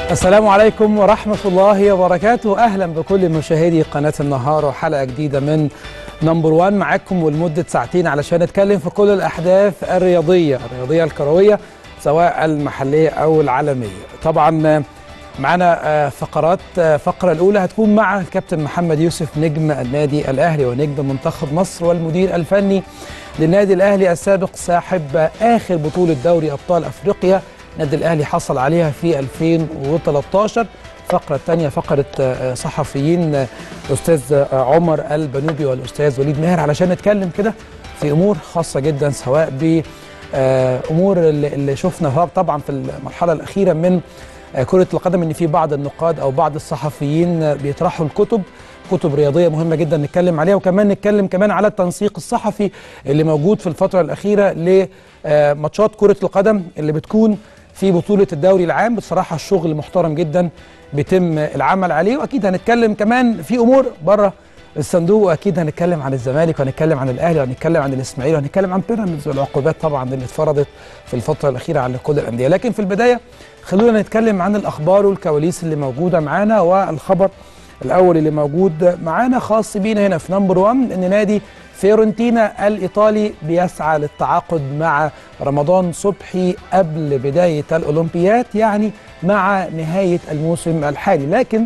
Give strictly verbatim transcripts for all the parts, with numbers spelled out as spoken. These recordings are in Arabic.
السلام عليكم ورحمة الله وبركاته. أهلا بكل مشاهدي قناة النهار وحلقة جديدة من نمبر وان معاكم ولمدة ساعتين علشان نتكلم في كل الأحداث الرياضية الرياضية الكروية سواء المحلية أو العالمية. طبعا معنا فقرات. فقرة الأولى هتكون مع الكابتن محمد يوسف نجم النادي الأهلي ونجم منتخب مصر والمدير الفني للنادي الأهلي السابق صاحب آخر بطولة دوري أبطال أفريقيا النادي الأهلي حصل عليها في ألفين وثلاثة عشر. الفقرة الثانية فقرة صحفيين الأستاذ عمر البنوبي والأستاذ وليد ماهر علشان نتكلم كده في أمور خاصة جدا سواء بأمور اللي شفنا طبعا في المرحلة الأخيرة من كرة القدم إن في بعض النقاد أو بعض الصحفيين بيطرحوا الكتب كتب رياضية مهمة جدا نتكلم عليها، وكمان نتكلم كمان على التنسيق الصحفي اللي موجود في الفترة الأخيرة لماتشات كرة القدم اللي بتكون في بطولة الدوري العام. بصراحة الشغل محترم جدا بيتم العمل عليه، وأكيد هنتكلم كمان في أمور بره الصندوق، وأكيد هنتكلم عن الزمالك وهنتكلم عن الأهلي وهنتكلم عن الإسماعيلي وهنتكلم عن بيراميدز والعقوبات طبعا اللي اتفرضت في الفترة الأخيرة على كل الأندية. لكن في البداية خلونا نتكلم عن الأخبار والكواليس اللي موجودة معانا. والخبر الأول اللي موجود معانا خاص بينا هنا في نمبر وان إن نادي فيورنتينا الإيطالي بيسعى للتعاقد مع رمضان صبحي قبل بداية الأولمبياد، يعني مع نهاية الموسم الحالي. لكن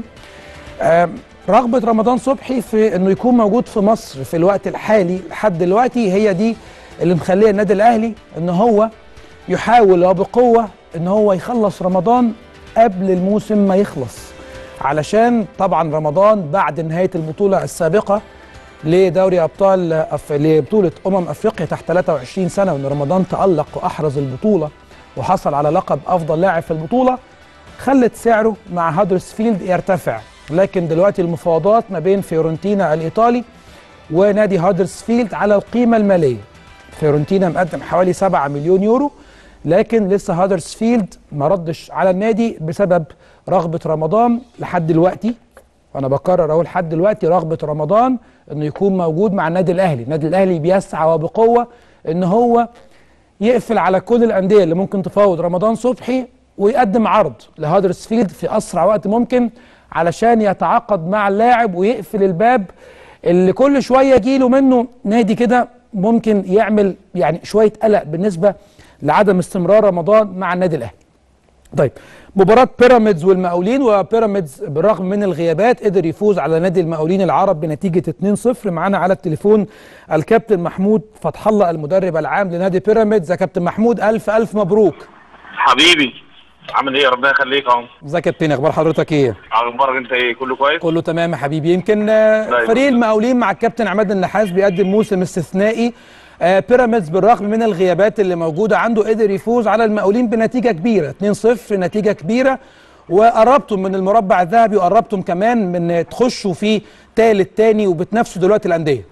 رغبة رمضان صبحي في أنه يكون موجود في مصر في الوقت الحالي لحد دلوقتي هي دي اللي مخليه النادي الأهلي أنه هو يحاول وبقوة أنه هو يخلص رمضان قبل الموسم ما يخلص، علشان طبعا رمضان بعد نهاية البطولة السابقة لدوري أبطال أف... لبطولة أمم أفريقيا تحت ثلاثة وعشرين سنة، وأن رمضان تألق وأحرز البطولة وحصل على لقب أفضل لاعب في البطولة، خلت سعره مع هادرسفيلد يرتفع. لكن دلوقتي المفاوضات ما بين فيورنتينا الإيطالي ونادي هادرسفيلد على القيمة المالية. فيورنتينا مقدم حوالي سبعة مليون يورو، لكن لسه هادرسفيلد ما ردش على النادي بسبب رغبة رمضان لحد دلوقتي. وأنا بكرر أهو لحد دلوقتي رغبة رمضان إنه يكون موجود مع النادي الأهلي. النادي الأهلي بيسعى وبقوة إن هو يقفل على كل الأندية اللي ممكن تفاوض رمضان صبحي ويقدم عرض لهادرسفيلد في أسرع وقت ممكن علشان يتعاقد مع اللاعب ويقفل الباب اللي كل شوية يجيله منه نادي كده ممكن يعمل يعني شوية قلق بالنسبة لعدم استمرار رمضان مع النادي الأهلي. طيب، مباراة بيراميدز والمقاولين، وبيراميدز بالرغم من الغيابات قدر يفوز على نادي المقاولين العرب بنتيجة اتنين صفر. معانا على التليفون الكابتن محمود فتح الله المدرب العام لنادي بيراميدز. يا كابتن محمود ألف ألف مبروك حبيبي. عامل ايه؟ ربنا يخليك اهو. ازيك يا كابتن؟ اخبار حضرتك ايه؟ اخبارك انت ايه؟ كله كويس؟ كله تمام يا حبيبي. يمكن فريق المقاولين مع الكابتن عماد النحاس بيقدم موسم استثنائي. بيراميدز بالرغم من الغيابات اللي موجوده عنده قدر يفوز على المقاولين بنتيجه كبيره اتنين صفر، نتيجه كبيره، وقربتم من المربع الذهبي وقربتم كمان من تخشوا في ثالث تاني وبتنافسوا دلوقتي الانديه.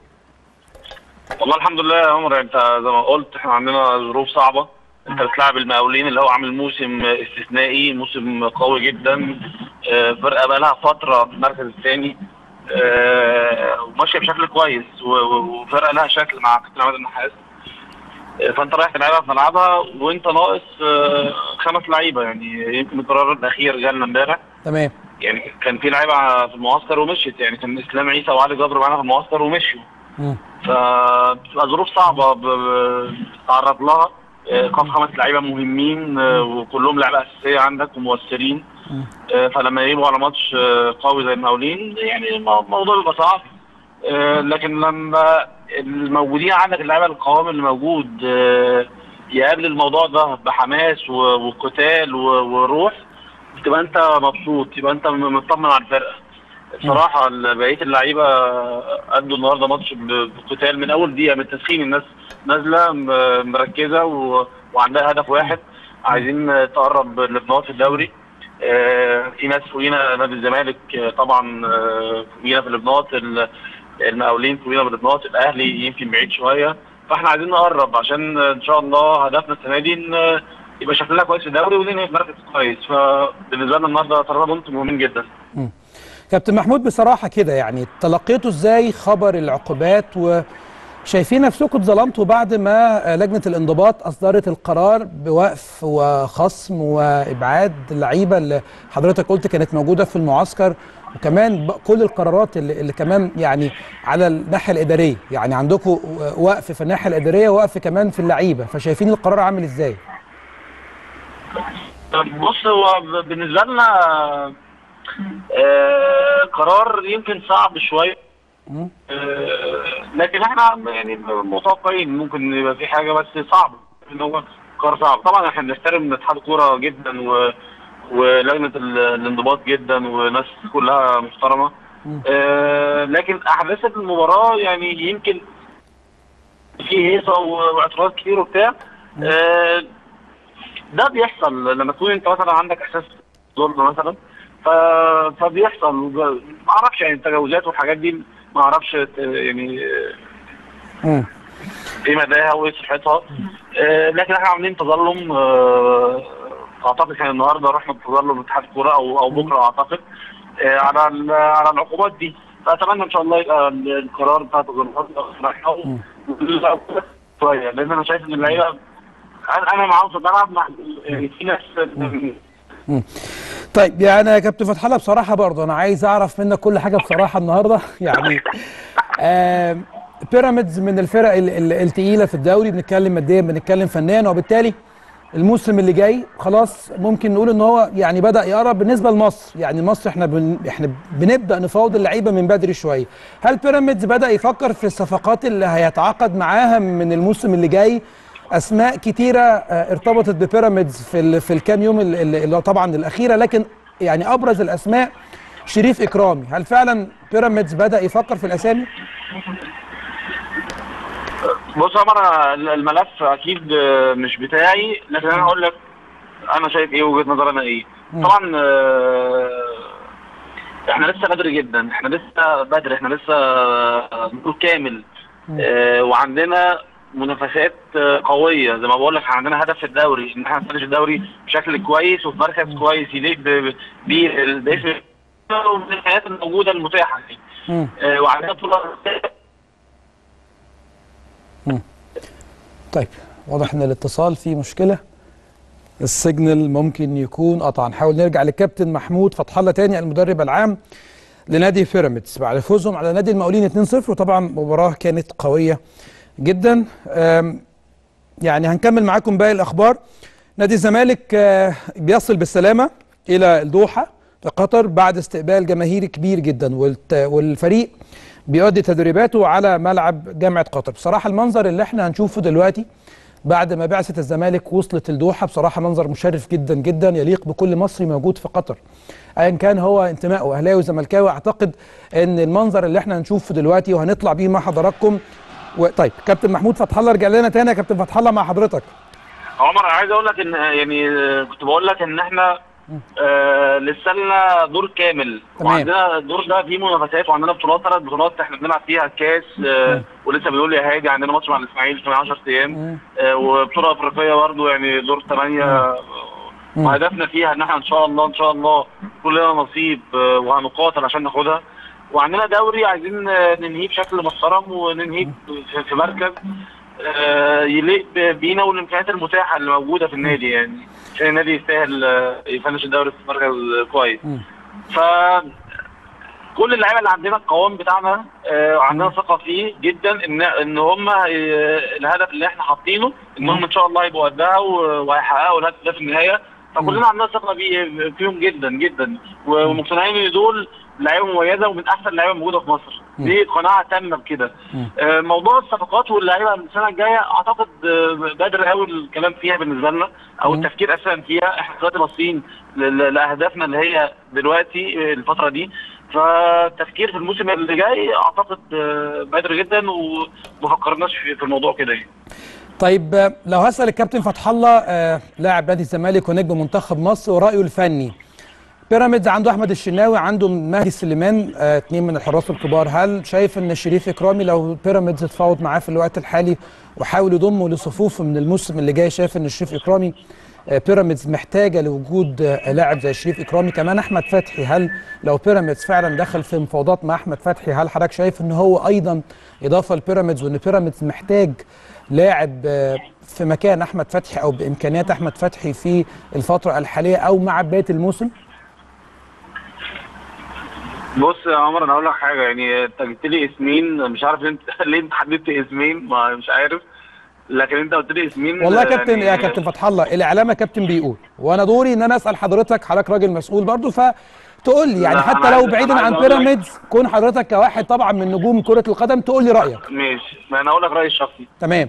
والله الحمد لله يا عمر، انت زي ما قلت احنا عندنا ظروف صعبه. انت بتلعب المقاولين اللي هو عامل موسم استثنائي، موسم قوي جدا، فرقه بقى لها فتره في المركز الثاني وماشيه بشكل كويس، وفرقه لها شكل مع كابتن عماد النحاس. فانت رايح تلعبها في ملعبها وانت ناقص خمس لعيبه، يعني يمكن القرار الاخير جالنا امبارح. تمام. يعني كان في لعيبه في المعسكر ومشيت، يعني كان اسلام عيسى وعلي جبر معانا في المعسكر ومشيوا. فبتبقى ظروف صعبه بتتعرض لها. كان خمس لعيبه مهمين وكلهم لعيبه اساسيه عندك ومؤثرين، فلما يجيبوا على ماتش قوي زي المقاولين يعني الموضوع بيبقى صعب. لكن لما الموجودين عندك اللعيبه القوام اللي موجود يقابل الموضوع ده بحماس وقتال وروح، تبقى انت مبسوط، تبقى انت مطمن على الفرقه. بصراحه بقيه اللعيبه ادوا النهارده ماتش بقتال من اول دقيقه من التسخين. الناس نازله مركزه وعندها هدف واحد، عايزين تقرب لبنات الدوري. في ناس فوقينا نادي الزمالك طبعا فوقينا في البنات، المقاولين فوقينا في البنات، الاهلي يمكن بعيد شويه، فاحنا عايزين نقرب عشان ان شاء الله هدفنا السنه دي ان يبقى شكلنا كويس في الدوري وننهي في مركز كويس. فبالنسبه لنا النهارده ثلاثه بونت مهمين جدا. كابتن محمود بصراحه كده يعني تلقيته ازاي خبر العقوبات و شايفين نفسكم اتظلمتوا بعد ما لجنه الانضباط اصدرت القرار بوقف وخصم وابعاد اللعيبه اللي حضرتك قلت كانت موجوده في المعسكر، وكمان كل القرارات اللي, اللي كمان يعني على الناحيه الاداريه، يعني عندكم وقف في الناحيه الاداريه ووقف كمان في اللعيبه، فشايفين القرار عامل ازاي؟ بص، هو بالنسبه لنا آه قرار يمكن صعب شويه، آه لكن احنا يعني متوقعين ممكن يبقى في حاجه، بس صعب ان هو قرار صعب. طبعا احنا بنحترم اتحاد الكوره جدا و ولجنه الانضباط جدا وناس كلها محترمه، آه لكن احداث المباراه يعني يمكن في هيصه واعتراض كتير وبتاع، آه ده بيحصل لما تكون انت مثلا عندك احساس ظلم مثلا، ف... فبيحصل ما اعرفش يعني التجاوزات والحاجات دي ما اعرفش يعني ايه مداها وايه صحتها، آه لكن احنا عاملين تظلم، آه اعتقد كان النهارده رحنا بتظلم اتحاد الكوره او او بكره اعتقد، آه على على العقوبات دي. فاتمنى ان شاء الله يبقى القرار بتاع التظلمات شويه، لان انا شايف ان اللعيبه انا معاهم في الملعب يعني في ناس. طيب يعني يا كابتن فتح الله بصراحه برضه انا عايز اعرف منك كل حاجه بصراحه النهارده يعني آه بيراميدز من الفرق الثقيله في الدوري، بنتكلم ماديا بنتكلم فنيا، وبالتالي الموسم اللي جاي خلاص ممكن نقول ان هو يعني بدا يقرب بالنسبه لمصر. يعني مصر احنا بن احنا بنبدا نفاوض اللعيبه من بدري شويه. هل بيراميدز بدا يفكر في الصفقات اللي هيتعاقد معاها من الموسم اللي جاي؟ اسماء كتيره ارتبطت ببيراميدز في ال في الكام يوم اللي طبعا الاخيره، لكن يعني ابرز الاسماء شريف اكرامي. هل فعلا بيراميدز بدا يفكر في الاسامي؟ بص يا عمر، الملف اكيد مش بتاعي، لكن انا هقول لك انا شايف ايه وجهه نظري انا ايه. طبعا احنا لسه بدري جدا، احنا لسه بدري، احنا لسه دور كامل، وعندنا منافسات قويه. زي ما بقول لك عندنا هدف في الدوري ان احنا نفنش الدوري بشكل كويس وفي مركز كويس يليق باسم والامكانيات الموجوده المتاحه دي، وعندنا بطوله. طيب واضح ان الاتصال فيه مشكله، السيجنال ممكن يكون قطع. نحاول نرجع للكابتن محمود فتح الله تاني، المدرب العام لنادي بيراميدز بعد فوزهم على نادي المقاولين اتنين صفر، وطبعا مباراه كانت قويه جدا. يعني هنكمل معاكم باقي الاخبار. نادي الزمالك بيصل بالسلامه الى الدوحه في قطر بعد استقبال جماهيري كبير جدا، والفريق بيؤدي تدريباته على ملعب جامعه قطر. بصراحه المنظر اللي احنا هنشوفه دلوقتي بعد ما بعثه الزمالك وصلت الدوحه بصراحه منظر مشرف جدا جدا، يليق بكل مصري موجود في قطر ايا كان هو انتمائه اهلاوي وزملكاوي. اعتقد ان المنظر اللي احنا هنشوفه دلوقتي وهنطلع بيه مع حضراتكم و... طيب كابتن محمود فتح الله ارجع لنا تاني. يا كابتن فتح الله مع حضرتك. عمر انا عايز اقول لك ان يعني كنت بقول لك ان احنا آه لسه لنا دور كامل، تمام. وعندنا الدور ده فيه منافسات وعندنا بطولات، ثلاث بطولات احنا بنلعب فيها الكاس، آه ولسه بنقول يا هادي عندنا ماتش مع الاسماعيلي كمان عشرة ايام، آه وبطوله افريقيه برضه يعني دور ثمانيه، وهدفنا فيها ان احنا ان شاء الله ان شاء الله كلنا نصيب آه وهنقاتل عشان ناخدها. وعندنا دوري عايزين ننهيه بشكل محترم وننهيه في مركز آه يليق بينا والامكانيات المتاحه اللي موجوده في النادي، يعني عشان النادي يستاهل يفنش الدوري في مركز كويس. ف كل اللعيبه اللي عندنا القوام بتاعنا آه عندنا ثقه فيه جدا ان ان هم الهدف اللي احنا حاطينه انهم ان شاء الله يبقوا قدها وهيحققوا الهدف ده في النهايه. فكلنا عندنا ثقه فيهم جدا جدا ومقتنعين ان دول لعيبه مميزه ومن احسن اللعيبه الموجوده في مصر. دي قناعه تامه بكده. آه موضوع الصفقات واللعيبه السنه الجايه اعتقد آه بدري قوي الكلام فيها بالنسبه لنا او التفكير اساسا فيها. احنا دلوقتي باصين لاهدافنا اللي هي دلوقتي الفتره دي، فالتفكير في الموسم اللي جاي اعتقد آه بدري جدا وما فكرناش في الموضوع كده يعني. طيب لو هسال الكابتن فتح الله آه لاعب نادي الزمالك ونجم منتخب مصر ورايه الفني، بيراميدز عنده احمد الشناوي عنده مهدي سليمان اثنين آه من الحراس الكبار، هل شايف ان شريف اكرامي لو بيراميدز اتفاوض معاه في الوقت الحالي وحاول يضمه لصفوفه من الموسم اللي جاي، شايف ان شريف اكرامي بيراميدز محتاجه لوجود لاعب زي شريف اكرامي، كمان احمد فتحي. هل لو بيراميدز فعلا دخل في مفاوضات مع احمد فتحي، هل حضرتك شايف ان هو ايضا اضافه لبيراميدز، وان بيراميدز محتاج لاعب في مكان احمد فتحي او بامكانيات احمد فتحي في الفتره الحاليه او مع بدايه الموسم؟ بص يا عمر، انا اقول لك حاجه. يعني انت جبت لي اسمين، مش عارف انت ليه انت حددت اسمين، ما مش عارف، لكن انت قلت لي اسمين. والله يا كابتن، يعني يا كابتن فتح الله، الاعلام يا كابتن بيقول، وانا دوري ان انا اسال حضرتك، حضرتك راجل مسؤول برضه، فتقول لي يعني حتى لو بعيدا عن بيراميدز، كون حضرتك كواحد طبعا من نجوم كره القدم تقول لي رايك. ماشي، ما انا اقول لك رايي الشخصي. تمام.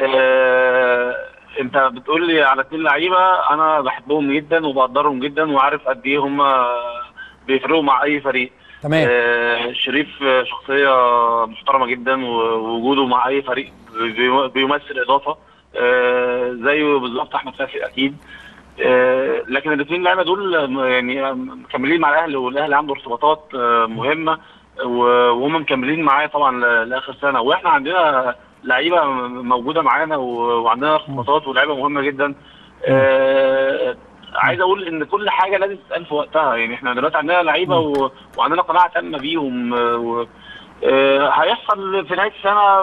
آه، انت بتقول لي على اتنين لعيبه انا بحبهم جدا وبقدرهم جدا وعارف قد ايه هم بيفرقوا مع اي فريق. تمام. آه، شريف شخصيه محترمه جدا، ووجوده مع اي فريق بيمثل اضافه. آه، زيه بالظبط احمد فتحي اكيد. آه، لكن الاثنين لعيبه دول يعني مكملين مع الاهلي، والاهلي عنده ارتباطات آه مهمه، وهم مكملين معايا طبعا لاخر سنه، واحنا عندنا لعيبه موجوده معانا وعندنا ارتباطات ولاعيبه مهمه جدا. آه، عايز اقول ان كل حاجه لازم تتقال في وقتها. يعني احنا دلوقتي عندنا لعيبه و... وعندنا قناعه تامه بيهم. و... آه، هيحصل في نهايه السنه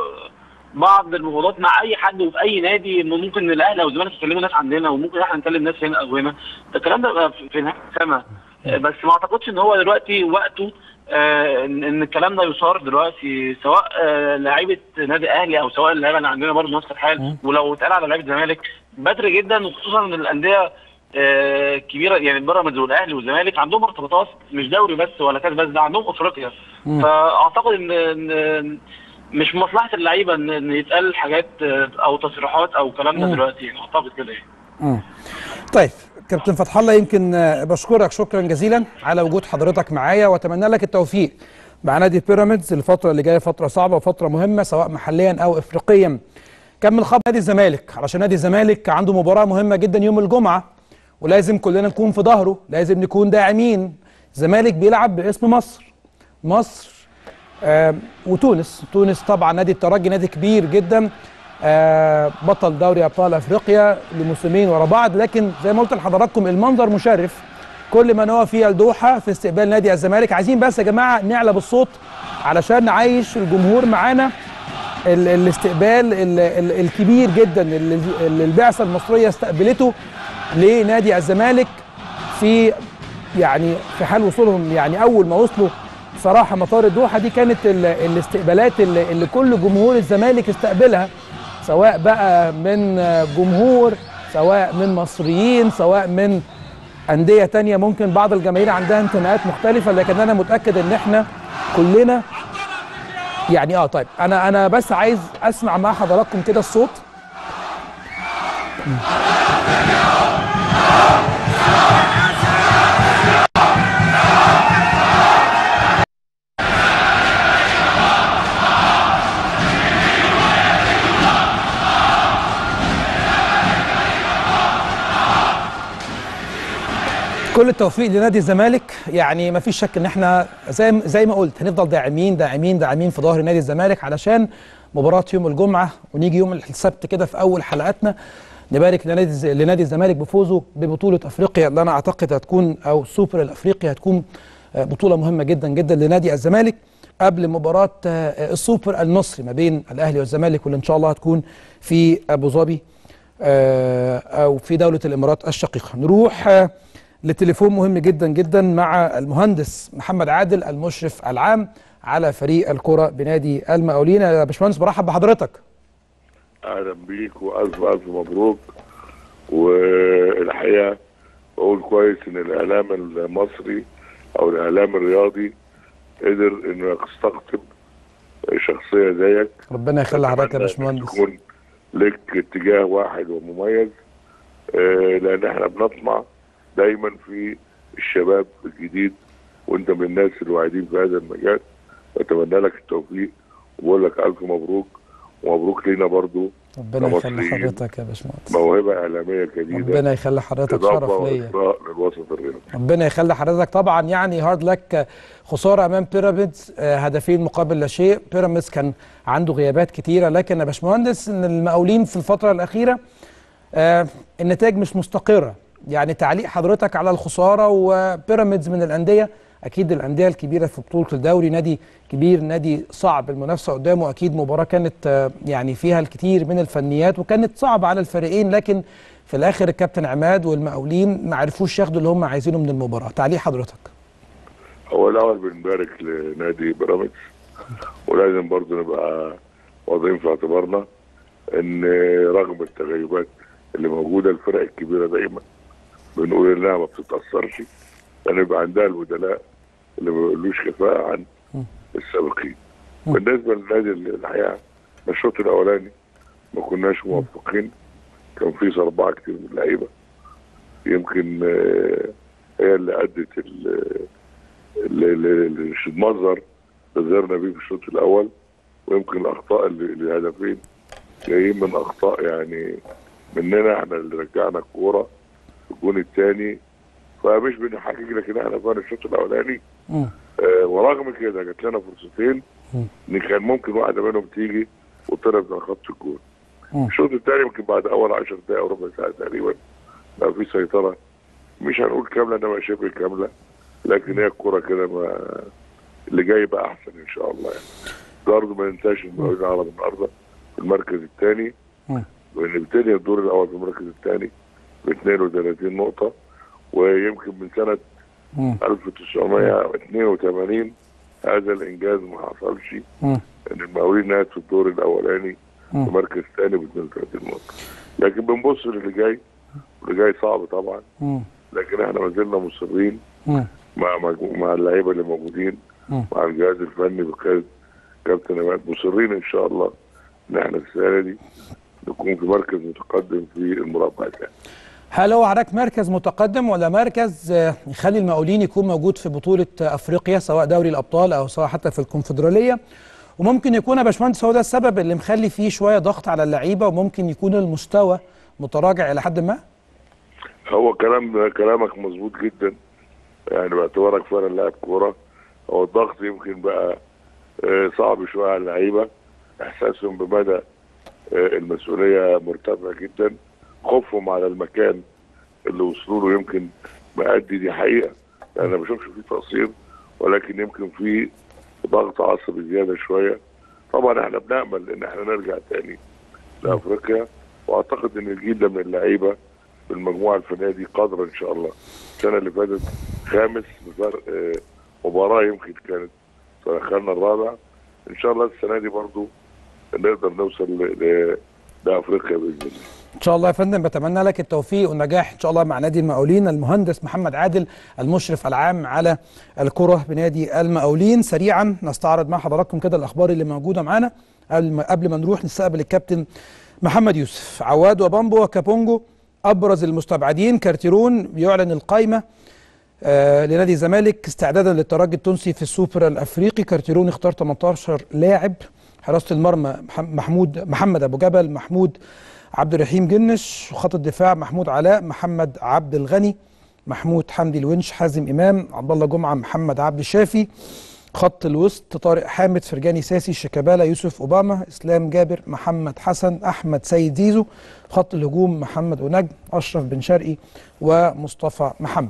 بعض المفاوضات مع اي حد وفي اي نادي، ممكن الاهلي او الزمالك يكلموا ناس عندنا، وممكن احنا نكلم ناس هنا او هنا. الكلام ده في نهايه السنه، بس ما اعتقدش ان هو دلوقتي وقته آه ان الكلام ده يصار دلوقتي، سواء آه لعيبه نادي اهلي او سواء اللعيبه اللي عندنا برضه نفس الحال. ولو اتقال على لعيبه الزمالك بدري جدا، وخصوصا ان الانديه آه كبيره، يعني بيراميدز والاهلي والزمالك عندهم ارتباطات مش دوري بس ولا كاس بس، ده عندهم افريقيا. فاعتقد ان, إن مش في مصلحه اللعيبه ان, إن يتقال حاجات او تصريحات او كلام ده دلوقتي، يعني اعتقد كده يعني. طيب كابتن فتح الله، يمكن بشكرك شكرا جزيلا على وجود حضرتك معايا، واتمنى لك التوفيق مع نادي بيراميدز الفتره اللي جايه، فتره صعبه وفتره مهمه سواء محليا او افريقيا. كمل خبر نادي الزمالك، علشان نادي الزمالك عنده مباراه مهمه جدا يوم الجمعه، ولازم كلنا نكون في ظهره، لازم نكون داعمين. الزمالك بيلعب باسم مصر، مصر آه وتونس. تونس طبعا نادي الترجي نادي كبير جدا، آه بطل دوري ابطال افريقيا لموسمين ورا بعض، لكن زي ما قلت لحضراتكم المنظر مشرف. كل من هو في الدوحه في استقبال نادي الزمالك. عايزين بس يا جماعه نعلى بالصوت علشان نعيش الجمهور معانا ال الاستقبال ال ال الكبير جدا اللي البعثه المصريه استقبلته لنادي الزمالك في يعني في حال وصولهم. يعني اول ما وصلوا صراحه مطار الدوحه دي كانت الاستقبالات اللي, اللي كل جمهور الزمالك استقبلها، سواء بقى من جمهور، سواء من مصريين، سواء من انديه تانية. ممكن بعض الجماهير عندها انتماءات مختلفه، لكن انا متاكد ان احنا كلنا يعني اه طيب انا انا بس عايز اسمع مع حضراتكم كده الصوت. كل التوفيق لنادي الزمالك. يعني ما فيش شك ان احنا زي زي ما قلت هنفضل داعمين داعمين داعمين في ظهر نادي الزمالك علشان مباراه يوم الجمعه، ونيجي يوم السبت كده في اول حلقاتنا نبارك لنادي لنادي الزمالك بفوزه ببطوله افريقيا اللي انا اعتقد هتكون، او السوبر الافريقي، هتكون بطوله مهمه جدا جدا لنادي الزمالك قبل مباراه السوبر المصري ما بين الاهلي والزمالك، واللي ان شاء الله هتكون في ابو ظبي او في دوله الامارات الشقيقه. نروح لتليفون مهم جدا جدا مع المهندس محمد عادل المشرف العام على فريق الكرة بنادي المقاولين. يا باشمهندس برحب بحضرتك. اهلا بيك والف الف مبروك. والحقيقه بقول كويس ان الاعلام المصري او الاعلام الرياضي قدر انه يستقطب شخصيه زيك. ربنا يخلي حضرتك يا باشمهندس. يكون لك اتجاه واحد ومميز، لان احنا بنطمع دايما في الشباب الجديد، وانت من الناس الواعدين في هذا المجال. اتمنى لك التوفيق وبقول لك الف مبروك، ومبروك لينا برضو. ربنا يخلي حضرتك يا باشمهندس. موهبه اعلاميه جديده. ربنا يخلي حضرتك، شرف ليا. للوسط الرياضي. ربنا يخلي حضرتك. طبعا يعني هارد لك، خساره امام بيراميدز هدفين مقابل لا شيء. بيراميدز كان عنده غيابات كتيره، لكن يا باشمهندس ان المقاولين في الفتره الاخيره آه النتائج مش مستقره، يعني تعليق حضرتك على الخساره وبيراميدز من الانديه، اكيد الانديه الكبيره في بطوله الدوري، نادي كبير، نادي صعب المنافسه قدامه، اكيد مباراه كانت آه يعني فيها الكثير من الفنيات وكانت صعبه على الفريقين، لكن في الاخر الكابتن عماد والمقاولين ما عرفوش ياخدوا اللي هم عايزينه من المباراه. تعليق حضرتك. هو الاول بنبارك لنادي بيراميدز، ولازم برضه نبقى واضعين في اعتبارنا ان رغم التغيبات اللي موجوده الفرق الكبيره دايما بنقول انها ما بتتاثرش، لان يبقى عندها البدلاء اللي ما بيقولوش كفاءه عن السابقين. بالنسبه للنادي الحقيقه الشوط الاولاني ما كناش موفقين، كان في صربعه كتير من اللعيبه، يمكن هي اللي ادت المظهر اللي ظهرنا بيه في الشوط الاول، ويمكن الاخطاء اللي الهدفين جايين من اخطاء يعني مننا احنا اللي رجعنا الكوره في الجون الثاني، فمش بنحقق، لكن احنا فانا الشوط الاولاني آه ورغم كده جات لنا فرصتين ان كان ممكن واحده منهم تيجي وطلعت من خط الجون. الشوط الثاني يمكن بعد اول عشر دقائق او ربع ساعه تقريبا بقى في سيطره، مش هنقول كامله انما شبه كامله، لكن هي الكوره كده ما اللي جاي بقى احسن ان شاء الله يعني. برضه ما ننساش المقاولين العرب النهارده في المركز الثاني، ونبتدي الدور الاول في المركز الثاني ب اثنين وثلاثين نقطه، ويمكن من سنه ألف وتسعمائة واثنين وثمانين هذا الانجاز ما حصلش، ان المقاولين نهت في الدور الاولاني في مركز ثاني ب اثنين وثلاثين نقطه. لكن بنبص للي جاي، واللي جاي صعب طبعا، لكن احنا ما زلنا مصرين مع مع اللعيبه اللي موجودين، مع الجهاز الفني بقياده كابتن عماد، مصرين ان شاء الله ان احنا السنه دي نكون في مركز متقدم في المربع الثاني. هل هو حضرتك مركز متقدم ولا مركز يخلي المقاولين يكون موجود في بطوله افريقيا سواء دوري الابطال او سواء حتى في الكونفدراليه؟ وممكن يكون يا باشمهندس هو ده السبب اللي مخلي فيه شويه ضغط على اللعيبه، وممكن يكون المستوى متراجع الى حد ما؟ هو كلام كلامك مظبوط جدا، يعني باعتبارك فعلا لاعب كوره، هو الضغط يمكن بقى صعب شويه على اللعيبه، احساسهم بمدى المسؤوليه مرتفع جدا، خوفهم على المكان اللي وصلوا له يمكن مؤدي، دي حقيقه، انا ما بشوفش فيه تقصير، ولكن يمكن في ضغط عصبي زياده شويه. طبعا احنا بنامل ان احنا نرجع تاني لافريقيا، واعتقد ان الجيل ده من اللعيبه في المجموعه الفنيه دي قادره ان شاء الله. السنه اللي فاتت خامس بفرق مباراه، يمكن كانت فدخلنا الرابع، ان شاء الله السنه دي برضو نقدر نوصل لافريقيا باذن الله. ان شاء الله يا فندم، بتمنى لك التوفيق والنجاح ان شاء الله مع نادي المقاولين. المهندس محمد عادل المشرف العام على الكره بنادي المقاولين. سريعا نستعرض مع حضراتكم كده الاخبار اللي موجوده معانا قبل ما قبل ما نروح نستقبل الكابتن محمد يوسف. عواد وبامبو وكابونجو ابرز المستبعدين. كارتيرون بيعلن القائمه آه لنادي الزمالك استعدادا للترجي التونسي في السوبر الافريقي. كارتيرون اختار ثمانية عشر لاعب. حراسه المرمى محمود محمد ابو جبل، محمود عبد الرحيم جنش، وخط الدفاع محمود علاء، محمد عبد الغني، محمود حمدي الونش، حازم امام، عبد الله جمعه، محمد عبد الشافي. خط الوسط طارق حامد، فرجاني ساسي، شيكابالا، يوسف اوباما، اسلام جابر، محمد حسن، احمد سيد زيزو. خط الهجوم محمد ونجم، اشرف بن شرقي، ومصطفى محمد.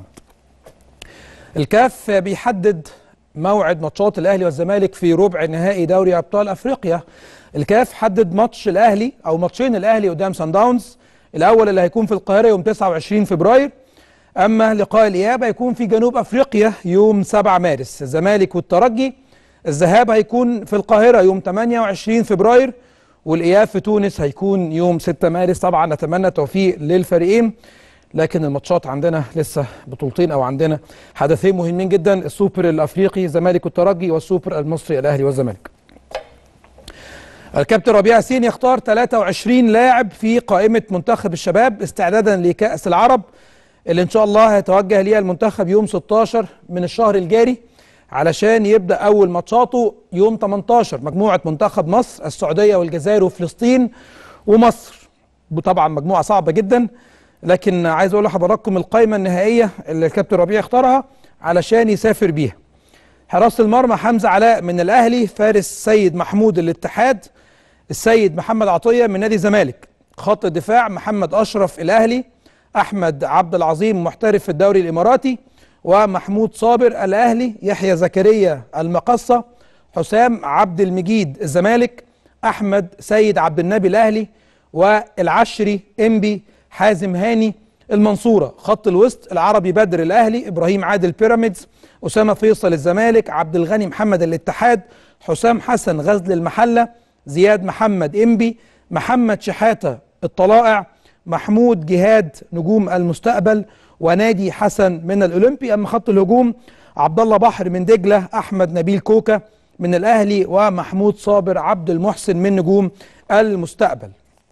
الكاف بيحدد موعد ماتشات الاهلي والزمالك في ربع نهائي دوري ابطال افريقيا. الكاف حدد ماتش الاهلي او ماتشين الاهلي قدام سان داونز، الاول اللي هيكون في القاهره يوم تسعة وعشرين فبراير، اما لقاء الاياب هيكون في جنوب افريقيا يوم سبعة مارس. الزمالك والترجي الذهاب هيكون في القاهره يوم ثمانية وعشرين فبراير، والاياب في تونس هيكون يوم ستة مارس. طبعا نتمنى التوفيق للفريقين، لكن الماتشات عندنا لسه بطولتين او عندنا حدثين مهمين جدا، السوبر الافريقي الزمالك والترجي، والسوبر المصري الاهلي والزمالك. الكابتن ربيع ياسين يختار ثلاثة وعشرين لاعب في قائمه منتخب الشباب استعدادا لكاس العرب اللي ان شاء الله هيتوجه ليها المنتخب يوم ستة عشر من الشهر الجاري، علشان يبدا اول ماتشاته يوم ثمانية عشر. مجموعه منتخب مصر، السعوديه والجزائر وفلسطين ومصر. طبعا مجموعه صعبه جدا، لكن عايز اقول لحضراتكم القائمه النهائيه اللي الكابتن ربيع اختارها علشان يسافر بيها. حراسه المرمى حمزه علاء من الاهلي، فارس سيد محمود الاتحاد، السيد محمد عطيه من نادي الزمالك، خط الدفاع محمد أشرف الأهلي، أحمد عبد العظيم محترف في الدوري الإماراتي، ومحمود صابر الأهلي، يحيى زكريا المقصة، حسام عبد المجيد الزمالك، أحمد سيد عبد النبي الأهلي، والعشري إنبي حازم هاني المنصورة. خط الوسط العربي بدر الأهلي، إبراهيم عادل بيراميدز، أسامة فيصل الزمالك، عبد الغني محمد الاتحاد، حسام حسن غزل المحلة، زياد محمد إنبي، محمد شحاتة الطلائع، محمود جهاد نجوم المستقبل، ونادي حسن من الأولمبي. أما خط الهجوم عبد الله بحر من دجلة، أحمد نبيل كوكا من الأهلي، ومحمود صابر عبد المحسن من نجوم المستقبل.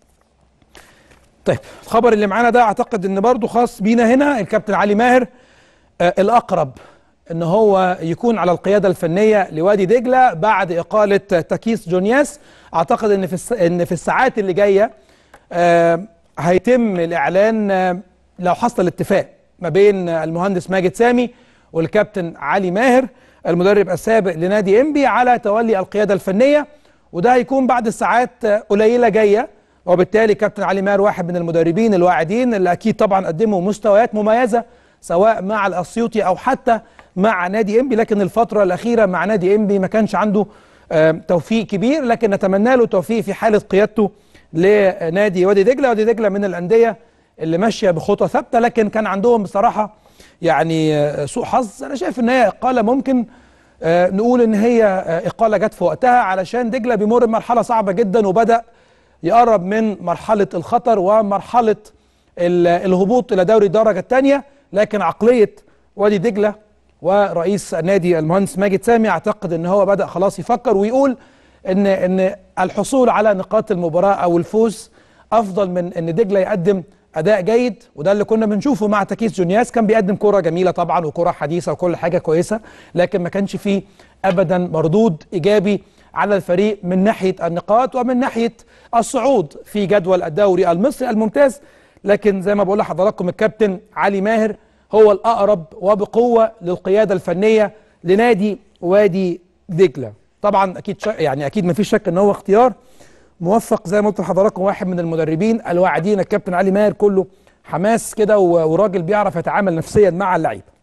طيب الخبر اللي معانا ده اعتقد ان برضو خاص بينا هنا، الكابتن علي ماهر آه الاقرب ان هو يكون على القياده الفنيه لوادي دجله بعد اقاله تاكيس جونياس. اعتقد ان في الس... ان في الساعات اللي جايه آه هيتم الاعلان آه لو حصل اتفاق ما بين المهندس ماجد سامي والكابتن علي ماهر المدرب السابق لنادي انبي على تولي القياده الفنيه، وده هيكون بعد ساعات قليله جايه. وبالتالي كابتن علي ماهر واحد من المدربين الواعدين اللي اكيد طبعا قدموا مستويات مميزه سواء مع الاسيوطي او حتى مع نادي انبي، لكن الفتره الاخيره مع نادي انبي ما كانش عنده توفيق كبير، لكن نتمنى له توفيق في حاله قيادته لنادي وادي دجله. وادي دجله من الانديه اللي ماشيه بخطى ثابته، لكن كان عندهم بصراحه يعني سوء حظ. انا شايف ان هي اقاله ممكن نقول ان هي اقاله جت في وقتها، علشان دجله بيمر بمرحله صعبه جدا وبدا يقرب من مرحلة الخطر ومرحلة الهبوط إلى دوري الدرجة الثانية. لكن عقلية وادي دجلة ورئيس النادي المهندس ماجد سامي أعتقد أن هو بدأ خلاص يفكر ويقول أن أن الحصول على نقاط المباراة أو الفوز أفضل من أن دجلة يقدم أداء جيد. وده اللي كنا بنشوفه مع تاكيس جونياس، كان بيقدم كرة جميلة طبعا وكرة حديثة وكل حاجة كويسة، لكن ما كانش فيه أبدا مردود إيجابي على الفريق من ناحية النقاط ومن ناحية الصعود في جدول الدوري المصري الممتاز. لكن زي ما بقول لحضراتكم الكابتن علي ماهر هو الأقرب وبقوة للقيادة الفنية لنادي وادي دجلة. طبعا أكيد يعني أكيد ما فيش شك أن هو اختيار موفق زي ما قلت لحضراتكم، واحد من المدربين الواعدين. الكابتن علي ماهر كله حماس كده وراجل بيعرف يتعامل نفسيا مع اللعيبة.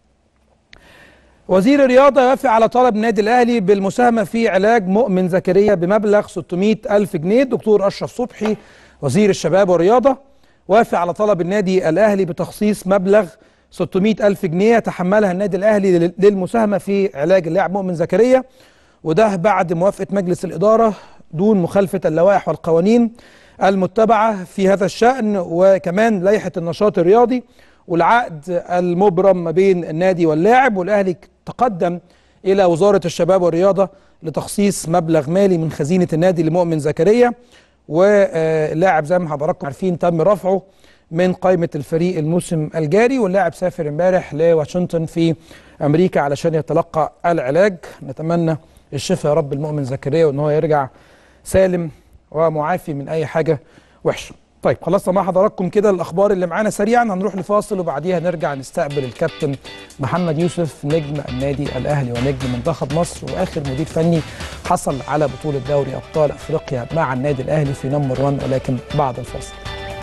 وزير الرياضة يوافق على طلب النادي الأهلي بالمساهمة في علاج مؤمن زكريا بمبلغ ستمائة ألف جنيه. دكتور أشرف صبحي وزير الشباب والرياضة وافق على طلب النادي الأهلي بتخصيص مبلغ ستمائة ألف جنيه يتحملها النادي الأهلي للمساهمة في علاج اللاعب مؤمن زكريا، وده بعد موافقة مجلس الإدارة دون مخالفة اللوائح والقوانين المتبعة في هذا الشأن، وكمان لائحة النشاط الرياضي والعقد المبرم ما بين النادي واللاعب. والأهلي تقدم إلى وزارة الشباب والرياضة لتخصيص مبلغ مالي من خزينة النادي لمؤمن زكريا، واللاعب زي ما حضراتكم عارفين تم رفعه من قائمة الفريق الموسم الجاري، واللاعب سافر امبارح لواشنطن في أمريكا علشان يتلقى العلاج. نتمنى الشفاء يا رب المؤمن زكريا وإن هو يرجع سالم ومعافي من أي حاجة وحشة. طيب خلصنا مع حضراتكم كده الأخبار اللي معانا سريعا، هنروح لفاصل وبعديها نرجع نستقبل الكابتن محمد يوسف نجم النادي الأهلي ونجم منتخب مصر وآخر مدير فني حصل على بطولة دوري أبطال أفريقيا مع النادي الأهلي في نمبر واحد، ولكن بعد الفاصل.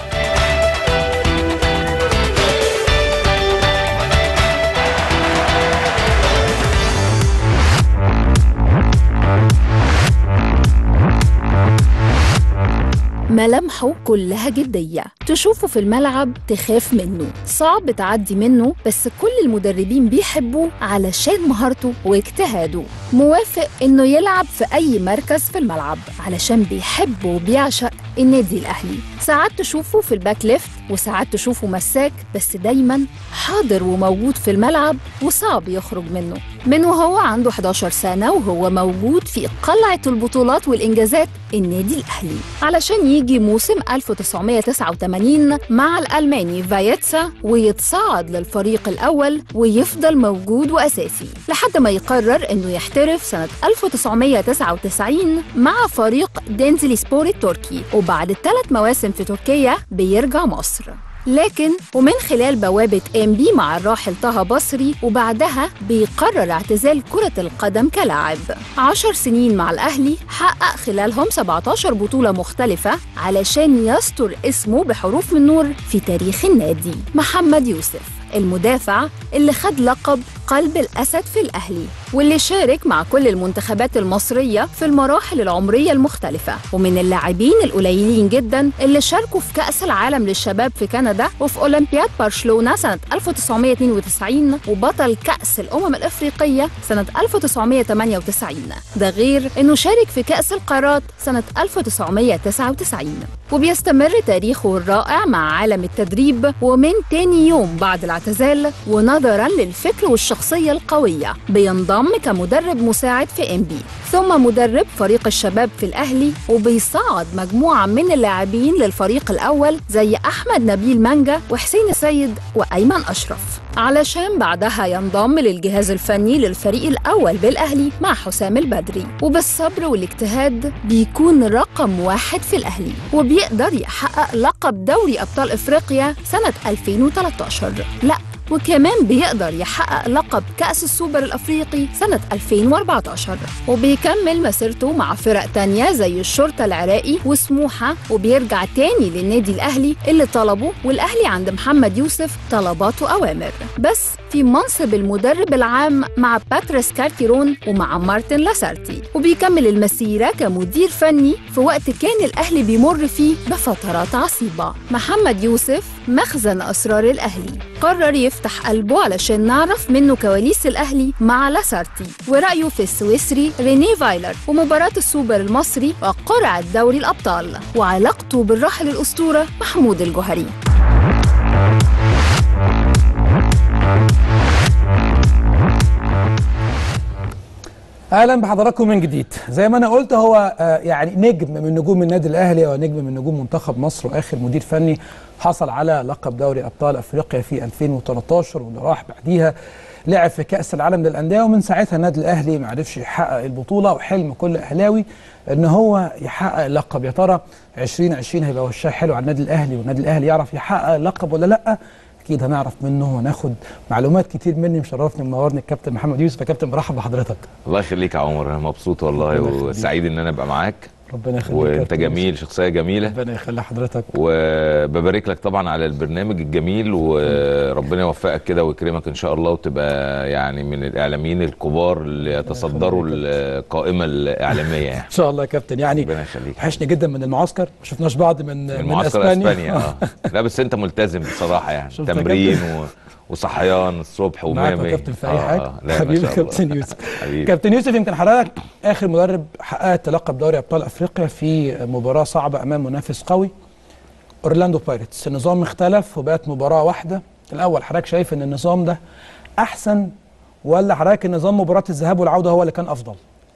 ملامحه كلها جدية، تشوفه في الملعب تخاف منه، صعب تعدي منه، بس كل المدربين بيحبوه علشان مهارته واجتهاده. موافق انه يلعب في اي مركز في الملعب علشان بيحب وبيعشق النادي الاهلي. ساعات تشوفه في الباك ليفت وساعات تشوفه مساك، بس دايما حاضر وموجود في الملعب وصعب يخرج منه. من وهو عنده حداشر سنة وهو موجود في قلعة البطولات والإنجازات النادي الأهلي، علشان يجي موسم ألف وتسعمائة وتسعة وثمانين مع الألماني فايتسا ويتصعد للفريق الأول ويفضل موجود وأساسي لحد ما يقرر أنه يحترف سنة ألف وتسعمائة وتسعة وتسعين مع فريق دينزليسبور التركي، وبعد ثلاث مواسم في تركيا بيرجع مصر. لكن ومن خلال بوابة إنبي مع الراحل طه بصري، وبعدها بيقرر اعتزال كرة القدم كلاعب. عشر سنين مع الأهلي حقق خلالهم سبعتاشر بطولة مختلفة علشان يستر اسمه بحروف من نور في تاريخ النادي. محمد يوسف المدافع اللي خد لقب قلب الأسد في الأهلي، واللي شارك مع كل المنتخبات المصرية في المراحل العمرية المختلفة، ومن اللاعبين القليلين جدا اللي شاركوا في كأس العالم للشباب في كندا وفي أولمبياد برشلونة سنة ألف وتسعمائة واثنين وتسعين، وبطل كأس الأمم الأفريقية سنة ألف وتسعمائة وثمانية وتسعين. ده غير إنه شارك في كأس القارات سنة ألف وتسعمائة وتسعة وتسعين. وبيستمر تاريخه الرائع مع عالم التدريب، ومن تاني يوم بعد الاعتزال ونظراً للفكر والشخصية القوية بينضم كمدرب مساعد في إنبي، ثم مدرب فريق الشباب في الأهلي، وبيصعد مجموعة من اللاعبين للفريق الأول زي أحمد نبيل مانجا وحسين السيد وأيمن أشرف، علشان بعدها ينضم للجهاز الفني للفريق الأول بالأهلي مع حسام البدري. وبالصبر والاجتهاد بيكون رقم واحد في الأهلي، وبيقدر يحقق لقب دوري أبطال إفريقيا سنة ألفين وثلاثة عشر. لا، وكمان بيقدر يحقق لقب كأس السوبر الأفريقي سنة ألفين وأربعة عشر. وبيكمل مسيرته مع فرق تانية زي الشرطة العراقي وسموحة، وبيرجع تاني للنادي الأهلي اللي طلبه، والأهلي عند محمد يوسف طلبات وأوامر، بس في منصب المدرب العام مع باتريس كارتيرون ومع مارتن لاسارتي. وبيكمل المسيرة كمدير فني في وقت كان الأهلي بيمر فيه بفترات عصيبة. محمد يوسف مخزن أسرار الأهلي، قرر يفتح قلبه علشان نعرف منه كواليس الأهلي مع لاسارتي ورأيه في السويسري ريني فايلر ومباراة السوبر المصري وقرعة دوري الأبطال، وعلاقته بالراحل الأسطورة محمود الجوهري. اهلا بحضراتكم من جديد. زي ما انا قلت، هو يعني نجم من نجوم النادي الاهلي ونجم من نجوم منتخب مصر، واخر مدير فني حصل على لقب دوري ابطال افريقيا في ألفين وثلاثة عشر، واللي راح بعديها لعب في كاس العالم للانديه، ومن ساعتها النادي الاهلي ما عرفش يحقق البطوله، وحلم كل اهلاوي ان هو يحقق لقب. يا ترى ألفين وعشرين هيبقى وشها حلو على النادي الاهلي، والنادي الاهلي يعرف يحقق لقب ولا لا؟ اكيد هنعرف منه وناخد معلومات كتير مني. مشرفني ومنورني الكابتن محمد يوسف. يا كابتن مرحب بحضرتك. الله يخليك يا عمر، انا مبسوط والله وسعيد ان انا ابقى معاك. ربنا يخليك. وانت جميل، شخصيه جميله. ربنا يخلي حضرتك. وببارك لك طبعا على البرنامج الجميل، وربنا يوفقك كده ويكرمك ان شاء الله، وتبقى يعني من الاعلاميين الكبار اللي يتصدروا القائمه الاعلاميه يعني. ان شاء الله يا كابتن. يعني ربنا يخليك. وحشني جدا من المعسكر، ما شفناش بعض من من, من معسكر اسبانيا, أسبانيا. اه لا بس انت ملتزم بصراحه يعني، تمرين و... وصحيان الصبح ومامي. معاك كابتن في اي حاجه. آه حبيبي كابتن يوسف. كابتن يوسف، يمكن حضرتك اخر مدرب حققت لقب دوري ابطال افريقيا في مباراه صعبه امام منافس قوي اورلاندو بايرتس. النظام اختلف وبقت مباراه واحده. الاول حضرتك شايف ان النظام ده احسن، ولا حضرتك النظام مباراه الذهاب والعوده هو اللي كان افضل؟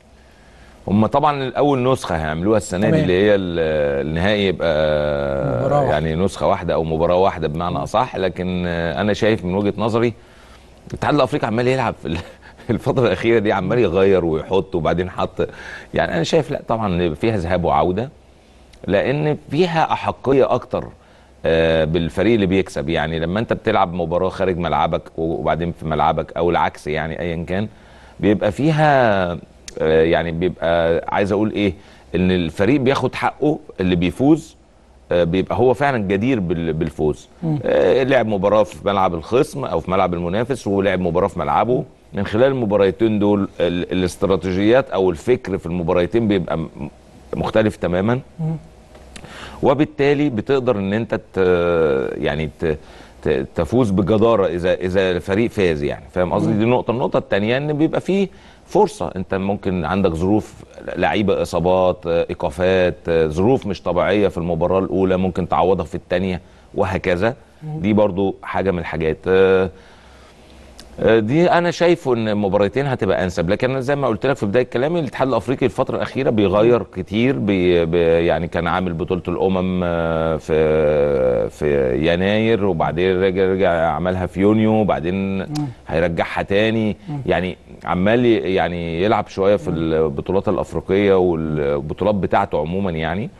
هم طبعا الاول نسخه هيعملوها السنه دي اللي هي النهائي، يبقى يعني نسخه واحده او مباراه واحده بمعنى اصح. لكن انا شايف من وجهه نظري الاتحاد الافريقي عمال يلعب في الفتره الاخيره دي، عمال يغير ويحط وبعدين حط. يعني انا شايف لا طبعا فيها ذهاب وعوده، لان فيها احقيه اكتر بالفريق اللي بيكسب. يعني لما انت بتلعب مباراه خارج ملعبك وبعدين في ملعبك او العكس، يعني ايا كان، بيبقى فيها يعني بيبقى عايز اقول ايه، ان الفريق بياخد حقه، اللي بيفوز بيبقى هو فعلا جدير بالفوز. لعب مباراه في ملعب الخصم او في ملعب المنافس، ولعب مباراه في ملعبه. من خلال المباراتين دول الاستراتيجيات او الفكر في المباراتين بيبقى مختلف تماما، وبالتالي بتقدر ان انت يعني تفوز بجداره اذا اذا الفريق فاز. يعني فاهم قصدي؟ دي نقطه. النقطه الثانيه ان بيبقى فيه فرصه، انت ممكن عندك ظروف لعيبه، اصابات، ايقافات، ظروف مش طبيعيه في المباراه الاولى ممكن تعوضها في الثانيه وهكذا. دي برضو حاجه من الحاجات دي انا شايفه ان المباراتين هتبقى انسب. لكن انا زي ما قلت لك في بدايه كلامي، الاتحاد الافريقي الفتره الاخيره بيغير كتير. بي بي يعني كان عامل بطوله الامم في في يناير، وبعدين رجع رجع عملها في يونيو، وبعدين هيرجعها تاني. يعني عمال يعني يلعب شويه في البطولات الافريقيه والبطولات بتاعته عموما يعني.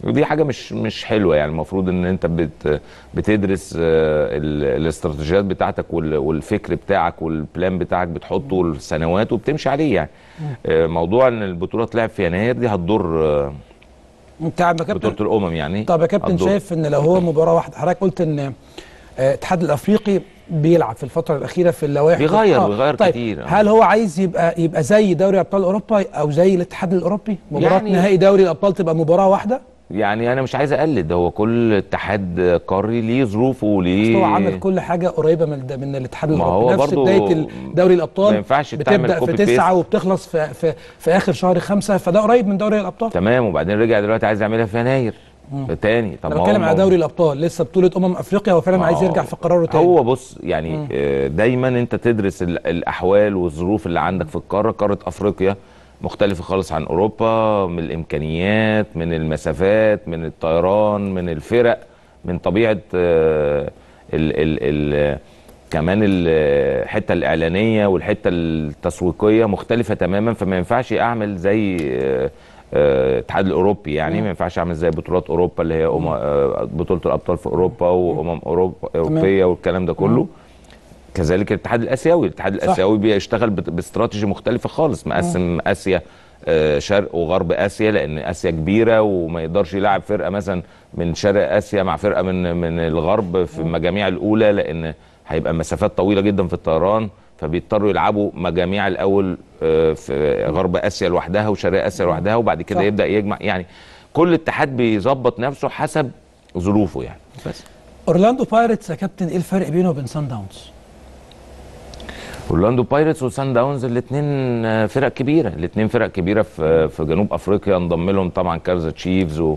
ودي حاجه مش مش حلوه. يعني المفروض ان انت بت بتدرس الاستراتيجيات بتاعتك والفكر بتاعك والبلان بتاعك بتحطه السنوات وبتمشي عليه. يعني موضوع ان البطوله تلعب في يناير دي هتضر انت بطوله الامم يعني. طب يا كابتن شايف ان لو هو مباراه واحده، حضرتك قلت ان الاتحاد الافريقي بيلعب في الفتره الاخيره في اللوائح بيغير آه. بيغير طيب كتير. هل هو عايز يبقى يبقى زي دوري ابطال اوروبا او زي الاتحاد الاوروبي مباراه يعني نهائي دوري الابطال تبقى مباراه واحده؟ يعني انا مش عايز اقلد، هو كل اتحاد قاري ليه ظروفه وليه، هو عمل كل حاجه قريبه من من الاتحاد الاوروبي. هو نفس بدايه دوري الابطال ما ينفعش بتبدا في تسعة وبتخلص في, في في اخر شهر خمسة، فده قريب من دوري الابطال. تمام. وبعدين رجع دلوقتي عايز يعملها في يناير تاني. طب انا بتكلم على دوري الابطال، لسه بطوله امم افريقيا، هو فعلا عايز يرجع في قراره تاني. هو بص يعني مم. دايما انت تدرس الاحوال والظروف اللي عندك في القاره. قاره افريقيا مختلفه خالص عن اوروبا، من الامكانيات، من المسافات، من الطيران، من الفرق، من طبيعه ال ال ال كمان الحته الاعلانيه والحته التسويقيه مختلفه تماما. فما ينفعش اعمل زي الاتحاد الاوروبي يعني. ما ينفعش اعمل زي بطولات اوروبا اللي هي بطوله الابطال في اوروبا وامم اوروبا اوروبيه والكلام ده كله. كذلك الاتحاد الاسيوي، الاتحاد الاسيوي بيشتغل باستراتيجي مختلفه خالص، مقسم اسيا شرق وغرب اسيا، لان اسيا كبيره وما يقدرش يلعب فرقه مثلا من شرق اسيا مع فرقه من من الغرب في المجاميع الاولى، لان هيبقى مسافات طويله جدا في الطيران، فبيضطروا يلعبوا مجاميع الاول في غرب اسيا لوحدها وشرق اسيا لوحدها، وبعد كده صح. يبدا يجمع. يعني كل اتحاد بيظبط نفسه حسب ظروفه يعني. بس اورلاندو بايرتس يا كابتن، ايه الفرق بينه وبين سان داونز؟ اورلاندو بايرتس وسان داونز الاثنين فرق كبيره، الاثنين فرق كبيره في في جنوب افريقيا. انضم لهم طبعا كارزا تشيفز و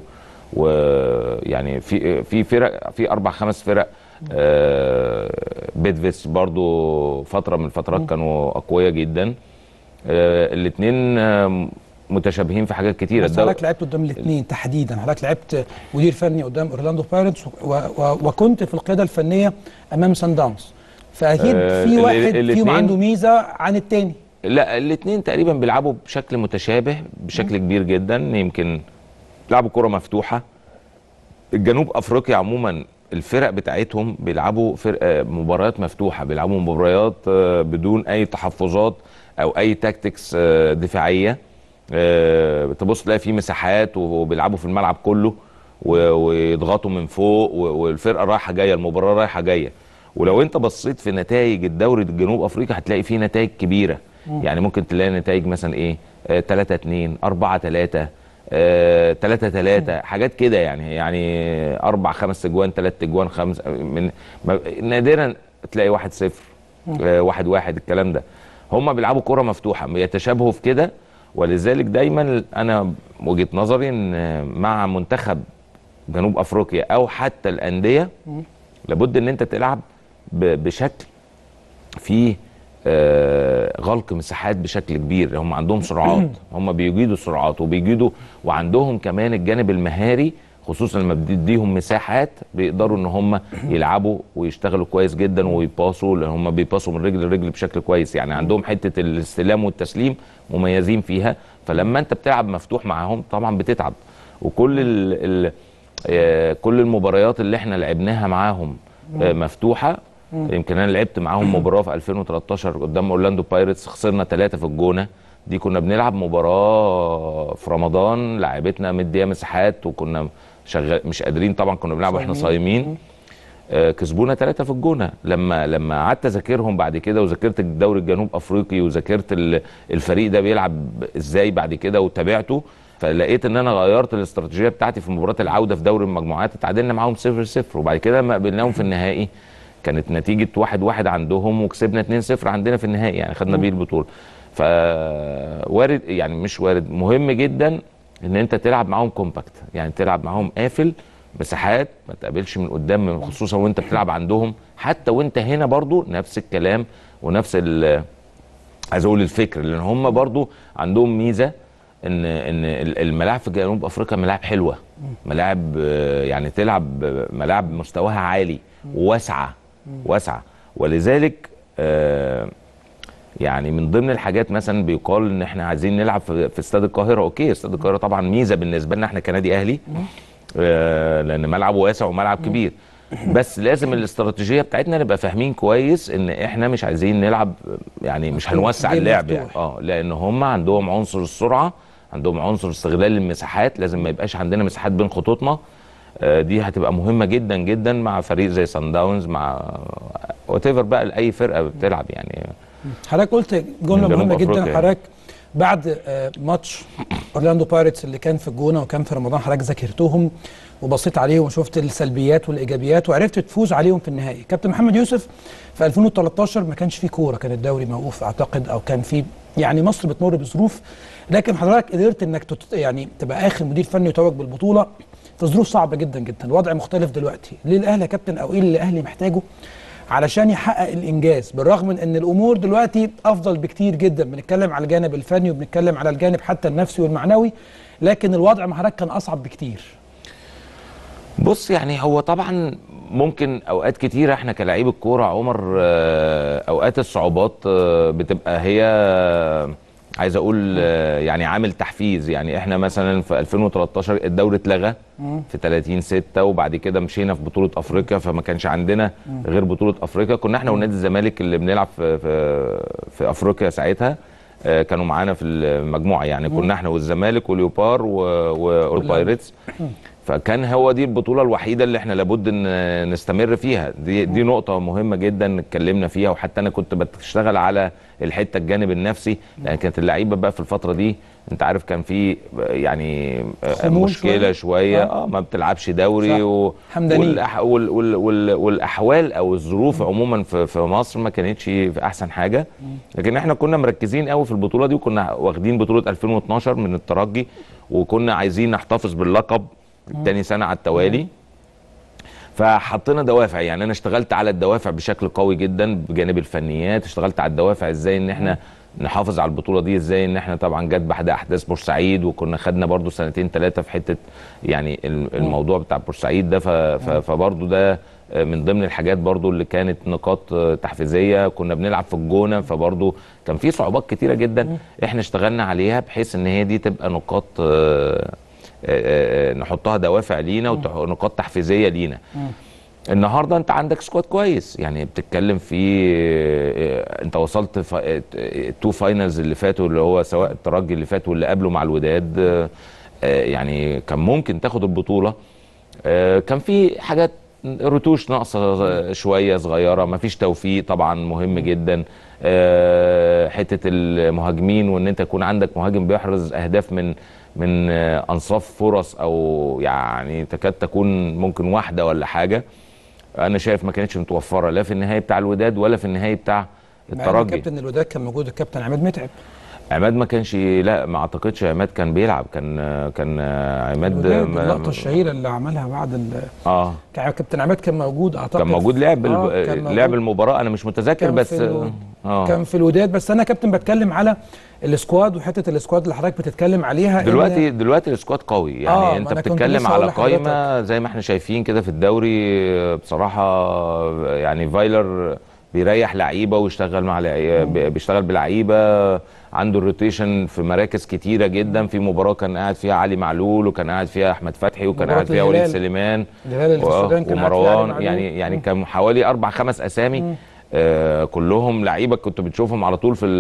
ويعني في في فرق، في اربع خمس فرق. آه بيدفيس برضو فتره من الفترات كانوا اقوياء جدا. آه الاثنين آه متشابهين في حاجات كتيره. بس حضرتك لعبت قدام الاثنين تحديدا، حضرتك لعبت مدير فني قدام اورلاندو بايرتس وكنت في القياده الفنيه امام سان داونز، فاكيد آه في واحد فيهم عنده ميزه عن الثاني. لا الاثنين تقريبا بيلعبوا بشكل متشابه بشكل كبير جدا. يمكن بيلعبوا كره مفتوحه. الجنوب افريقيا عموما الفرق بتاعتهم بيلعبوا فرق مباريات مفتوحه، بيلعبوا مباريات بدون اي تحفظات او اي تاكتكس دفاعيه. تبص تلاقي في مساحات وبيلعبوا في الملعب كله ويضغطوا من فوق، والفرقه رايحه جايه، المباراه رايحه جايه. ولو انت بصيت في نتائج الدوري الجنوب افريقيا هتلاقي فيه نتائج كبيره. يعني ممكن تلاقي نتائج مثلا ايه تلاتة اتنين أربعة تلاتة تلاتة تلاتة حاجات كده. يعني يعني اربع خمس اجوان، ثلاث اجوان، خمس من نادرا تلاقي واحد صفر واحد واحد الكلام ده. هم بيلعبوا كرة مفتوحة، بيتشابهوا في كده. ولذلك دايما انا وجهة نظري ان مع منتخب جنوب افريقيا او حتى الاندية لابد ان انت تلعب بشكل فيه آه غلق مساحات بشكل كبير. هم عندهم سرعات، هم بيجيدوا سرعات وبيجيدوا، وعندهم كمان الجانب المهاري، خصوصا لما بتديهم مساحات بيقدروا ان هم يلعبوا ويشتغلوا كويس جدا ويباصوا، لان هم بيباصوا من رجل لرجل بشكل كويس. يعني عندهم حته الاستلام والتسليم مميزين فيها. فلما انت بتلعب مفتوح معاهم طبعا بتتعب. وكل ال ال آه كل المباريات اللي احنا لعبناها معاهم آه مفتوحه. يمكن انا لعبت معاهم مباراه في ألفين وتلتاشر قدام اورلاندو بايرتس، خسرنا ثلاثة في الجونه. دي كنا بنلعب مباراه في رمضان، لعبتنا مديه مساحات وكنا شغال مش قادرين طبعا، كنا بنلعب واحنا صايمين. آه كسبونا ثلاثة في الجونه. لما لما قعدت اذاكرهم بعد كده وذاكرت الدوري الجنوب افريقي وذاكرت الفريق ده بيلعب ازاي بعد كده وتابعته، فلقيت ان انا غيرت الاستراتيجيه بتاعتي في مباراه العوده في دوري المجموعات. اتعادلنا معاهم صفر صفر، وبعد كده لما قابلناهم في النهائي كانت نتيجه واحد واحد عندهم وكسبنا اتنين صفر عندنا في النهائي، يعني خدنا بيه البطوله. فوارد يعني مش وارد، مهم جدا ان انت تلعب معاهم كومباكت، يعني تلعب معاهم قافل مساحات، ما تقابلش من قدام، خصوصا وانت بتلعب عندهم. حتى وانت هنا برضو نفس الكلام ونفس عايز اقول الفكر، لان هم برضو عندهم ميزه ان ان الملاعب في جنوب افريقيا ملاعب حلوه، ملاعب يعني تلعب ملاعب مستواها عالي وواسعه واسعه. ولذلك آه يعني من ضمن الحاجات مثلا بيقال ان احنا عايزين نلعب في, في استاد القاهره. اوكي، استاد القاهره طبعا ميزه بالنسبه لنا احنا كنادي اهلي، آه لان ملعبه واسع وملعب كبير. بس لازم الاستراتيجيه بتاعتنا نبقى فاهمين كويس ان احنا مش عايزين نلعب يعني مش هنوسع اللعب يعني اه لان هم عندهم عنصر السرعه، عندهم عنصر استغلال المساحات، لازم ما يبقاش عندنا مساحات بين خطوطنا. آه دي هتبقى مهمه جدا جدا مع فريق زي سان داونز، مع وات ايفر بقى لاي فرقه بتلعب يعني. حضرتك قلت جمله مهمه جدا حضرتك بعد ماتش اورلاندو بايرتس اللي كان في الجونه وكان في رمضان، حضرتك ذاكرتهم وبصيت عليهم وشفت السلبيات والايجابيات وعرفت تفوز عليهم في النهائي. كابتن محمد يوسف في ألفين وتلتاشر ما كانش فيه كوره، كان الدوري موقوف اعتقد، او كان في يعني مصر بتمر بظروف، لكن حضرتك قدرت انك تت... يعني تبقى اخر مدير فني يتوج بالبطوله في ظروف صعبه جدا جدا. الوضع مختلف دلوقتي، ليه الاهلي يا كابتن او ايه اللي الاهلي محتاجه علشان يحقق الانجاز، بالرغم من ان الامور دلوقتي افضل بكتير جدا، بنتكلم على الجانب الفني وبنتكلم على الجانب حتى النفسي والمعنوي، لكن الوضع مع حضرتك كان اصعب بكتير. بص يعني هو طبعا ممكن اوقات كتيره احنا كلاعيب الكوره عمر اوقات الصعوبات بتبقى هي عايز اقول يعني عامل تحفيز. يعني احنا مثلا في ألفين وتلتاشر الدوري اتلغى في تلاتين ستة، وبعد كده مشينا في بطوله افريقيا، فما كانش عندنا غير بطوله افريقيا. كنا احنا ونادي الزمالك اللي بنلعب في في, في افريقيا ساعتها كانوا معانا في المجموعه، يعني كنا احنا والزمالك واليوبار والبايرتس، فكان هو دي البطوله الوحيده اللي احنا لابد ان نستمر فيها. دي دي نقطه مهمه جدا اتكلمنا فيها، وحتى انا كنت بشتغل على الحته الجانب النفسي، لان كانت اللعيبه بقى في الفتره دي انت عارف كان في يعني مشكله شويه اه, آه ما بتلعبش دوري و... والأح... وال... وال... وال... والاحوال او الظروف عموما في... في مصر ما كانتش في احسن حاجه، لكن احنا كنا مركزين قوي في البطوله دي، وكنا واخدين بطوله ألفين واتناشر من الترجي، وكنا عايزين نحتفظ باللقب تاني سنه على التوالي. فحطينا دوافع، يعني انا اشتغلت على الدوافع بشكل قوي جدا بجانب الفنيات، اشتغلت على الدوافع ازاي ان احنا نحافظ على البطوله دي، ازاي ان احنا طبعا جت بعد احداث بورسعيد، وكنا خدنا برضو سنتين ثلاثه في حته يعني الموضوع بتاع بورسعيد ده، فبرضو ده من ضمن الحاجات برضو اللي كانت نقاط تحفيزيه. كنا بنلعب في الجونه، فبرضو كان في صعوبات كتيره جدا احنا اشتغلنا عليها بحيث ان هي دي تبقى نقاط نحطها دوافع لينا ونقاط تحفيزيه لينا. النهارده انت عندك سكواد كويس، يعني بتتكلم في انت وصلت في التو فاينلز اللي فاتوا، اللي هو سواء الترجي اللي فات واللي قبله مع الوداد، يعني كان ممكن تاخد البطوله. كان في حاجات رتوش ناقصه شويه صغيره، مفيش توفيق طبعا مهم جدا، حته المهاجمين وان انت يكون عندك مهاجم بيحرز اهداف من من انصاف فرص، او يعني تكاد تكون ممكن واحده ولا حاجه، انا شايف ما كانتش متوفره لا في النهائي بتاع الوداد ولا في النهائي بتاع الترجي. كابتن الوداد كان موجود الكابتن عماد متعب. عماد ما كانش، لا ما اعتقدش عماد كان بيلعب، كان كان عماد اللقطه الشهيره اللي عملها بعد ال اه كابتن عماد كان موجود اعتقد، كان موجود لعب آه لعب المباراه، انا مش متذكر بس في اه كان في الوداد. بس انا كابتن بتكلم على السكواد وحته السكواد اللي حضرتك بتتكلم عليها دلوقتي. إن دلوقتي السكواد قوي، يعني آه انت بتتكلم على قائمه زي ما احنا شايفين كده في الدوري بصراحه، يعني فايلر بيريح لعيبه ويشتغل مع لعيبه، بيشتغل بلعيبه، عنده الروتيشن في مراكز كتيره جدا. في مباراه كان قاعد فيها علي معلول، وكان قاعد فيها احمد فتحي، وكان قاعد فيها وليد سليمان ومروان، يعني يعني كان حوالي اربع خمس اسامي آه كلهم لعيبه كنت بتشوفهم على طول في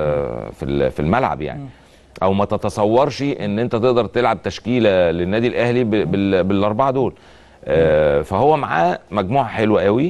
في في الملعب، يعني او ما تتصورش ان انت تقدر تلعب تشكيله للنادي الاهلي بالاربعه دول. آه فهو معاه مجموعه حلوه قوي.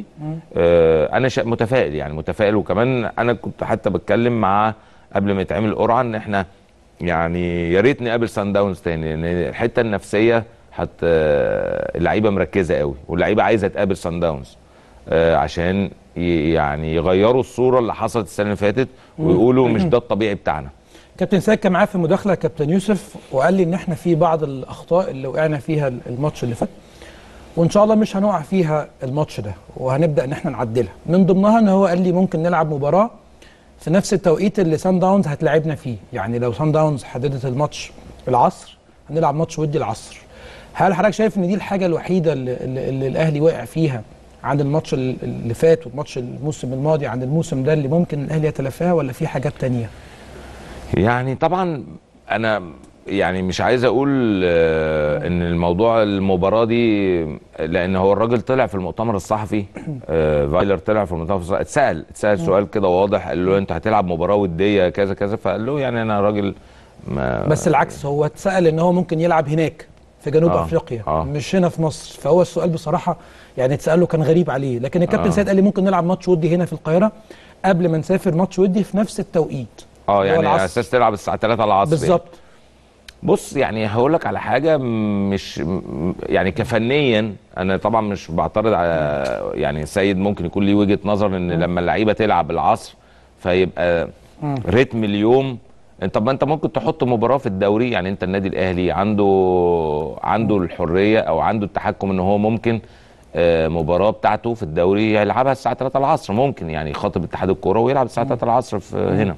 آه انا متفائل، يعني متفائل. وكمان انا كنت حتى بتكلم مع قبل ما يتعمل القرعه ان احنا يعني يا ريت نقابل سان داونز تاني، لان الحته النفسيه حتى اللعيبه مركزه قوي، واللعيبه عايزه تقابل سان داونز آه عشان يعني يغيروا الصوره اللي حصلت السنه اللي فاتت ويقولوا مش ده الطبيعي بتاعنا. كابتن سيد كان معاه في مداخله كابتن يوسف وقال لي ان احنا في بعض الاخطاء اللي وقعنا فيها الماتش اللي فات، وان شاء الله مش هنقع فيها الماتش ده، وهنبدا ان احنا نعدلها. من ضمنها ان هو قال لي ممكن نلعب مباراه في نفس التوقيت اللي سان داونز هتلاعبنا فيه، يعني لو سان داونز حددت الماتش العصر هنلعب ماتش ودي العصر. هل حضرتك شايف ان دي الحاجه الوحيده اللي, اللي الاهلي وقع فيها عن الماتش اللي فات وماتش الموسم الماضي عن الموسم ده اللي ممكن الاهلي يتلافاها، ولا في حاجات تانية؟ يعني طبعا انا يعني مش عايز اقول آه ان الموضوع المباراه دي، لان هو الراجل طلع في المؤتمر الصحفي، آه فايلر طلع في المؤتمر الصحفي، اتسال اتسال سؤال كده واضح، قال له انت هتلعب مباراه وديه كذا كذا، فقال له يعني انا راجل ما بس العكس، هو اتسال ان هو ممكن يلعب هناك في جنوب آه افريقيا آه مش هنا في مصر، فهو السؤال بصراحه يعني اتسال له كان غريب عليه، لكن الكابتن آه سيد قال لي ممكن نلعب ماتش ودي هنا في القاهره قبل ما نسافر ماتش ودي في نفس التوقيت. اه يعني على اساس تلعب الساعه ثلاثة العصر بالظبط. يعني. بص يعني هقول لك على حاجه، مش يعني كفنيا انا طبعا مش بعترض على يعني سيد، ممكن يكون ليه وجهه نظر ان لما اللعيبه تلعب العصر فيبقى رتم اليوم. انت ما انت ممكن تحط مباراه في الدوري، يعني انت النادي الاهلي عنده عنده الحريه او عنده التحكم ان هو ممكن مباراه بتاعته في الدوري يلعبها الساعه ثلاثة العصر، ممكن يعني يخاطب اتحاد الكوره ويلعب الساعه ثلاثة العصر في هنا.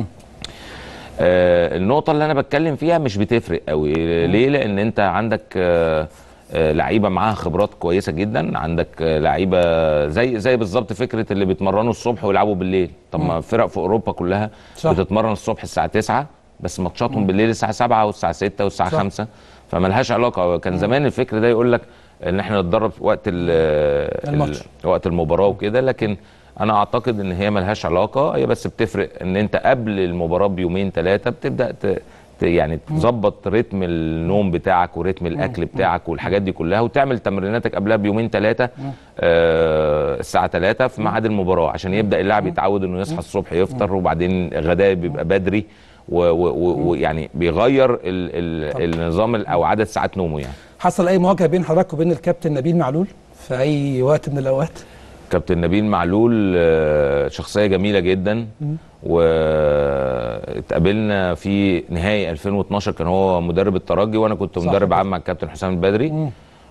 آه النقطة اللي أنا بتكلم فيها مش بتفرق قوي، ليه؟ لأن أنت عندك آه آه لعيبة معاها خبرات كويسة جدا، عندك آه لعيبة زي زي بالظبط فكرة اللي بيتمرنوا الصبح ويلعبوا بالليل. طب ما فرق في أوروبا كلها صح. بتتمرن الصبح الساعة تسعة بس ماتشاتهم بالليل الساعة سبعة والساعة ستة والساعة صح. خمسة، فملهاش علاقة. كان زمان الفكر ده يقول لك إن إحنا نتدرب وقت الماتش وقت المباراة وكده، لكن انا اعتقد ان هي ملهاش علاقه، هي بس بتفرق ان انت قبل المباراه بيومين ثلاثه بتبدا ت... يعني تظبط رتم النوم بتاعك ورتم الاكل بتاعك والحاجات دي كلها، وتعمل تمريناتك قبلها بيومين ثلاثه آه الساعه ثلاثة في ميعاد المباراه، عشان يبدا اللاعب يتعود انه يصحى الصبح يفطر، وبعدين غداه بيبقى بدري، ويعني بيغير ال... ال... النظام او عدد ساعات نومه. يعني حصل اي مواجهه بين حضرتك وبين الكابتن نبيل معلول في اي وقت من الاوقات؟ كابتن نبيل معلول شخصية جميلة جدا، واتقابلنا في نهاية ألفين واثناشر، كان هو مدرب الترجي وانا كنت مدرب عام مع الكابتن حسام البدري،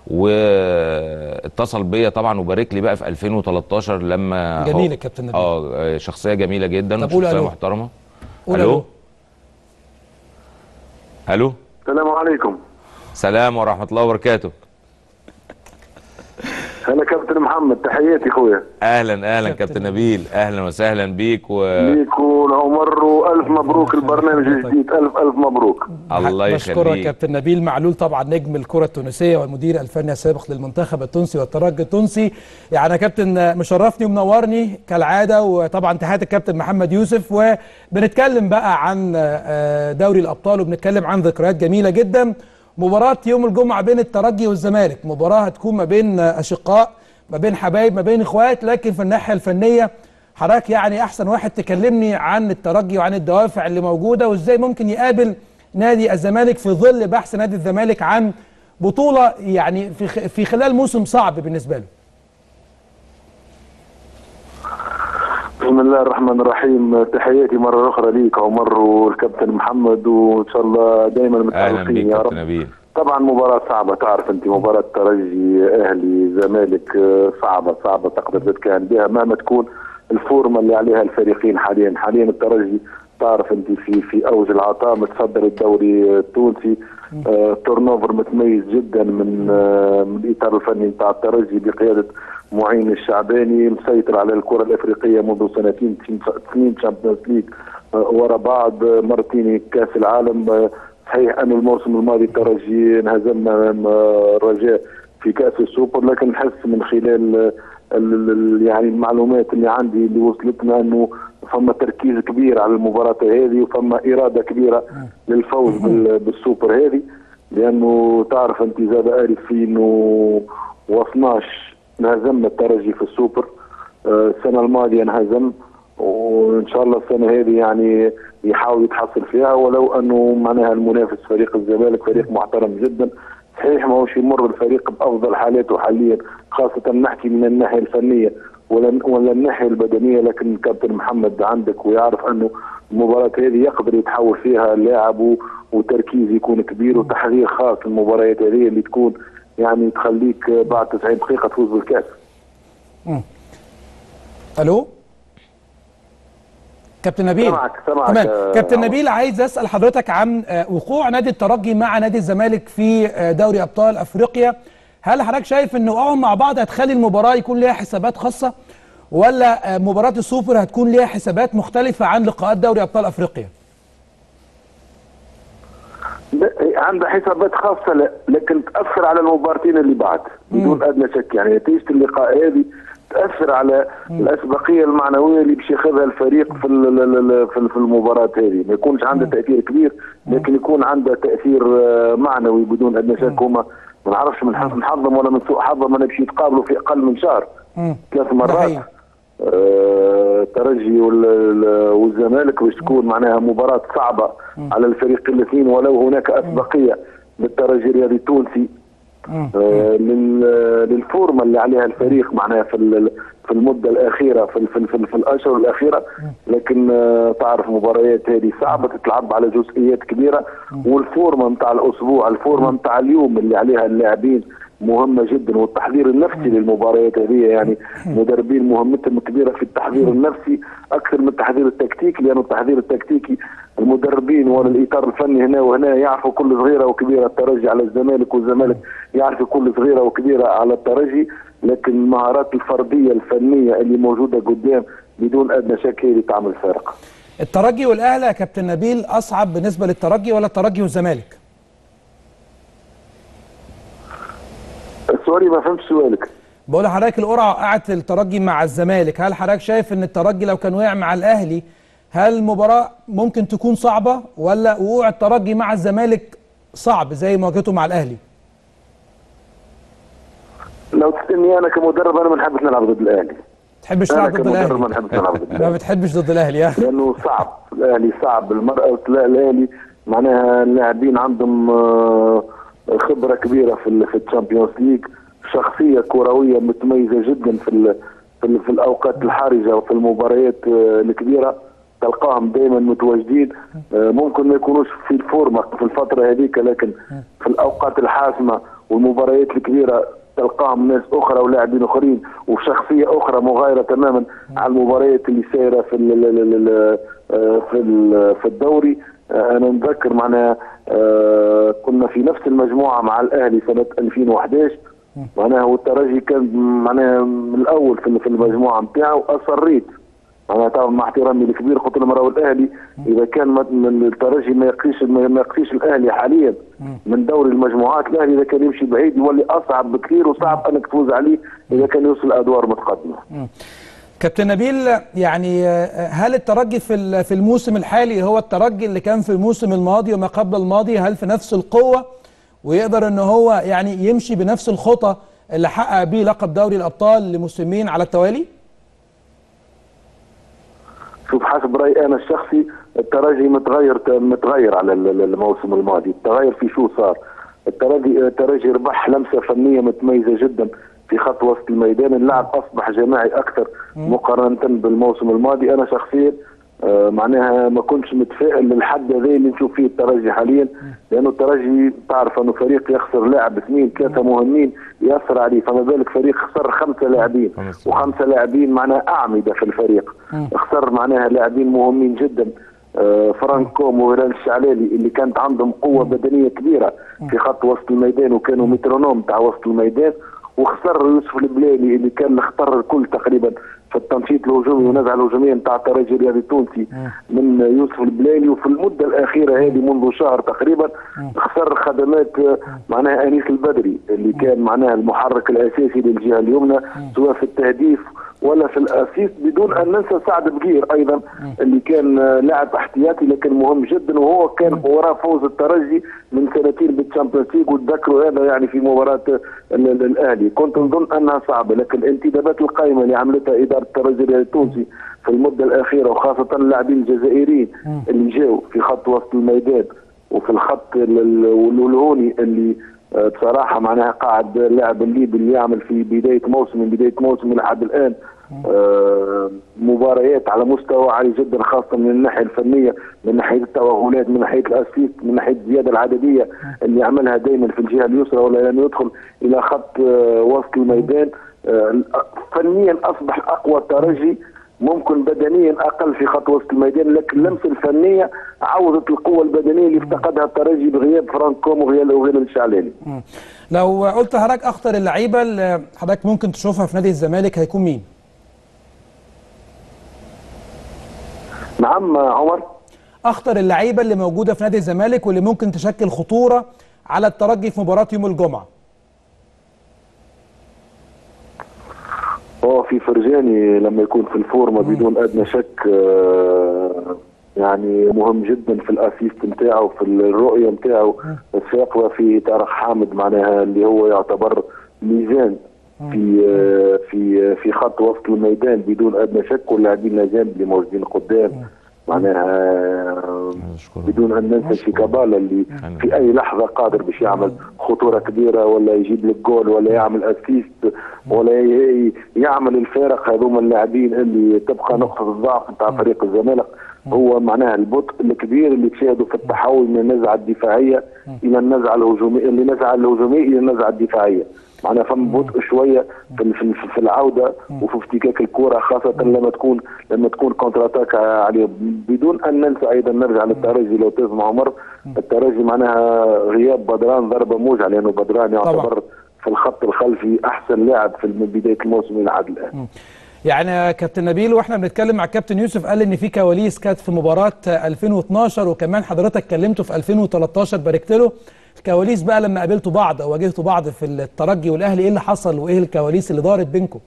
واتصل بيا طبعا وبارك لي بقى في ألفين وثلاثة عشر لما جميل الكابتن نبيل. اه شخصية جميلة جدا وشخصية محترمة. الو الو السلام عليكم. سلام ورحمة الله وبركاته. انا كابتن محمد، تحياتي اخويا. اهلا اهلا كابتن نبيل، اهلا وسهلا بيك و بيك والعمر، والف مبروك البرنامج الجديد، الف الف مبروك. الله يخليك. بشكرك كابتن نبيل معلول، طبعا نجم الكره التونسيه والمدير الفني السابق للمنتخب التونسي والترجي التونسي. يعني يا كابتن مشرفني ومنورني كالعاده، وطبعا تحيات الكابتن محمد يوسف، وبنتكلم بقى عن دوري الابطال وبنتكلم عن ذكريات جميله جدا. مباراة يوم الجمعة بين الترجي والزمالك، مباراة هتكون ما بين أشقاء، ما بين حبايب، ما بين إخوات، لكن في الناحية الفنية حضرتك يعني أحسن واحد تكلمني عن الترجي وعن الدوافع اللي موجودة، وإزاي ممكن يقابل نادي الزمالك في ظل بحث نادي الزمالك عن بطولة يعني في في خلال موسم صعب بالنسبة له. بسم الله الرحمن الرحيم، تحياتي مرة أخرى ليك عمر والكابتن محمد، وإن شاء الله دايما متفوقين يا رب. نبيل. طبعا مباراة صعبة، تعرف أنت مباراة ترجي أهلي زمالك صعبة صعبة تقدر تتكهن بها مهما تكون الفورمة اللي عليها الفريقين حاليا. حاليا الترجي تعرف أنت في في أوج العطاء، متصدر الدوري التونسي، آه تورنوفر متميز جدا من آه من الإطار الفني بتاع الترجي بقيادة معين الشعباني، مسيطر على الكرة الافريقيه منذ سنتين، سنين تشامبيونز ليج ورا بعض، مرتين كاس العالم. صحيح ان الموسم الماضي الترجي انهزمنا الرجاء في كاس السوبر، لكن نحس من خلال يعني المعلومات اللي عندي اللي وصلتنا انه فما تركيز كبير على المباراه هذه، وفما اراده كبيره للفوز بالسوبر هذه، لانه تعرف انت زاد ألفين واثناشر انهزمنا الترجي في السوبر، السنه الماضيه انهزم، وان شاء الله السنه هذه يعني يحاول يتحصل فيها، ولو انه معناها المنافس فريق الزمالك فريق محترم جدا. صحيح ما هوش يمر الفريق بافضل حالاته حاليا، خاصه نحكي من الناحيه الفنيه ولا ولا الناحيه البدنيه، لكن الكابتن محمد عندك ويعرف انه المباراه هذه يقدر يتحول فيها اللاعب وتركيز يكون كبير وتحضير خاص المباريات هذه اللي تكون يعني تخليك بعد تسعين دقيقه تفوز بالكاس. امم الو كابتن نبيل. سمعك سمعك تمام. كابتن نبيل، عايز اسال حضرتك عن وقوع نادي الترجي مع نادي الزمالك في دوري ابطال افريقيا. هل حضرتك شايف ان وقوعهم مع بعض هتخلي المباراه يكون ليها حسابات خاصه، ولا مباراه السوبر هتكون ليها حسابات مختلفه عن لقاءات دوري ابطال افريقيا؟ عندها حسابات خاصه لا، لكن تاثر على المباراتين اللي بعد بدون ادنى شك. يعني نتيجه اللقاء هذه تاثر على مم. الاسبقيه المعنويه اللي باش ياخذها الفريق في في المباراه هذه. ما يكونش عنده تاثير كبير لكن يكون عنده تاثير معنوي بدون ادنى شك. هما ما نعرفش من حسن حظهم ولا من سوء حظهم انا باش يتقابلوا في اقل من شهر ثلاث مرات. الترجي آه والزمالك باش تكون معناها مباراه صعبه مم. على الفريقين الاثنين، ولو هناك اسبقيه للترجي الرياضي التونسي آه للفورمه اللي عليها الفريق معناها في في المده الاخيره في في, في, في الاشهر الاخيره. لكن آه تعرف مباريات هذه صعبه تتلعب على جزئيات كبيره، والفورمه نتاع الاسبوع الفورمه نتاع اليوم اللي عليها اللاعبين مهمه جدا، والتحضير النفسي للمباريات هذه. يعني مدربين مهمتهم كبيره في التحضير النفسي اكثر من التحضير التكتيكي، لانه التحضير التكتيكي المدربين ولا الاطار الفني هنا وهنا يعرفوا كل صغيره وكبيره الترجي على الزمالك، والزمالك يعرفوا كل صغيره وكبيره على الترجي. لكن المهارات الفرديه الفنيه اللي موجوده قدام بدون ادنى شك هي اللي تعمل فارق. الترجي والاهلي يا كابتن نبيل اصعب بالنسبه للترجي ولا الترجي والزمالك؟ سوري ما فهمتش سؤالك. بقول لحضرتك القرعه وقعت الترجي مع الزمالك، هل حضرتك شايف ان الترجي لو كان وقع مع الاهلي هل المباراه ممكن تكون صعبه، ولا وقوع الترجي مع الزمالك صعب زي مواجهته مع الاهلي؟ لو تسالني انا كمدرب انا ما نحبش نلعب ضد الاهلي. ما تحبش تلعب ضد الاهلي؟ ما نحبش نلعب ضد الاهلي. ما بتحبش ضد الاهلي ها؟ لانه صعب، الاهلي صعب، المرأة الاهلي معناها اللاعبين عندهم خبره كبيره في في الشامبيونز ليج، شخصيه كرويه متميزه جدا في في, في الاوقات الحرجه وفي المباريات الكبيره تلقاهم دائما متواجدين. ممكن ما يكونوش في الفورمه في الفتره هذيك، لكن في الاوقات الحاسمه والمباريات الكبيره تلقاهم ناس اخرى ولاعبين اخرين وشخصيه اخرى مغايره تماما على المباريات اللي سايره في في في الدوري. انا نتذكر معناها آه كنا في نفس المجموعه مع الاهلي سنه ألفين وأحد عشر معناها، والترجي كان معناها من الاول في المجموعه نتاعو. اصريت انا طبعا مع احترامي الكبير قلت لهم راهو الاهلي اذا كان من الترجي ما يقيش ما يقيش الاهلي حاليا من دوري المجموعات، الاهلي اذا كان يمشي بعيد يولي اصعب بكثير وصعب انك تفوز عليه اذا كان يوصل ادوار متقدمه. كابتن نبيل، يعني هل الترجي في في الموسم الحالي هو الترجي اللي كان في الموسم الماضي وما قبل الماضي؟ هل في نفس القوة ويقدر ان هو يعني يمشي بنفس الخطى اللي حقق بيه لقب دوري الابطال لموسمين على التوالي؟ شوف حسب رايي انا الشخصي الترجي متغير متغير على الموسم الماضي. التغير في شو صار؟ الترجي الترجي ربح لمسه فنيه متميزه جدا في خط وسط الميدان، اللعب اصبح جماعي اكثر مقارنه بالموسم الماضي. انا شخصيا آه معناها ما كنتش متفائل للحد هذا اللي نشوف فيه الترجي حاليا، لانه الترجي تعرف انه فريق يخسر لاعب اثنين ثلاثه مهمين ياثر عليه، فما بالك فريق خسر خمسه لاعبين وخمسه لاعبين معناها اعمده في الفريق، خسر معناها لاعبين مهمين جدا. آه فرانكوم وهلال الشعلالي اللي كانت عندهم قوه بدنيه كبيره في خط وسط الميدان وكانوا مترونوم تاع وسط الميدان، وخسر يوسف البلالي اللي كان اختار الكل تقريبا في التنشيط الهجومي والنزعه الهجوميه نتاع الترجي الرياضي التونسي من يوسف البلالي. وفي المده الاخيره هذه منذ شهر تقريبا خسر خدمات معناها انيس البدري اللي كان معناها المحرك الاساسي للجهه اليمنى سواء في التهديف ولا في الاسيست، بدون ان ننسى سعد بقير ايضا اللي كان لاعب احتياطي لكن مهم جدا، وهو كان وراء فوز الترجي من سنتين بالتشامبيونز ليج، وتذكروا هذا يعني في مباراه الاهلي. كنت نظن انها صعبه، لكن الانتدابات القائمه اللي عملتها اداره الترجي التونسي في المده الاخيره وخاصه اللاعبين الجزائريين اللي جاوا في خط وسط الميدان وفي الخط الهوني اللي بصراحه معناها قاعد اللاعب الليبي اللي يعمل في بدايه موسم من بدايه موسم لحد الان آه مباريات على مستوى عالي جدا، خاصه من الناحيه الفنيه، من ناحيه التوغلات، من ناحيه الاسيست، من ناحيه الزياده العدديه اللي يعملها دائما في الجهه اليسرى ولا لم يدخل الى خط آه وسط الميدان. آه فنيا اصبح اقوى الترجي، ممكن بدنيا اقل في خط وسط الميدان، لكن اللمسه الفنيه عوضت القوه البدنيه اللي افتقدها الترجي بغياب فرانكوم وغياب وغياب الشعلاني. لو قلت لحضرتك اخطر اللعيبه اللي حضرتك ممكن تشوفها في نادي الزمالك هيكون مين؟ نعم عمر. اخطر اللعيبه اللي موجوده في نادي الزمالك واللي ممكن تشكل خطوره على الترجي في مباراه يوم الجمعه؟ اه في فرجاني لما يكون في الفورمه بدون ادنى شك يعني مهم جدا في الاسيست نتاعه، في الرؤيه نتاعه الثاقبه في طارق حامد، معناها اللي هو يعتبر ميزان في في في خط وسط الميدان بدون ادنى شك، واللاعبين الاجانب اللي موجودين قدام معناها بدون ان ننسى شيكابالا اللي في اي لحظه قادر باش يعمل خطوره كبيره ولا يجيب لك جول ولا يعمل اسيست ولا يعمل الفارق. هذوما اللاعبين اللي تبقى نقطه الضعف نتاع فريق الزمالك هو معناها البطء الكبير اللي تشاهدوا في التحول من النزعه الدفاعيه الى النزعه الهجوميه، اللي النزعه الهجوميه الى النزعه الدفاعيه، معناها فم بطء شويه في في العوده وفي افتكاك الكره، خاصه لما تكون لما تكون كونتر اتاك عليه. بدون ان ننسى ايضا نرجع للترجي، لو تسمع عمر الترجي معناها غياب بدران ضربه موجعه، لانه بدران يعتبر في الخط الخلفي احسن لاعب في بدايه الموسم الى حد الان. يعني كابتن نبيل واحنا بنتكلم مع كابتن يوسف قال ان في كواليس كانت في مباراه ألفين واثناشر، وكمان حضرتك كلمته في ألفين وثلاثة عشر، باركت له. الكواليس بقى لما قابلتوا بعض او واجهتوا بعض في الترجي والاهلي، ايه اللي حصل وايه الكواليس اللي دارت بينكم؟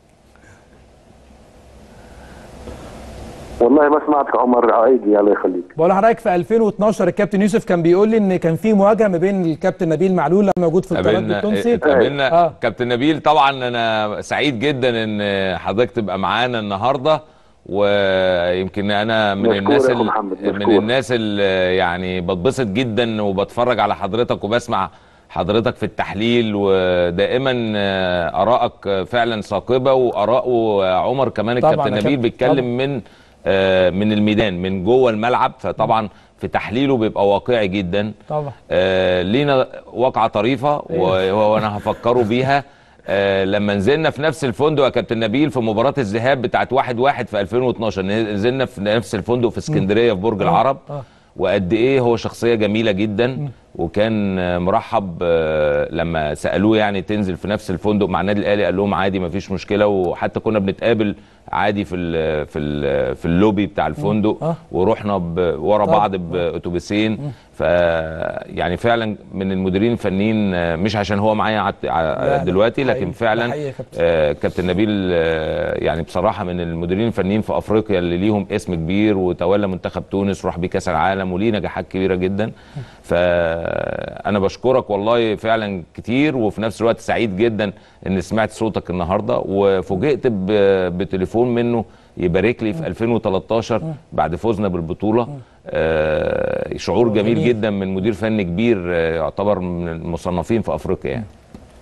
والله ما سمعتك عمر، عيدي الله يخليك. بقول لحضرتك في ألفين واثناشر الكابتن يوسف كان بيقول لي ان كان في مواجهه ما بين الكابتن نبيل معلول لما موجود في الترجي التونسي. قابلنا آه. كابتن نبيل، طبعا انا سعيد جدا ان حضرتك تبقى معانا النهارده، ويمكن انا من الناس من الناس اللي يعني بتبسط جدا وبتفرج على حضرتك وبسمع حضرتك في التحليل، ودائما ارائك فعلا ثاقبه، واراء عمر كمان الكابتن نبيل بيتكلم من من الميدان من جوه الملعب، فطبعا في تحليله بيبقى واقعي جدا. طبعا آه لينا واقعه طريفه وانا هفكروا بيها. آه لما نزلنا في نفس الفندق يا كابتن نبيل في مباراه الذهاب بتاعت واحد واحد في ألفين واثناشر، نزلنا في نفس الفندق في اسكندريه في برج العرب، وقد ايه هو شخصيه جميله جدا، وكان مرحب لما سالوه يعني تنزل في نفس الفندق مع النادي الاهلي، قال لهم عادي مفيش مشكله، وحتى كنا بنتقابل عادي في ال في ال في اللوبي بتاع الفندق، ورحنا ورا بعض باتوبيسين. ف يعني فعلا من المديرين الفنيين، مش عشان هو معايا دلوقتي، لكن فعلا كابتن نبيل يعني بصراحه من المديرين الفنيين في افريقيا اللي ليهم اسم كبير، وتولى منتخب تونس وراح بيه كاس العالم وليه نجاحات كبيره جدا. ف انا بشكرك والله فعلا كتير، وفي نفس الوقت سعيد جدا ان سمعت صوتك النهارده، وفوجئت بتليفون منه يبارك لي في ألفين وثلاثة عشر بعد فوزنا بالبطوله. آه شعور جميل, جميل جدا من مدير فني كبير يعتبر من المصنفين في افريقيا يعني.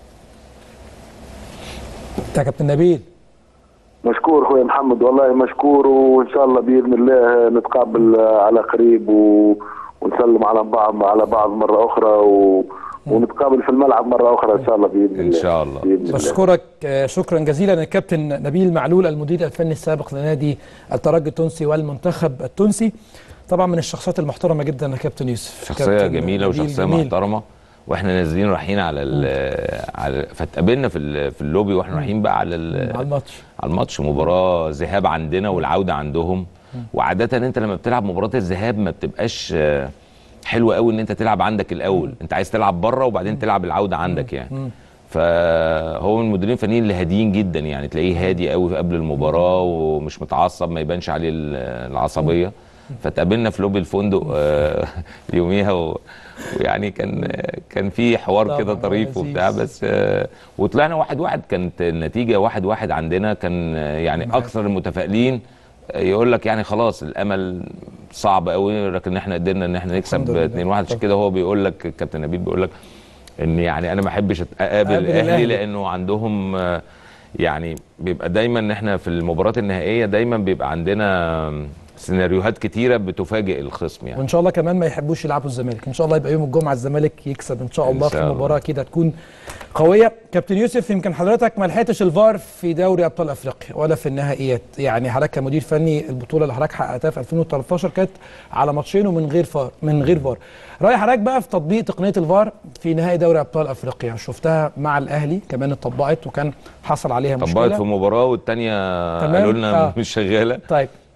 انت يا كابتن نبيل مشكور اخويا محمد، والله مشكور، وان شاء الله باذن الله نتقابل على قريب و... ونسلم على بعض على بعض مره اخرى و... ونتقابل في الملعب مره اخرى ان شاء الله باذن الله. ان شاء الله. بشكرك شكرا جزيلا الكابتن نبيل معلول المدير الفني السابق لنادي الترجي التونسي والمنتخب التونسي. طبعا من الشخصيات المحترمه جدا يا كابتن يوسف، شخصيه جميله وشخصيه جميل. محترمه. واحنا نازلين رايحين على على فاتقابلنا في في اللوبي واحنا رايحين بقى على على الماتش على الماتش مباراه ذهاب عندنا والعوده عندهم. وعاده انت لما بتلعب مباراه الذهاب ما بتبقاش حلوه قوي ان انت تلعب عندك الاول، مم. انت عايز تلعب بره وبعدين تلعب العوده عندك يعني. مم. فهو من المديرين الفنيين اللي هاديين جدا، يعني تلاقيه هادي قوي قبل المباراه ومش متعصب، ما يبانش عليه العصبيه. فتقابلنا في لوبي الفندق يوميها، ويعني كان كان في حوار كده طريف وبتاع، بس وطلعنا واحد واحد، كانت النتيجه واحد واحد عندنا. كان يعني اكثر المتفائلين يقول لك يعني خلاص الامل صعب قوي، لكن احنا قدرنا ان احنا نكسب اتنين واحد. عشان كده هو بيقول لك الكابتن نبيل بيقول لك ان يعني انا ما احبش اقابل الاهلي، لانه عندهم يعني بيبقى دايما ان احنا في المباريات النهائيه دايما بيبقى عندنا سيناريوهات كتيره بتفاجئ الخصم يعني. وان شاء الله كمان ما يحبوش يلعبوا الزمالك، ان شاء الله يبقى يوم الجمعه الزمالك يكسب ان شاء الله في مباراه كده تكون قويه. كابتن يوسف، يمكن حضرتك ما لحقتش الفار في دوري ابطال افريقيا ولا في النهائيات، يعني حضرتك كمدير فني البطوله اللي حضرتك حققتها في ألفين وثلاثة عشر كانت على ماتشين ومن غير فار من غير فار. راي حضرتك بقى في تطبيق تقنيه الفار في نهائي دوري ابطال افريقيا؟ شفتها مع الاهلي كمان اتطبقت وكان حصل عليها مشكله، طبقت في مباراه والثانيه قالوا لنا آه. مش شغاله. طيب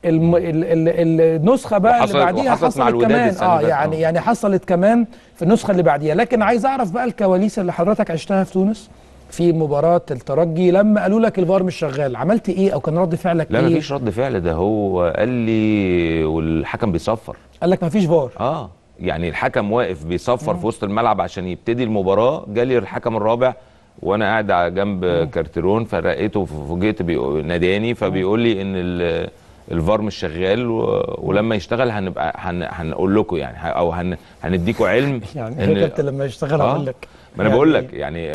الم... ال... ال... النسخه بقى اللي بعديها حصلت, حصلت كمان اه يعني يعني حصلت كمان في النسخه اللي بعديها. لكن عايز اعرف بقى الكواليس اللي حضرتك عشتها في تونس في مباراه الترجي لما قالوا لك الفار مش شغال، عملت ايه او كان رد فعلك لا ايه؟ لا مفيش رد فعل، ده هو قال لي والحكم بيصفر. قال لك مفيش فار؟ اه يعني الحكم واقف بيصفر في وسط الملعب عشان يبتدي المباراه، جالي الحكم الرابع وانا قاعد على جنب مم. كارتيرون، فرقيته فوجئت ناداني فبيقول لي ان الفار مش شغال ولما يشتغل هنبقى هن هنقول لكم يعني او هن هنديكم علم يعني ان كابتن لما يشتغل هقول آه لك. ما انا يعني بقول لك يعني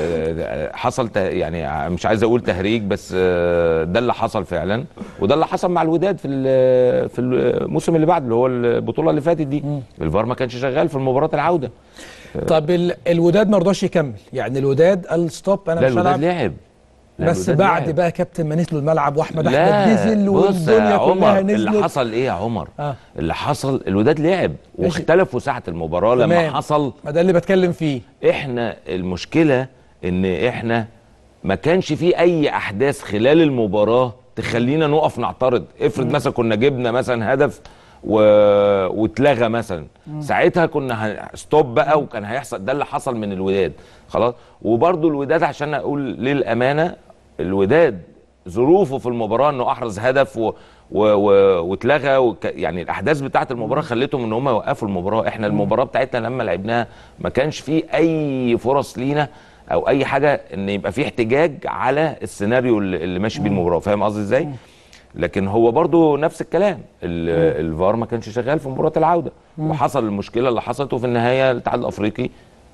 حصل يعني مش عايز اقول تهريج بس ده اللي حصل فعلا، وده اللي حصل مع الوداد في في الموسم اللي بعد اللي هو البطوله اللي فاتت دي. م. الفار ما كانش شغال في مباراه العوده. طب الوداد ما رضاش يكمل، يعني الوداد قال ستوب انا مش هلعب. لا الوداد لعب بس بعد لعب. بقى كابتن ما نزلوا الملعب واحمد احمد نزل والدنيا كلها نزلت. اللي حصل ايه يا عمر؟ آه. اللي حصل الوداد لعب واختلفوا ساعه المباراه لما حصل. ما ده اللي بتكلم فيه. احنا المشكله ان احنا ما كانش فيه اي احداث خلال المباراه تخلينا نقف نعترض. افرض م. مثلا كنا جبنا مثلا هدف و... واتلغى مثلا، مم. ساعتها كنا ه... ستوب بقى وكان هيحصل. ده اللي حصل من الوداد خلاص. وبرده الوداد عشان اقول للامانه الوداد ظروفه في المباراه انه احرز هدف و... و... و... واتلغى وك... يعني الاحداث بتاعه المباراه خلتهم ان هم يوقفوا المباراه. احنا المباراه بتاعتنا لما لعبناها ما كانش فيه اي فرص لينا او اي حاجه ان يبقى فيه احتجاج على السيناريو اللي ماشي بيه المباراه. فاهم قصدي ازاي؟ لكن هو برضو نفس الكلام، الفار ما كانش شغال في مباراه العوده. مم. وحصل المشكله اللي حصلت، وفي النهايه الاتحاد الافريقي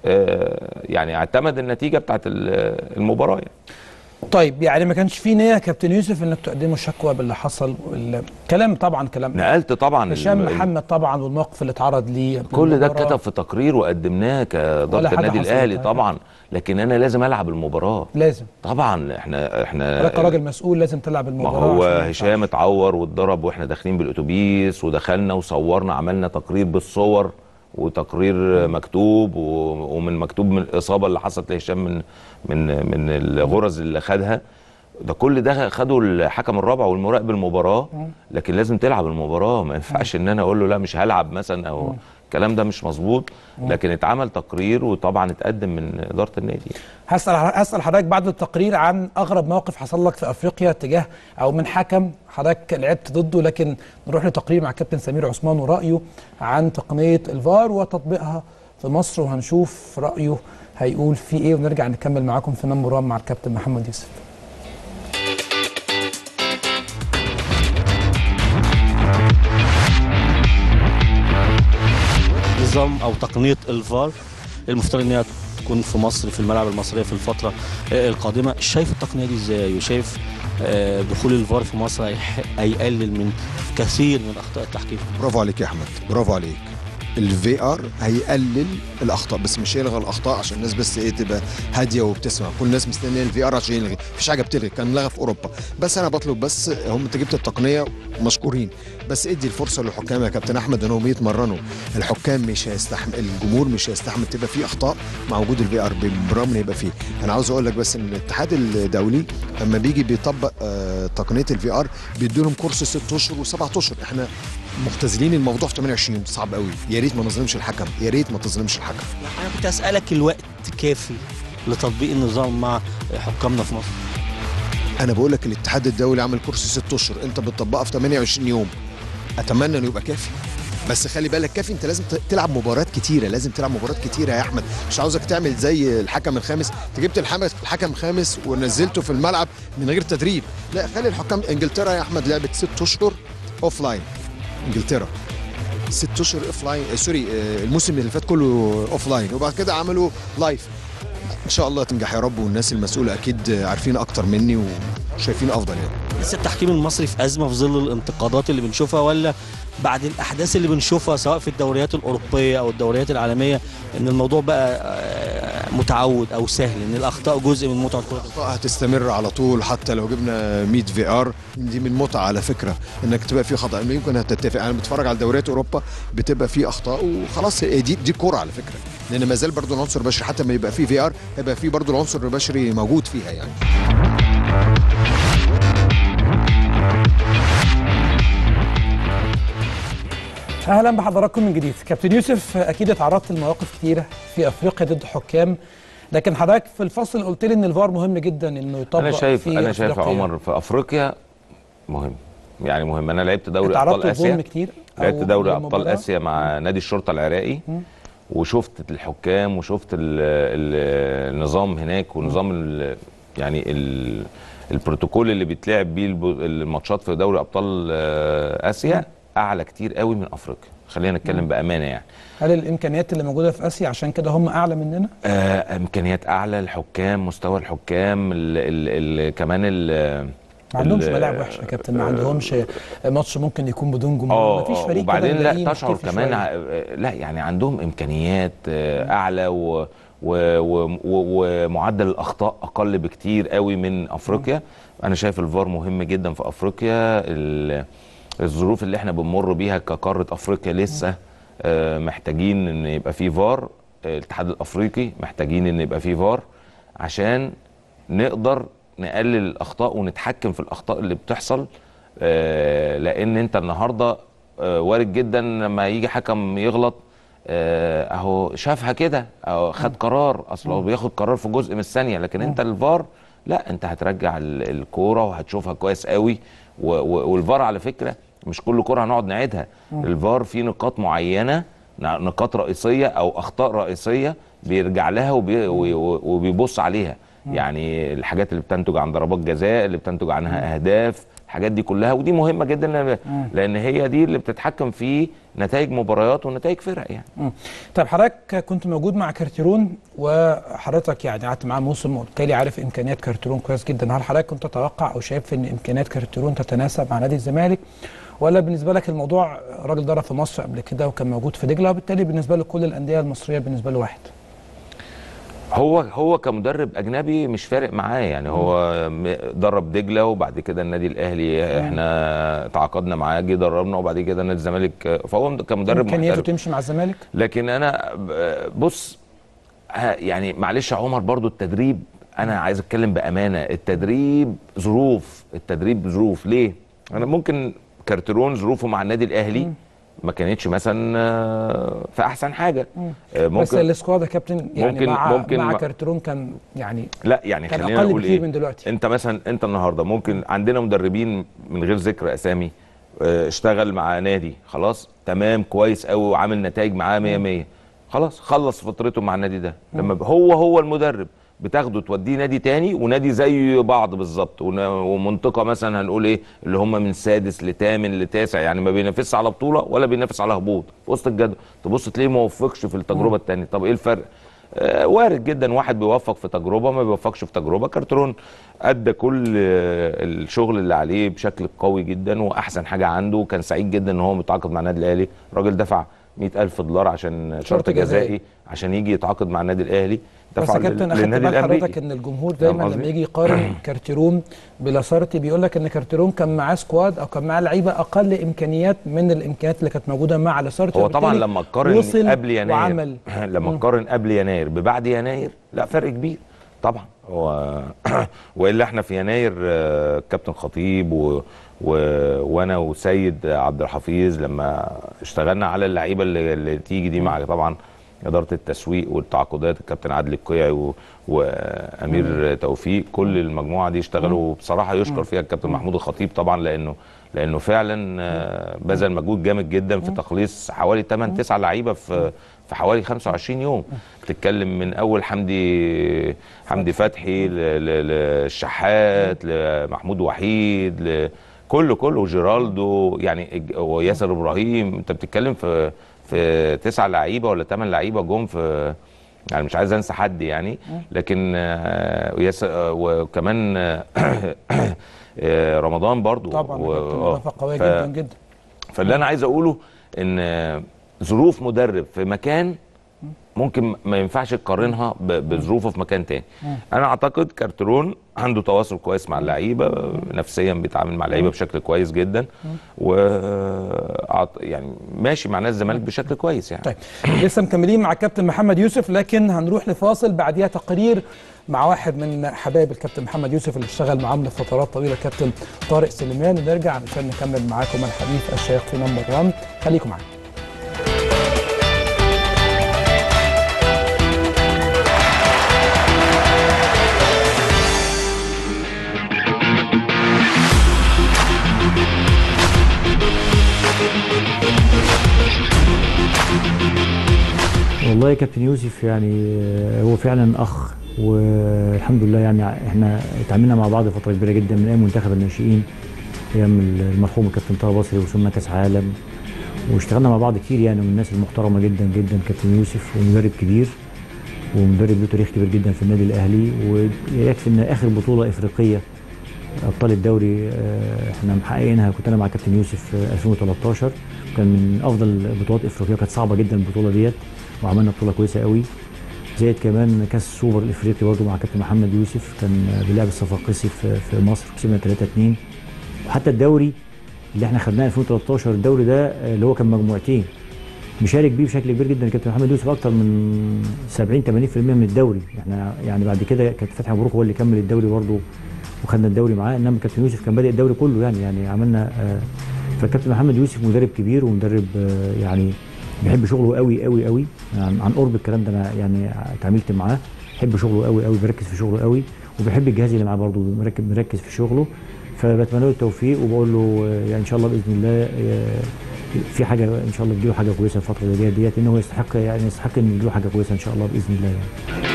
آه يعني اعتمد النتيجه بتاعت المباراه يعني. طيب يعني ما كانش في نيه كابتن يوسف انك تقدموا شكوى باللي حصل؟ الكلام طبعا كلام نقلت طبعا هشام محمد طبعا والموقف اللي اتعرض ليه كل ده اتكتب في تقرير وقدمناه كاداره النادي الاهلي طبعا. لكن انا لازم العب المباراه، لازم طبعا. احنا احنا انا كراجل مسؤول لازم تلعب المباراه. ما هو هشام اتعور واتضرب واحنا داخلين بالاتوبيس ودخلنا وصورنا، عملنا تقرير بالصور وتقرير مكتوب ومن مكتوب من الاصابه اللي حصلت لهشام من من من الغرز اللي خدها. ده كل ده خده الحكم الرابع والمراقب المباراه. لكن لازم تلعب المباراه، ما ينفعش ان انا اقول له لا مش هلعب مثلا او الكلام ده مش مظبوط. لكن اتعمل تقرير وطبعا اتقدم من اداره النادي. هسال هسال حضرتك بعد التقرير عن اغرب موقف حصل لك في افريقيا تجاه او من حكم حضرتك لعبت ضده. لكن نروح لتقرير مع كابتن سمير عثمان ورايه عن تقنيه الفار وتطبيقها في مصر، وهنشوف رايه هيقول فيه ايه، ونرجع نكمل معاكم في نمبر واحد مع الكابتن محمد يوسف. نظام او تقنيه الفار المفترض ان هي تكون في مصر في الملاعب المصريه في الفتره القادمه. شايف التقنيه دي ازاي؟ وشايف دخول الفار في مصر هيقلل من كثير من اخطاء التحكيم؟ برافو عليك يا احمد، برافو عليك. الفي ار هيقلل الاخطاء بس مش هيلغى الاخطاء عشان الناس بس ايه تبقى هاديه وبتسمع. كل الناس مستنيه الفي ار عشان يلغي، مفيش حاجه بتلغي، كان لغى في اوروبا. بس انا بطلب بس هم انت جبت التقنيه مشكورين، بس ادي الفرصه للحكام يا كابتن احمد انهم يتمرنوا. الحكام مش هيستحمل، الجمهور مش هيستحمل تبقى فيه اخطاء مع وجود الفي ار بالرغم ان يبقى فيه. انا عاوز اقول لك بس ان الاتحاد الدولي لما بيجي بيطبق آه تقنيه الفي ار بيدوا لهم كورس ست اشهر وسبعة اشهر. احنا مختزلين الموضوع في ثمانية وعشرين يوم، صعب قوي. يا ريت ما نظلمش الحكم، يا ريت ما تظلمش الحكم. انا كنت اسالك الوقت كافي لتطبيق النظام مع حكامنا في مصر؟ انا بقول لك الاتحاد الدولي عمل كورس ست اشهر، انت بتطبقها في ثمانية وعشرين يوم. اتمنى انه يبقى كافي، بس خلي بالك كافي. انت لازم تلعب مباريات كتيره، لازم تلعب مباريات كتيره يا احمد. مش عاوزك تعمل زي الحكم الخامس، انت جبت الحكم الخامس ونزلته في الملعب من غير تدريب. لا، خلي الحكام. انجلترا يا احمد لعبت ست اشهر اوف لاين. انجلترا ست اشهر اوف لاين، سوري الموسم اللي فات كله اوف لاين، وبعد كده عملوا لايف. ان شاء الله تنجح يا رب، والناس المسؤوله اكيد عارفين اكتر مني وشايفين افضل يعني. لسه التحكيم المصري في ازمه في ظل الانتقادات اللي بنشوفها، ولا بعد الاحداث اللي بنشوفها سواء في الدوريات الاوروبيه او الدوريات العالميه ان الموضوع بقى متعود او سهل، ان الاخطاء جزء من متعه الكره؟ الاخطاء هتستمر على طول حتى لو جبنا مية في ار. دي من متعه على فكره انك تبقى في خطا، يمكن هتتفق. انا بتفرج على دوريات اوروبا بتبقى في اخطاء وخلاص، دي دي كوره على فكره، لان ما زال برضه العنصر البشري حتى ما يبقى في في ار هيبقى في برضه العنصر البشري موجود فيها يعني. اهلا بحضراتكم من جديد. كابتن يوسف، اكيد اتعرضت لمواقف كتيره في افريقيا ضد حكام، لكن حضرتك في الفصل قلت لي ان الفار مهم جدا انه يطبق. انا شايف في انا شايف يا أفريقيا. عمر في افريقيا مهم، يعني مهم. انا لعبت دوري ابطال اتعرضت اسيا لظلم كتير، لعبت دوري ابطال للمباراة؟ اسيا مع نادي الشرطه العراقي، وشفت الحكام وشفت ال ال النظام هناك، ونظام ال يعني ال البروتوكول اللي بيتلعب بيه الماتشات في دوري ابطال اسيا اعلى كتير قوي من افريقيا. خلينا نتكلم بامانه يعني. هل الامكانيات اللي موجوده في اسيا عشان كده هم اعلى مننا؟ آه امكانيات اعلى، الحكام، مستوى الحكام، ال ال ال كمان ال ما عندهمش ملاعب وحشه يا كابتن، ما عندهمش ماتش ممكن يكون بدون جمهور، ما فيش فريق. وبعدين لا تشعر كمان ع... لا يعني عندهم امكانيات اعلى و... و... و... ومعدل الاخطاء اقل بكتير قوي من افريقيا. انا شايف الفار مهم جدا في افريقيا. ال... الظروف اللي احنا بنمر بيها كقاره افريقيا لسه محتاجين ان يبقى فيه فار. الاتحاد الافريقي محتاجين ان يبقى فيه فار عشان نقدر نقلل الاخطاء ونتحكم في الاخطاء اللي بتحصل. لان انت النهارده وارد جدا لما يجي حكم يغلط اهو شافها كده اهو خد قرار، اصل هو بياخد قرار في جزء من الثانيه، لكن انت الفار لا، انت هترجع الكوره وهتشوفها كويس قوي. والفار على فكره مش كل كوره هنقعد نعيدها، الفار في نقاط معينه، نقاط رئيسيه او اخطاء رئيسيه بيرجع لها وبي وبيبص عليها. يعني الحاجات اللي بتنتج عن ضربات جزاء، اللي بتنتج عنها اهداف، الحاجات دي كلها، ودي مهمه جدا لان, لأن هي دي اللي بتتحكم في نتائج مباريات ونتائج فرق يعني. مم. طيب حضرتك كنت موجود مع كارتيرون، وحضرتك يعني قعدت معاه موسم وبالتالي عارف امكانيات كارتيرون كويس جدا. هل حضرتك كنت تتوقع او شايف ان امكانيات كارتيرون تتناسب مع نادي الزمالك، ولا بالنسبه لك الموضوع راجل درب في مصر قبل كده وكان موجود في دجله، وبالتالي بالنسبه له كل الانديه المصريه بالنسبه له واحد؟ هو هو كمدرب اجنبي مش فارق معاه يعني. هو درب دجله وبعد كده النادي الاهلي احنا تعاقدنا معاه، جه دربنا، وبعد كده نادي الزمالك، فهو كمدرب امكانياته تمشي مع الزمالك. لكن انا بص يعني معلش يا عمر، برضو التدريب انا عايز اتكلم بامانه، التدريب ظروف، التدريب ظروف. ليه؟ انا ممكن كارتيرون ظروفه مع النادي الاهلي ما كانتش مثلا في احسن حاجه. ممكن بس السكواد يا كابتن يعني ممكن مع ممكن مع كارتيرون كان يعني لا يعني كان خلينا اقل نقول بكتير ايه من دلوقتي. انت مثلا انت النهارده ممكن عندنا مدربين من غير ذكر اسامي اشتغل مع نادي خلاص تمام كويس قوي وعامل نتائج معاه مية مية، خلاص خلص فترته مع النادي ده. لما هو هو المدرب بتاخده توديه نادي تاني، ونادي زي بعض بالظبط، ومنطقه مثلا هنقول ايه اللي هم من سادس لثامن لتاسع، يعني ما بينافسش على بطوله ولا بينافس على هبوط في وسط الجدول، تبص تلاقيه ما وفقش في التجربه الثانيه. طب ايه الفرق؟ آه وارد جدا واحد بيوفق في تجربه ما بيوفقش في تجربه. كارتيرون ادى كل آه الشغل اللي عليه بشكل قوي جدا، واحسن حاجه عنده كان سعيد جدا ان هو متعاقد مع النادي الاهلي. الراجل دفع مئة ألف دولار عشان شرط جزائي عشان يجي يتعاقد مع النادي الاهلي. بس يا كابتن اخدت بال حضرتك ان الجمهور دايما لما يجي يقارن كارتيرون بلاسارتي بيقول لك ان كارتيرون كان معاه سكواد او كان معاه لعيبه اقل امكانيات من الامكانيات اللي كانت موجوده مع لاسارتي. هو طبعا لما تقارن قبل يناير لما تقارن قبل يناير ببعد يناير لا فرق كبير طبعا. هو والا احنا في يناير كابتن خطيب و و... وانا وسيد عبد الحفيظ لما اشتغلنا على اللعيبه اللي, اللي تيجي دي مع طبعا اداره التسويق والتعاقدات، الكابتن عادل القيعي و... وامير توفيق، كل المجموعه دي اشتغلوا بصراحه يشكر فيها الكابتن محمود الخطيب طبعا، لانه لانه فعلا بذل مجهود جامد جدا في تخليص حوالي ثمانية تسعة لعيبه في في حوالي خمسة وعشرين يوم. بتتكلم من اول حمدي حمدي فتحي للشحات لمحمود وحيد ل كله كله جيرالدو يعني وياسر ابراهيم. انت بتتكلم في في تسع لعيبه ولا ثمان لعيبه جم في، يعني مش عايز انسى حد يعني، لكن ياسر وكمان رمضان برضو طبعا اضافه قويه جدا جدا. فاللي انا عايز اقوله ان ظروف مدرب في مكان ممكن ما ينفعش تقارنها بظروفه في مكان تاني. انا اعتقد كارتيرون عنده تواصل كويس مع اللعيبه، نفسيا بيتعامل مع اللعيبه بشكل كويس جدا، و يعني ماشي مع نادي الزمالك بشكل كويس يعني. طيب لسه مكملين مع الكابتن محمد يوسف، لكن هنروح لفاصل بعديها تقرير مع واحد من حبايب الكابتن محمد يوسف اللي اشتغل معاه لفترات طويله، الكابتن طارق سليمان، ونرجع علشان نكمل معاكم الحديث الشيق في نمبر واحد. خليكم معانا. والله يا كابتن يوسف يعني هو فعلا اخ، والحمد لله يعني احنا اتعاملنا مع بعض فتره كبيره جدا من ايام منتخب الناشئين، ايام المرحوم الكابتن طه بصري وصلنا كاس عالم، واشتغلنا مع بعض كتير يعني، من الناس المحترمه جدا جدا كابتن يوسف، ومدرب كبير ومدرب له تاريخ كبير جدا في النادي الاهلي. ويكفي ان اخر بطوله افريقيه ابطال الدوري احنا محققينها، كنت انا مع كابتن يوسف في ألفين وتلتاشر، كان من افضل بطولات افريقيا، كانت صعبه جدا البطوله ديت وعملنا بطوله كويسه قوي. زائد كمان كاس السوبر الافريقي برضه مع كابتن محمد يوسف، كان بيلعب الصفاقسي في في مصر، كسبنا تلاتة اتنين. وحتى الدوري اللي احنا خدناه ألفين وتلتاشر، الدوري ده اللي هو كان مجموعتين، مشارك بيه بشكل كبير جدا كابتن محمد يوسف، اكتر من سبعين ثمانين بالمية من الدوري. احنا يعني بعد كده كابتن فتحي مبروك هو اللي كمل الدوري برضه وخدنا الدوري معاه، انما كابتن يوسف كان بادئ الدوري كله يعني يعني عملنا آه فالكابتن محمد يوسف مدرب كبير ومدرب آه يعني بيحب شغله قوي قوي قوي، يعني عن قرب الكلام ده انا يعني اتعاملت معاه، بيحب شغله قوي قوي، بيركز في شغله قوي، وبيحب الجهاز اللي معاه برضه مركز مركز في شغله. فبتمنى له التوفيق وبقول له يعني ان شاء الله باذن الله في حاجه ان شاء الله تجيله حاجه كويسه الفتره اللي جايه ديت، ان هو يستحق يعني يستحق ان يجيله حاجه كويسه ان شاء الله باذن الله يعني.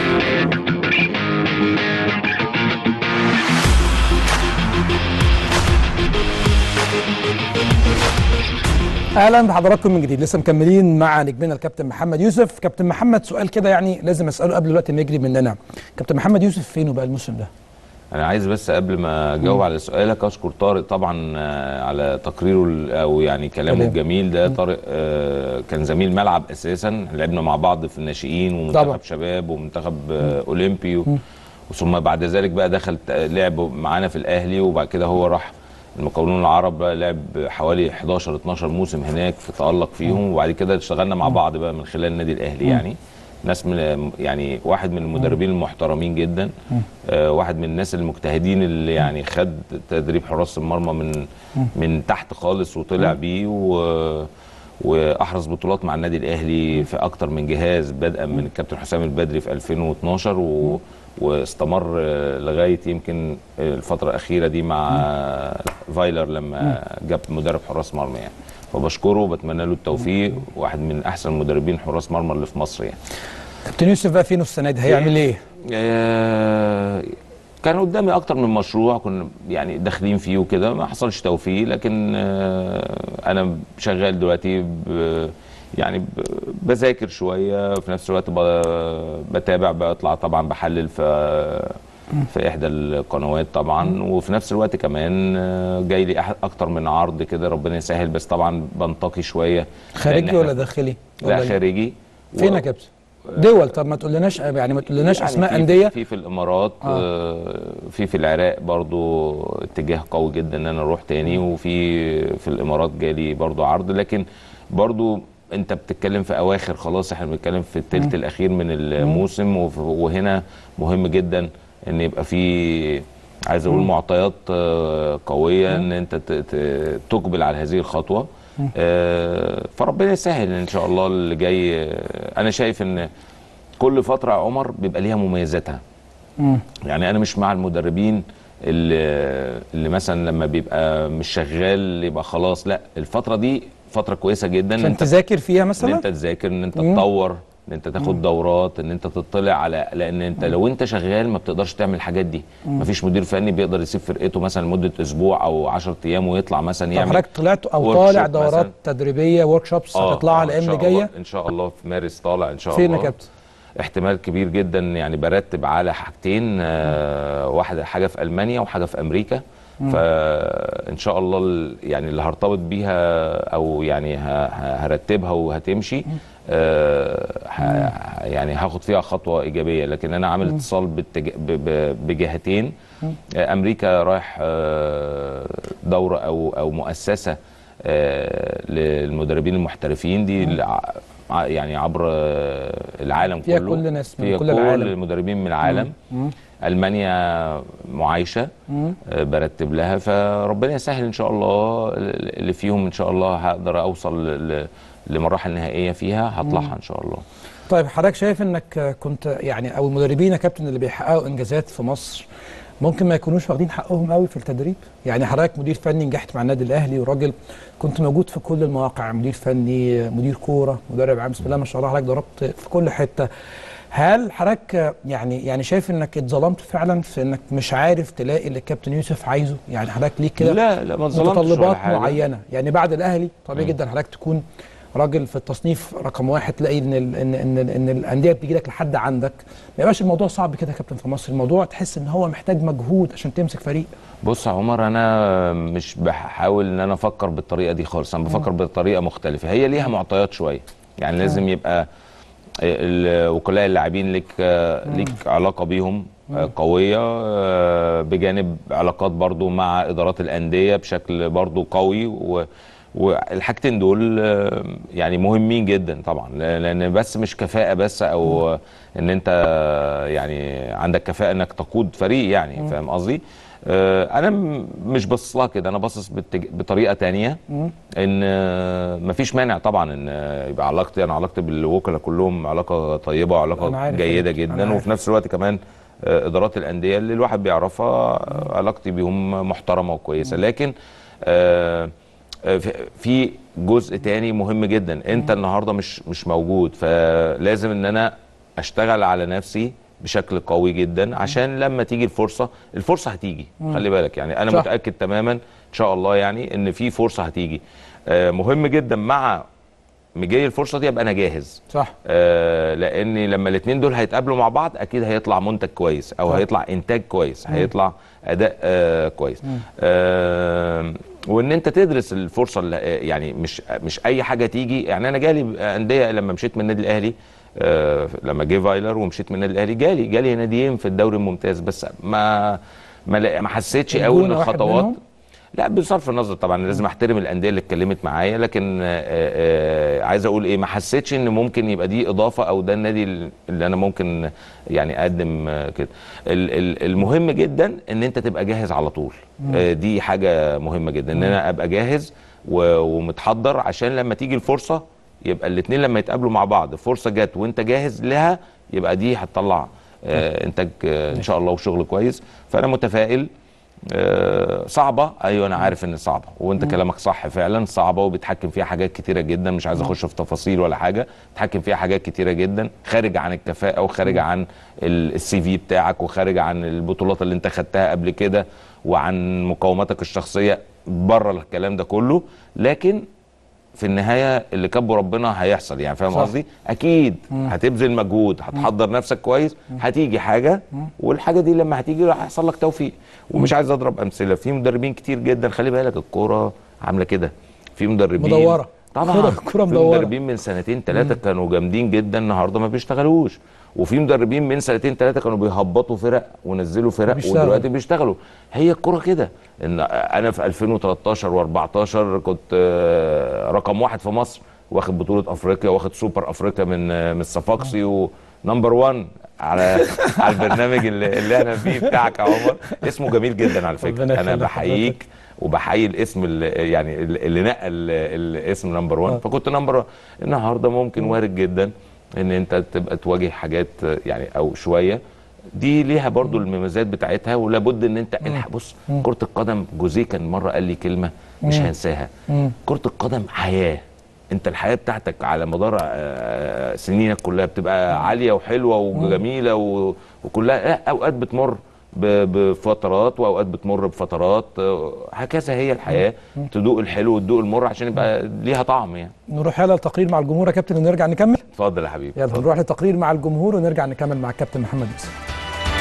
اهلا بحضراتكم من جديد، لسه مكملين مع نجمنا الكابتن محمد يوسف. كابتن محمد سؤال كده يعني لازم اساله قبل الوقت ما يجري مننا، كابتن محمد يوسف فين بقى الموسم ده؟ انا عايز بس قبل ما اجاوب على سؤالك اشكر طارق طبعا على تقريره او يعني كلامه الجميل ده. طارق كان زميل ملعب اساسا، لعبنا مع بعض في الناشئين ومنتخب طبعا. شباب ومنتخب اولمبي، ثم بعد ذلك بقى دخل لعب معانا في الاهلي، وبعد كده هو راح المقاولون العرب بقى لعب حوالي حداشر اتناشر موسم هناك تألق فيهم، وبعد كده اشتغلنا مع بعض بقى من خلال النادي الاهلي. يعني ناس من يعني واحد من المدربين المحترمين جدا، آه واحد من الناس المجتهدين اللي يعني خد تدريب حراس المرمى من من تحت خالص وطلع بيه، و واحرز بطولات مع النادي الاهلي في اكتر من جهاز، بدءا من الكابتن حسام البدري في ألفين واتناشر و واستمر لغايه يمكن الفتره الاخيره دي مع فايلر لما جاب مدرب حراس مرمى يعني. فبشكره وبتمنى له التوفيق، واحد من احسن مدربين حراس مرمى اللي في مصر يعني. كابتن يوسف بقى فين السنه دي؟ هيعمل ايه؟ آه كان قدامي اكتر من مشروع كنا يعني داخلين فيه وكده، ما حصلش توفيق، لكن آه انا شغال دلوقتي يعني بذاكر شويه، في نفس الوقت بتابع، بطلع طبعا بحلل في في احدى القنوات طبعا، وفي نفس الوقت كمان جاي لي اكتر من عرض كده، ربنا يسهل، بس طبعا بنتقي شويه. خارجي ولا داخلي؟ لا خارجي. فين يا كابتن؟ دول؟ طب ما تقولناش يعني ما تقولناش يعني اسماء انديه. في في الامارات، آه. في في العراق برضو اتجاه قوي جدا ان انا اروح تاني، وفي في الامارات جالي برضو عرض، لكن برضو انت بتتكلم في اواخر خلاص، احنا بنتكلم في الثلث الاخير من الموسم، وهنا مهم جدا ان يبقى في عايز اقول معطيات قويه ان انت تقبل على هذه الخطوه. فربنا يسهل ان شاء الله اللي جاي. انا شايف ان كل فتره يا عمر بيبقى ليها مميزاتها. يعني انا مش مع المدربين اللي, اللي مثلا لما بيبقى مش شغال يبقى خلاص، لا، الفتره دي فتره كويسه جدا ان انت تذاكر فيها مثلا، ان انت تذاكر، ان انت تطور، ان انت تاخد دورات، ان انت تطلع على، لان انت لو انت شغال ما بتقدرش تعمل الحاجات دي. مفيش مدير فني بيقدر يسيب فرقته مثلا لمده اسبوع او عشرة ايام ويطلع مثلا يعمل. حضرتك طلعت او طالع دورات مثلاً تدريبيه، ورك شوبس هتطلعها الايام اللي جايه ان شاء الله في مارس طالع ان شاء الله. فين يا كابتن؟ احتمال كبير جدا يعني برتب على حاجتين، آه واحده حاجه في المانيا وحاجه في امريكا. فان شاء الله يعني اللي هرتبط بيها او يعني هرتبها وهتمشي، آه يعني هاخد فيها خطوه ايجابيه. لكن انا عامل اتصال بجهتين، آه امريكا رايح آه دوره او او مؤسسه آه للمدربين المحترفين دي، يعني عبر العالم فيها كله، كل ناس من كل العالم، المدربين من العالم. مم. المانيا معايشه، مم. برتب لها، فربنا يسهل ان شاء الله اللي فيهم ان شاء الله هقدر اوصل لمراحل نهائيه فيها هطلعها ان شاء الله. طيب حضرتك شايف انك كنت يعني او المدربين يا كابتن اللي بيحققوا انجازات في مصر ممكن ما يكونوش واخدين حقهم قوي في التدريب. يعني حضرتك مدير فني نجحت مع النادي الاهلي وراجل كنت موجود في كل المواقع، مدير فني، مدير كوره، مدرب عام، بسم الله ما شاء الله حضرتك ضربت في كل حته. هل حضرتك يعني يعني شايف انك اتظلمت فعلا في انك مش عارف تلاقي اللي الكابتن يوسف عايزه؟ يعني حضرتك ليك كده لا لا ما اتظلمتش متطلبات معينه، يعني بعد الاهلي طبيعي جدا حضرتك تكون راجل في التصنيف رقم واحد، تلاقي ان ال ان ان, إن الانديه بتيجي لك لحد عندك. ما يبقاش الموضوع صعب كده يا كابتن في مصر، الموضوع تحس ان هو محتاج مجهود عشان تمسك فريق. بص يا عمر، انا مش بحاول ان انا افكر بالطريقه دي خالص، انا بفكر بطريقه مختلفه، هي ليها معطيات شويه. يعني لازم يبقى وكلاء اللاعبين ليك ليك علاقه بيهم قويه، بجانب علاقات برضو مع ادارات الانديه بشكل برضو قوي، و والحاجتين دول يعني مهمين جدا طبعا، لان بس مش كفاءه بس، او ان انت يعني عندك كفاءه انك تقود فريق، يعني فاهم قصدي؟ انا مش باصص لها كده، انا باصص بطريقه تانية، ان مفيش مانع طبعا ان يبقى علاقتي انا علاقتي بالوكلاء كلهم علاقه طيبه وعلاقه جيده جدا، وفي نفس الوقت كمان ادارات الانديه اللي الواحد بيعرفها علاقتي بيهم محترمه وكويسه. لكن في جزء تاني مهم جدا، انت النهارده مش مش موجود، فلازم ان انا اشتغل على نفسي بشكل قوي جدا عشان لما تيجي الفرصه الفرصه هتيجي. مم. خلي بالك، يعني انا صح. متاكد تماما ان شاء الله يعني ان في فرصه هتيجي. آه مهم جدا مع مجي الفرصه دي ابقى انا جاهز، صح. آه لان لما الاثنين دول هيتقابلوا مع بعض اكيد هيطلع منتج كويس، او صح. هيطلع انتاج كويس، مم. هيطلع اداء آه كويس. آه وان انت تدرس الفرصه اللي يعني مش مش اي حاجه تيجي. يعني انا جالي انديه لما مشيت من النادي الاهلي، آه لما جه فايلر ومشيت من النادي الاهلي، جالي جالي ناديين في الدوري الممتاز، بس ما ما, ما حسيتش قوي ان الخطوات، لا بصرف النظر طبعا لازم احترم الانديه اللي اتكلمت معايا، لكن آآ آآ عايز اقول ايه، ما حسيتش ان ممكن يبقى دي اضافه او ده النادي اللي انا ممكن يعني اقدم كده. المهم جدا ان انت تبقى جاهز على طول، دي حاجه مهمه جدا، ان انا ابقى جاهز ومتحضر عشان لما تيجي الفرصه يبقى الاثنين لما يتقابلوا مع بعض، فرصه جت وانت جاهز لها، يبقى دي هتطلع انتاج ان شاء الله وشغل كويس. فانا متفائل. أه صعبه، ايوه انا عارف ان صعبه، وانت مم. كلامك صح فعلا صعبه، وبتحكم فيها حاجات كتيره جدا، مش عايز اخش في تفاصيل ولا حاجه، بتحكم فيها حاجات كتيره جدا خارج عن الكفاءه، وخارج مم. عن السي في بتاعك، وخارج عن البطولات اللي انت خدتها قبل كده، وعن مقاوماتك الشخصيه، بره الكلام ده كله. لكن في النهايه اللي كاتبه ربنا هيحصل، يعني فاهم قصدي؟ اكيد مم. هتبذل مجهود، هتحضر مم. نفسك كويس، مم. هتيجي حاجه، مم. والحاجه دي لما هتيجي هيحصل لك توفيق. ومش عايز اضرب امثله، في مدربين كتير جدا، خلي بالك الكوره عامله كده، في مدربين مدوره طبعا، الكوره مدوره، في مدربين من سنتين ثلاثه كانوا جامدين جدا النهارده ما بيشتغلوش، وفي مدربين من سنتين ثلاثه كانوا بيهبطوا فرق ونزلوا فرق بيشتغل. ودلوقتي بيشتغلوا. هي الكوره كده. ان انا في ألفين وتلتاشر وأربعتاشر كنت رقم واحد في مصر، واخد بطوله افريقيا، واخد سوبر افريقيا من من الصفاقسي، ونمبر واحد على على البرنامج اللي, اللي احنا فيه بتاعك يا عمر. اسمه جميل جدا على فكره، انا بحييك وبحيي الاسم اللي يعني اللي نقل الاسم نمبر واحد. فكنت نمبر واحد. النهارده ممكن وارد جدا ان انت تبقى تواجه حاجات يعني او شويه، دي ليها برضو المميزات بتاعتها، ولابد ان انت الحق. بص، كرة القدم، جوزيه كان مره قال لي كلمه مش هنساها، كرة القدم حياه، انت الحياه بتاعتك على مدار سنينك كلها بتبقى عاليه وحلوه وجميله وكلها اوقات بتمر بفترات، واوقات بتمر بفترات، هكذا هي الحياه، تدوق الحلو وتدوق المر عشان يبقى ليها طعم. يعني نروح يلا التقرير مع الجمهور يا كابتن ونرجع نكمل. اتفضل يا حبيبي. يلا نروح للتقرير مع الجمهور ونرجع نكمل مع الكابتن محمد يوسف.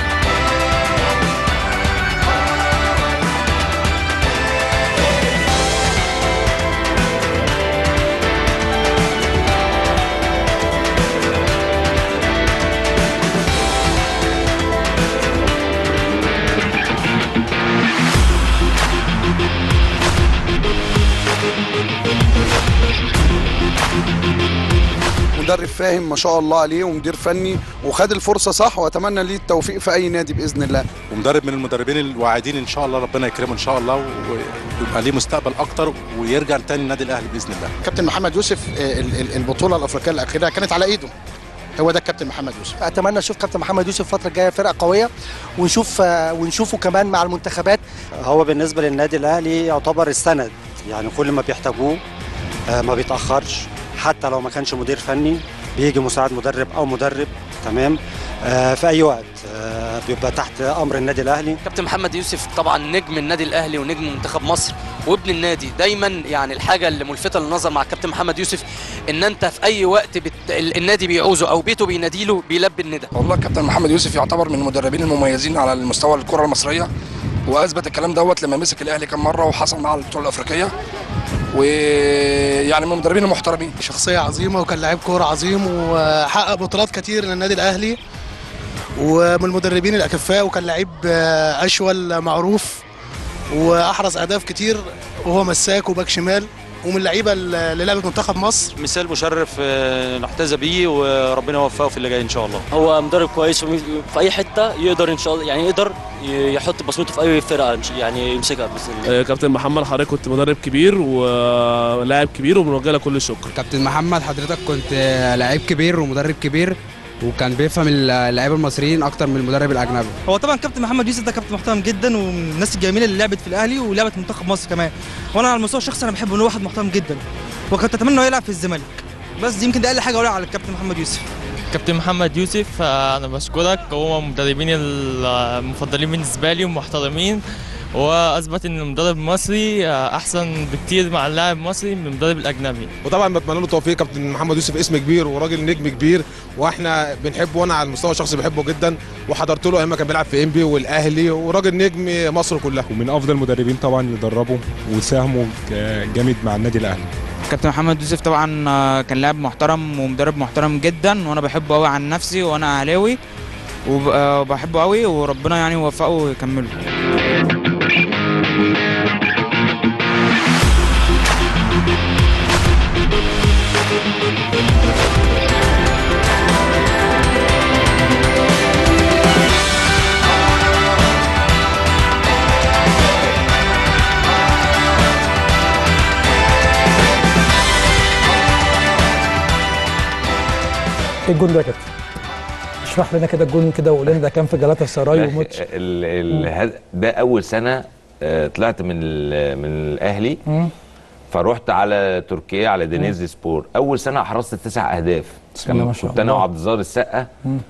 مدرب فاهم ما شاء الله عليه، ومدير فني وخد الفرصه صح، واتمنى ليه التوفيق في اي نادي باذن الله. ومدرب من المدربين الواعدين ان شاء الله، ربنا يكرمه ان شاء الله ويبقى ليه مستقبل اكتر ويرجع تاني النادي الاهلي باذن الله. كابتن محمد يوسف البطوله الافريقيه الاخيره كانت على ايده، هو ده الكابتن محمد يوسف. اتمنى اشوف كابتن محمد يوسف الفتره الجايه فرقه قويه، ونشوف ونشوفه كمان مع المنتخبات. هو بالنسبه للنادي الاهلي يعتبر السند، يعني كل ما بيحتاجوه ما بيتاخرش، حتى لو ما كانش مدير فني بيجي مساعد مدرب او مدرب تمام في اي وقت بيبقى تحت امر النادي الاهلي. كابتن محمد يوسف طبعا نجم النادي الاهلي ونجم منتخب مصر وابن النادي. دايما يعني الحاجه اللي ملفته للنظر مع الكابتن محمد يوسف ان انت في اي وقت بت... النادي بيعوزه او بيته بيناديله بيلبي الندى. والله الكابتن محمد يوسف يعتبر من المدربين المميزين على المستوى الكره المصريه، واثبت الكلام دوت لما مسك الاهلي كم مره وحصل معاه البطوله الافريقيه، ويعني من المدربين المحترمين. شخصيه عظيمه وكان لاعب كوره عظيم وحقق بطولات كتير للنادي الاهلي، ومن المدربين الاكفاء، وكان لعيب اشول معروف واحرز اهداف كتير وهو مساك وباك شمال، ومن اللعيبه اللي لعبت منتخب مصر. مثال مشرف نحتذى بيه وربنا يوفقه في اللي جاي ان شاء الله. هو مدرب كويس في اي حته يقدر ان شاء الله، يعني يقدر يحط بصمته في اي فرقه يعني يمسكها باذن الله. كابتن محمد حضرتك كنت مدرب كبير ولاعب كبير وبنوجه لك كل الشكر. كابتن محمد حضرتك كنت لاعب كبير ومدرب كبير، وكان بيفهم اللعيبه المصريين اكتر من المدرب الاجنبي. هو طبعا كابتن محمد يوسف ده كابتن محترم جدا، ومن الناس الجميله اللي لعبت في الاهلي ولعبت منتخب مصر كمان، وانا على المستوى الشخصي انا بحبه انه واحد محترم جدا، وكنت اتمنى انه يلعب في الزمالك، بس دي يمكن ده اقل حاجه اقولها على الكابتن محمد يوسف. كابتن محمد يوسف انا بشكرك، هو من المدربين المفضلين بالنسبه لي ومحترمين، واثبت ان المدرب المصري احسن بكتير مع اللاعب المصري من المدرب الاجنبي. وطبعا بتمنى له التوفيق. كابتن محمد يوسف اسم كبير وراجل نجم كبير، واحنا بنحبه، وانا على المستوى الشخصي بحبه جدا، وحضرت له ايام ما كان بيلعب في انبي والاهلي، وراجل نجم مصر كلها، ومن افضل المدربين طبعا اللي دربوا وساهموا جامد مع النادي الاهلي. كابتن محمد يوسف طبعا كان لاعب محترم ومدرب محترم جدا، وانا بحبه قوي عن نفسي، وانا اهلاوي وبحبه قوي، وربنا يعني يوفقه ويكمله. ايه الجون ده يا كابتن؟ اشرح لنا كده الجون كده وقول لنا ده كان في جلاتا سراي وماتش. ده اول سنه طلعت من من الاهلي، فروحت على تركيا على دينيزلي سبور. اول سنه احرزت تسع اهداف، كنت انا وعبد الظاهر السقا.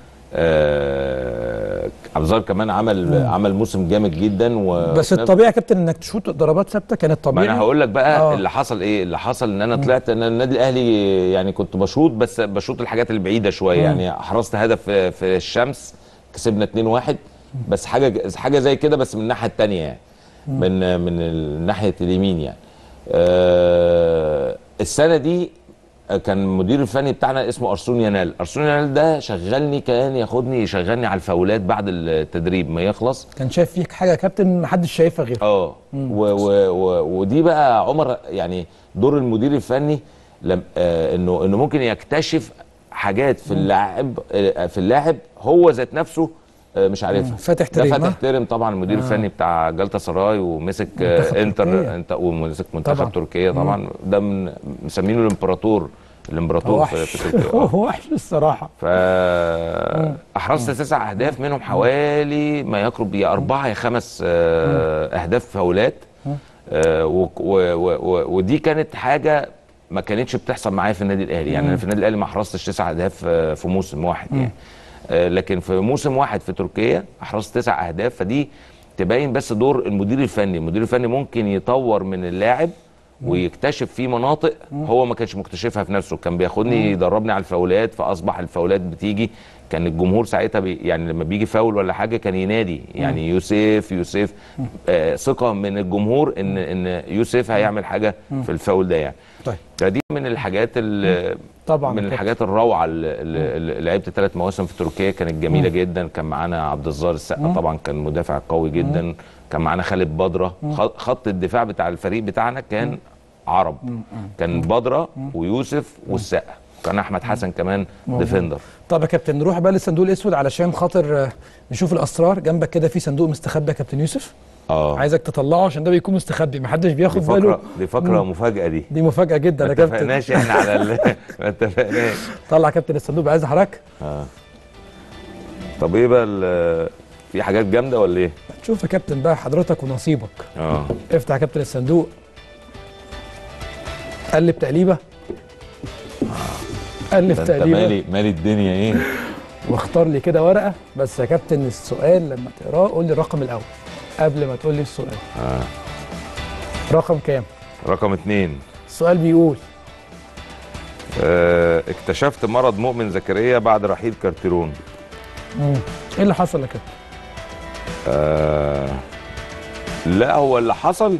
آه عبد الظاهر كمان عمل مم. عمل موسم جامد جدا و... بس الطبيعي يا كابتن انك تشوط ضربات ثابته، كانت طبيعي. ما انا هقول لك بقى آه. اللي حصل ايه. اللي حصل ان انا طلعت ان النادي الاهلي يعني كنت بشوط، بس بشوط الحاجات البعيده شويه. مم. يعني احرزت هدف في, في الشمس، كسبنا اتنين واحد، بس حاجه حاجه زي كده، بس من الناحيه الثانيه يعني. مم. من من ناحيه اليمين يعني. آه السنه دي كان المدير الفني بتاعنا اسمه ارسون يانال. ارسون يانال ده شغلني، كان ياخدني يشغلني على الفاولات بعد التدريب ما يخلص. كان شايف فيك حاجه يا كابتن ما حدش شايفها غيره. اه ودي بقى عمر يعني دور المدير الفني لم آه انه انه ممكن يكتشف حاجات في اللاعب آه في اللاعب هو ذات نفسه آه مش عارفها. فاتح تريم. فاتح تريم طبعا المدير آه. الفني بتاع جلطة سراي، ومسك آه انتر انت ومسك منتخب تركيا طبعا. مم. ده من مسمينه الامبراطور الامبراطور في, في تركيا. هو وحش الصراحه. فاحرزت تسع اهداف، منهم حوالي ما يقرب يا اربعه يا خمس اهداف فاولات. ودي كانت حاجه ما كانتش بتحصل معايا في النادي الاهلي. يعني انا في النادي الاهلي ما احرزتش تسع اهداف في موسم واحد يعني. لكن في موسم واحد في تركيا احرزت تسع اهداف. فدي تبين بس دور المدير الفني. المدير الفني ممكن يطور من اللاعب ويكتشف فيه مناطق هو ما كانش مكتشفها في نفسه. كان بياخدني يدربني على الفاولات، فاصبح الفاولات بتيجي. كان الجمهور ساعتها بي يعني لما بيجي فاول ولا حاجه كان ينادي يعني يوسف يوسف. آه ثقه من الجمهور ان ان يوسف هيعمل حاجه في الفاول ده يعني. طيب فدي من الحاجات طبعا من الحاجات الروعه اللي لعبت ثلاث مواسم في تركيا، كانت جميله جدا. كان معانا عبد الظاهر السقا طبعا، كان مدافع قوي جدا. كان معانا خالد بدره. خط الدفاع بتاع الفريق بتاعنا كان عرب، كان بدره ويوسف والسقا، كان احمد حسن كمان ديفندر. طب يا كابتن نروح بقى للصندوق الاسود علشان خاطر نشوف الاسرار. جنبك كده في صندوق مستخبي يا كابتن يوسف. اه عايزك تطلعه عشان ده بيكون مستخبي، محدش بياخد دي باله. فقره دي فقره مفاجاه دي دي مفاجاه جدا يا ما كابتن. اتفقناش احنا على ال... ما اتفقناش. طلع كابتن الصندوق بعز حضرتك. اه طب ايه بقى ال... في حاجات جامده ولا ايه؟ شوف يا كابتن بقى حضرتك ونصيبك. اه افتح يا كابتن الصندوق، قلب تقليبه. قلب ده تقليبه. انت مالي مالي الدنيا ايه؟ واختار لي كده ورقه. بس يا كابتن السؤال لما تقراه قول لي الرقم الاول قبل ما تقول لي السؤال. اه رقم كام؟ رقم اتنين. السؤال بيقول اه اكتشفت مرض مؤمن زكريا بعد رحيل كارتيرون. امم ايه اللي حصل يا كابتن؟ آه لا هو اللي حصل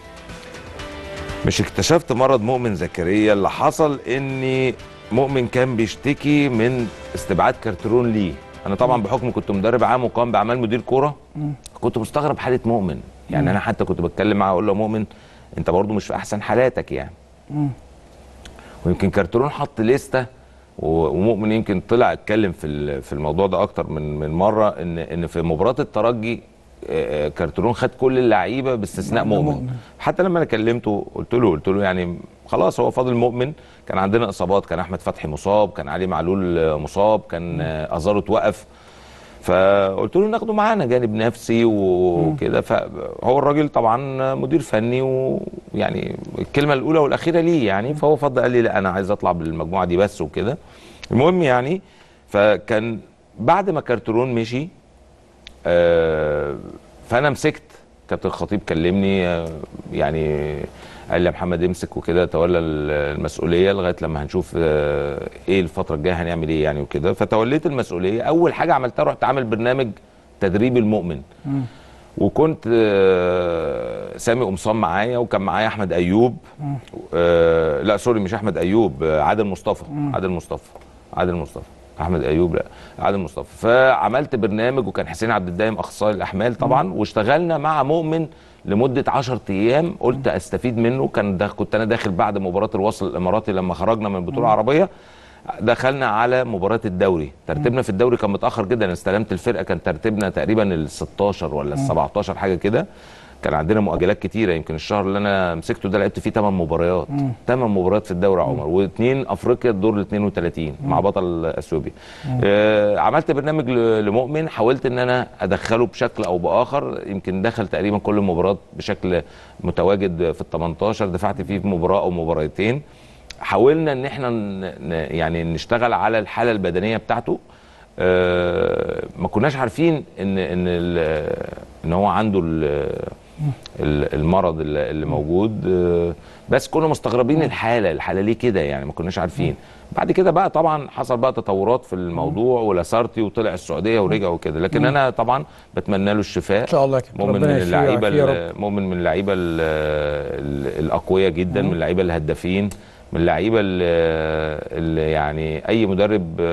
مش اكتشفت مرض مؤمن زكريا، اللي حصل اني مؤمن كان بيشتكي من استبعاد كارتيرون ليه. انا طبعا بحكم كنت مدرب عام وقام باعمال مدير كوره، كنت مستغرب حاله مؤمن. يعني مم. انا حتى كنت بتكلم معاه اقول له مؤمن انت برضو مش في احسن حالاتك يعني. مم. ويمكن كارتيرون حط لسته ومؤمن يمكن طلع اتكلم في في الموضوع ده اكتر من من مره، ان ان في مباراه الترجي كارتيرون خد كل اللعيبه باستثناء مؤمن. مؤمن حتى لما انا كلمته قلت له قلت له يعني خلاص هو فاضل مؤمن. كان عندنا اصابات، كان احمد فتحي مصاب، كان علي معلول مصاب، كان ازارو اتوقف، فقلت له ناخده معانا جانب نفسي وكده. فهو الراجل طبعا مدير فني ويعني الكلمه الاولى والاخيره ليه يعني، فهو فضل قال لي لا انا عايز اطلع بالمجموعه دي بس وكده. المهم يعني فكان بعد ما كارتيرون مشي آه فانا مسكت. كابتن الخطيب كلمني آه يعني قال لي يا محمد امسك وكده، تولى المسؤوليه لغايه لما هنشوف آه ايه الفتره الجايه هنعمل ايه يعني وكده. فتوليت المسؤوليه. اول حاجه عملتها رحت عامل برنامج تدريب المؤمن. م. وكنت آه سامي قمصان معايا، وكان معايا احمد ايوب آه لا سوري مش احمد ايوب، آه عادل مصطفى. م. عادل مصطفى عادل مصطفى احمد ايوب لا عادل مصطفى. فعملت برنامج، وكان حسين عبد الدايم اخصائي الاحمال طبعا. م. واشتغلنا مع مؤمن لمده عشرة ايام، قلت استفيد منه. كان ده كنت انا داخل بعد مباراه الوصل الاماراتي لما خرجنا من البطوله العربيه، دخلنا على مباراه الدوري. ترتيبنا في الدوري كان متاخر جدا، انا استلمت الفرقه كان ترتيبنا تقريبا ال ستاشر ولا ال سبعتاشر حاجه كده. كان عندنا مؤجلات كتيره، يمكن الشهر اللي انا مسكته ده لعبت فيه ثمان مباريات. ثمان مباريات في الدوري يا عمر، واثنين افريقيا الدور ال اثنين وثلاثين مع بطل اثيوبيا. آه عملت برنامج لمؤمن، حاولت ان انا ادخله بشكل او باخر. يمكن دخل تقريبا كل المباريات بشكل متواجد في ال تمنتاشر، دفعت فيه في مباراه او مباراتين. حاولنا ان احنا يعني نشتغل على الحاله البدنيه بتاعته. آه ما كناش عارفين ان ان ان هو عنده المرض اللي موجود، بس كنا مستغربين الحاله الحاله ليه كده يعني، ما كناش عارفين. بعد كده بقى طبعا حصل بقى تطورات في الموضوع، ولاسارتي وطلع السعوديه ورجع وكده. لكن انا طبعا بتمنى له الشفاء ان شاء الله. مؤمن من اللعيبه مؤمن من اللعيبه الاقوياء جدا، من اللعيبه الهدافين، من اللعيبه اللي يعني اي مدرب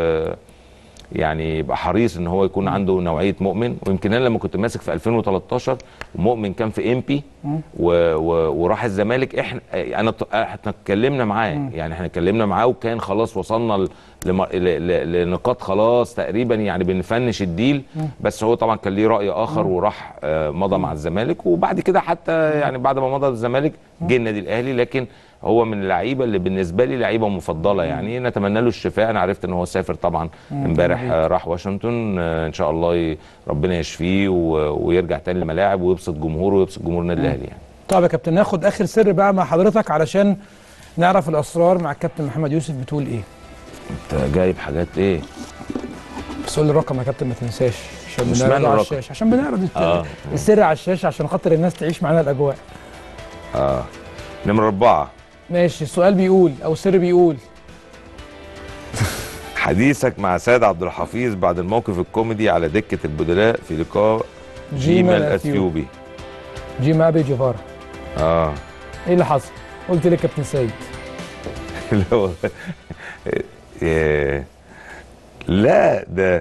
يعني يبقى حريص ان هو يكون عنده نوعيه مؤمن. ويمكن انا لما كنت ماسك في ألفين وتلتاشر ومؤمن كان في امبي وراح الزمالك، احنا انا احنا اتكلمنا معاه يعني احنا اتكلمنا معاه وكان خلاص وصلنا لنقاط خلاص تقريبا يعني بنفنش الديل. بس هو طبعا كان ليه راي اخر وراح مضى مع الزمالك. وبعد كده حتى يعني بعد ما مضى الزمالك جه النادي الاهلي. لكن هو من اللعيبه اللي بالنسبه لي لعيبه مفضله يعني، نتمنى له الشفاء. انا عرفت ان هو سافر طبعا امبارح راح واشنطن، ان شاء الله ربنا يشفيه ويرجع تاني للملاعب ويبسط جمهوره ويبسط جمهور النادي الاهلي يعني. طب يا كابتن ناخد اخر سر بقى مع حضرتك علشان نعرف الاسرار مع الكابتن محمد يوسف. بتقول ايه؟ انت جايب حاجات ايه؟ بس قول لي الرقم يا كابتن ما تنساش عشان بنعرضه على الشاشه، عشان بنعرض آه. السر على الشاشه عشان خاطر الناس تعيش معانا الاجواء. اه نمرة أربعة. ماشي. السؤال بيقول او السر بيقول حديثك مع سيد عبد الحفيظ بعد الموقف الكوميدي على دكة البدلاء في لقاء جيما الأثيوبي. جيما أبي جيفارا. اه ايه اللي حصل؟ قلت ليه كابتن سيد؟ لا ده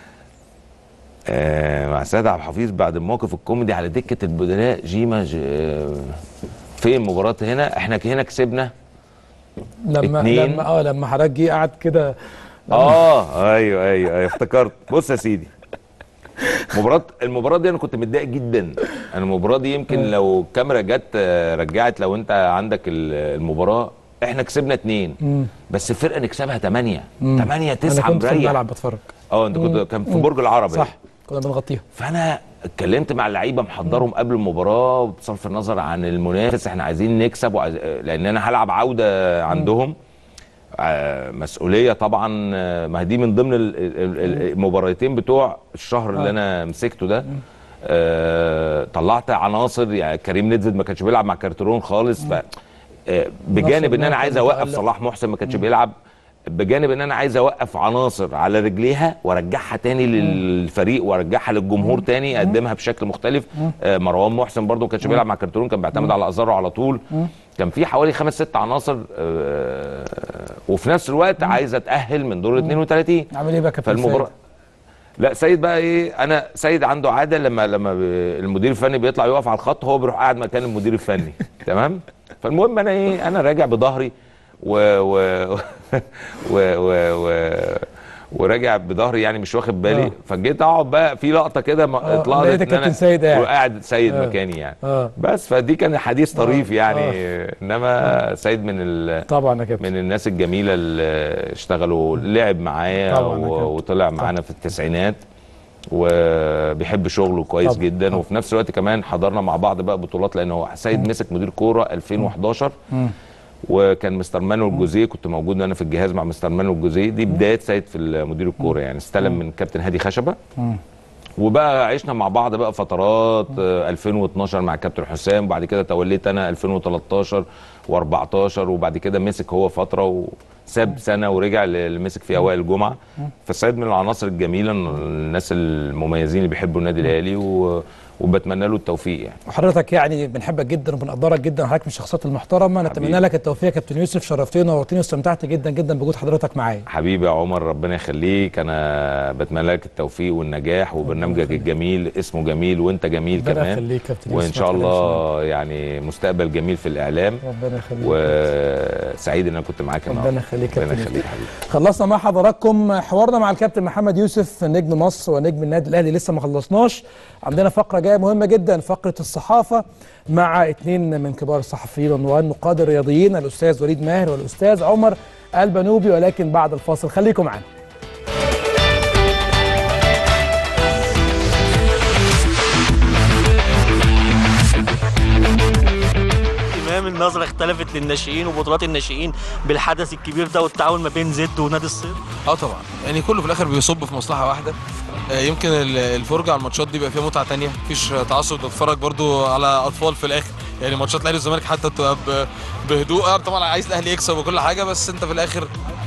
آه مع سيد عبد الحفيظ بعد الموقف الكوميدي على دكة البدلاء جيما ج... فين مباراة هنا؟ احنا هنا كسبنا لما اتنين. لما اه لما حضرتك جه قعد كده. اه ايوه ايوه ايوه افتكرت. بص يا سيدي، مباراه المباراه دي انا كنت متضايق جدا. انا المباراه دي يمكن لو الكاميرا جت رجعت، لو انت عندك المباراه احنا كسبنا اتنين بس الفرقه نكسبها تمانية تمانية تسعة. انا كنت في الملعب بتفرج. اه انت كنت كان في برج العرب. صح كنا بنغطيها. فانا اتكلمت مع اللعيبه محضرهم قبل المباراه بصرف النظر عن المنافس، احنا عايزين نكسب وعايز... لان انا هلعب عوده عندهم. آه مسؤوليه طبعا. ما دي من ضمن المباراتين بتوع الشهر اللي انا مسكته ده. آه طلعت عناصر، يعني كريم نيدفيد ما كانش بيلعب مع كارترون خالص. ف آه بجانب ان انا عايز اوقف صلاح محسن ما كانش بيلعب، بجانب ان انا عايز اوقف عناصر على رجليها وارجعها تاني للفريق وارجعها للجمهور تاني، اقدمها بشكل مختلف. آه مروان محسن برضو ما كانش بيلعب مع كارترون، كان بيعتمد على ازارو على طول. كان في حوالي خمس ست عناصر. آه وفي نفس الوقت عايز اتاهل من دور اتنين وتلاتين. عامل ايه بقى كابتن سيد؟ لا سيد بقى ايه، انا سيد عنده عاده لما لما المدير الفني بيطلع يقف على الخط هو بيروح قاعد مكان المدير الفني. تمام. فالمهم انا ايه، انا راجع بظهري و و و و, و وراجع بظهري يعني مش واخد بالي. آه. فجيت اقعد بقى في لقطه كده طلعت ان كابتن سيد قاعد وقاعد سيد آه. مكاني يعني. آه. بس فدي كان حديث طريف. آه. يعني آه. انما آه. سيد من ال... طبعا يا كابتن من الناس الجميله اللي اشتغلوا، لعب معايا وطلع معانا في التسعينات وبيحب شغله كويس طبعا. جدا. طبعا. وفي نفس الوقت كمان حضرنا مع بعض بقى بطولات، لان هو سيد مسك مدير كوره ألفين وحداشر. م. وكان مستر مانويل جوزيه، كنت موجود انا في الجهاز مع مستر مانويل جوزيه. دي بدايه سيد في مدير الكوره، يعني استلم من كابتن هادي خشبه. وبقى عشنا مع بعض بقى فترات. ألفين واتناشر مع كابتن حسام، وبعد كده توليت انا ألفين وتلتاشر واربعتاشر، وبعد كده مسك هو فتره وساب سنه ورجع اللي مسك في اوائل الجمعه. فسيد من العناصر الجميله، الناس المميزين اللي بيحبوا النادي الاهلي و وبتمنى له التوفيق يعني. وحضرتك يعني بنحبك جدا وبنقدرك جدا، حضرتك من الشخصيات المحترمه. نتمنى لك التوفيق يا كابتن يوسف. شرفتنا ونورتني واستمتعت جدا جدا بوجود حضرتك معايا. حبيبي يا عمر، ربنا يخليك. انا بتمنى لك التوفيق والنجاح، وبرنامجك الجميل اسمه جميل وانت جميل كمان. ربنا يخليك كابتن يوسف، وان شاء الله يعني مستقبل جميل في الاعلام. ربنا يخليك. وسعيد ان انا كنت معاك النهارده. ربنا يخليك كابتن يوسف. خلصنا مع حضراتكم حوارنا مع الكابتن محمد يوسف نجم مصر ونجم النادي الاهلي. لسه ما خلصناش، عندنا فقره جايه مهمه جدا، فقره الصحافه مع اثنين من كبار الصحفيين والنقاد الرياضيين، الاستاذ وليد ماهر والاستاذ عمر البنوبي، ولكن بعد الفاصل. خليكم معانا. النظرة اختلفت للناشئين وبطولات الناشئين بالحدث الكبير ده والتعاون ما بين زد ونادي الصيد. اه طبعا، يعني كله في الاخر بيصب في مصلحه واحده. يمكن الفرجه على الماتشات دي بيبقى فيها متعه ثانيه، مفيش تعصب، بتتفرج برضو على اطفال في الاخر. يعني ماتشات الاهلي والزمالك حتى بتبقى بهدوء. طبعا عايز الاهلي يكسب وكل حاجه، بس انت في الاخر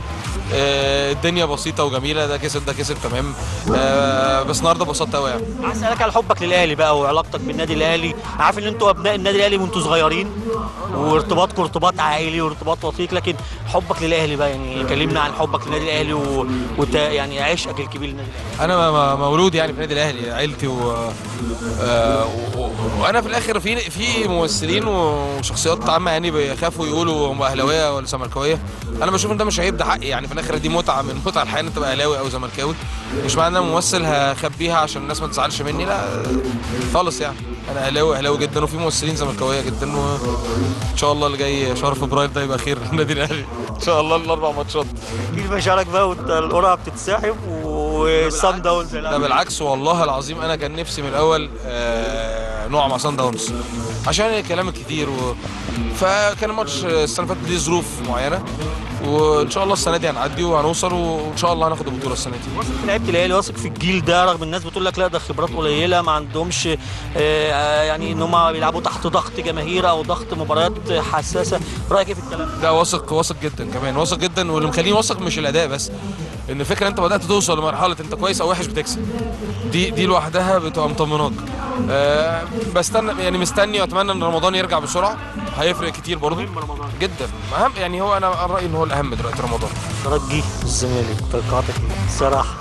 الدنيا بسيطه وجميله، ده كسب ده كسب تمام. بس النهارده بسطت قوي يعني. عايز اسالك على حبك للاهلي بقى وعلاقتك بالنادي الاهلي. عارف ان انتوا ابناء النادي الاهلي وانتوا صغيرين، وارتباطكم ارتباط عائلي وارتباط وثيق، لكن حبك للاهلي بقى، يعني كلمنا عن حبك للنادي الاهلي و... وت... يعني عشقك الكبير للنادي الاهلي. انا مولود يعني في النادي الاهلي، عيلتي و... آه و... وانا في الاخر في في ممثلين وشخصيات عامه يعني بيخافوا يقولوا هم اهلاويه ولا زملكاويه. انا بشوف ان ده مش عيب، ده حقي يعني. في الاخر دي متعه من متع الحياه ان تبقى اهلاوي او زملكاوي. مش معنى ان انا ممثل هخبيها عشان الناس ما تزعلش مني، لا خالص يعني. انا اهلاوي اهلاوي جدا، وفي ممثلين زملكاويه جدا، وان شاء الله اللي جاي شهر فبراير ده يبقى خير للنادي الاهلي ان شاء الله. الاربع ماتشات ايه مشاعرك بقى وانت القرعه بتتسحب وصن داونز؟ ده بالعكس والله العظيم، انا كان نفسي من الاول آه نقع مع صن داونز عشان الكلام الكتير و... فكان الماتش السنه اللي فاتت ليه ظروف معينه، وان شاء الله السنه دي هنعدي وهنوصل، وان شاء الله هناخد البطوله السنه دي. واثق في لعيبه الاهلي، واثق في الجيل ده، رغم الناس بتقول لك لا ده خبرات قليله، ما عندهمش آه يعني ان هم بيلعبوا تحت ضغط جماهير او ضغط مباريات حساسه. رايك ايه في الكلام ده؟ ده واثق واثق جدا كمان، واثق جدا. واللي مخليني واثق مش الاداء بس، ان الفكره انت بدات توصل لمرحله انت كويس او وحش بتكسب. دي دي لوحدها بتبقى مطمناك. أه بستنى يعني مستني واتمنى ان رمضان يرجع بسرعه، هيفرق كتير برضه جدا. اهم يعني هو انا رايي ان هو الاهم دلوقتي رمضان. ترجي الزمالك توقعاتك الصراحه؟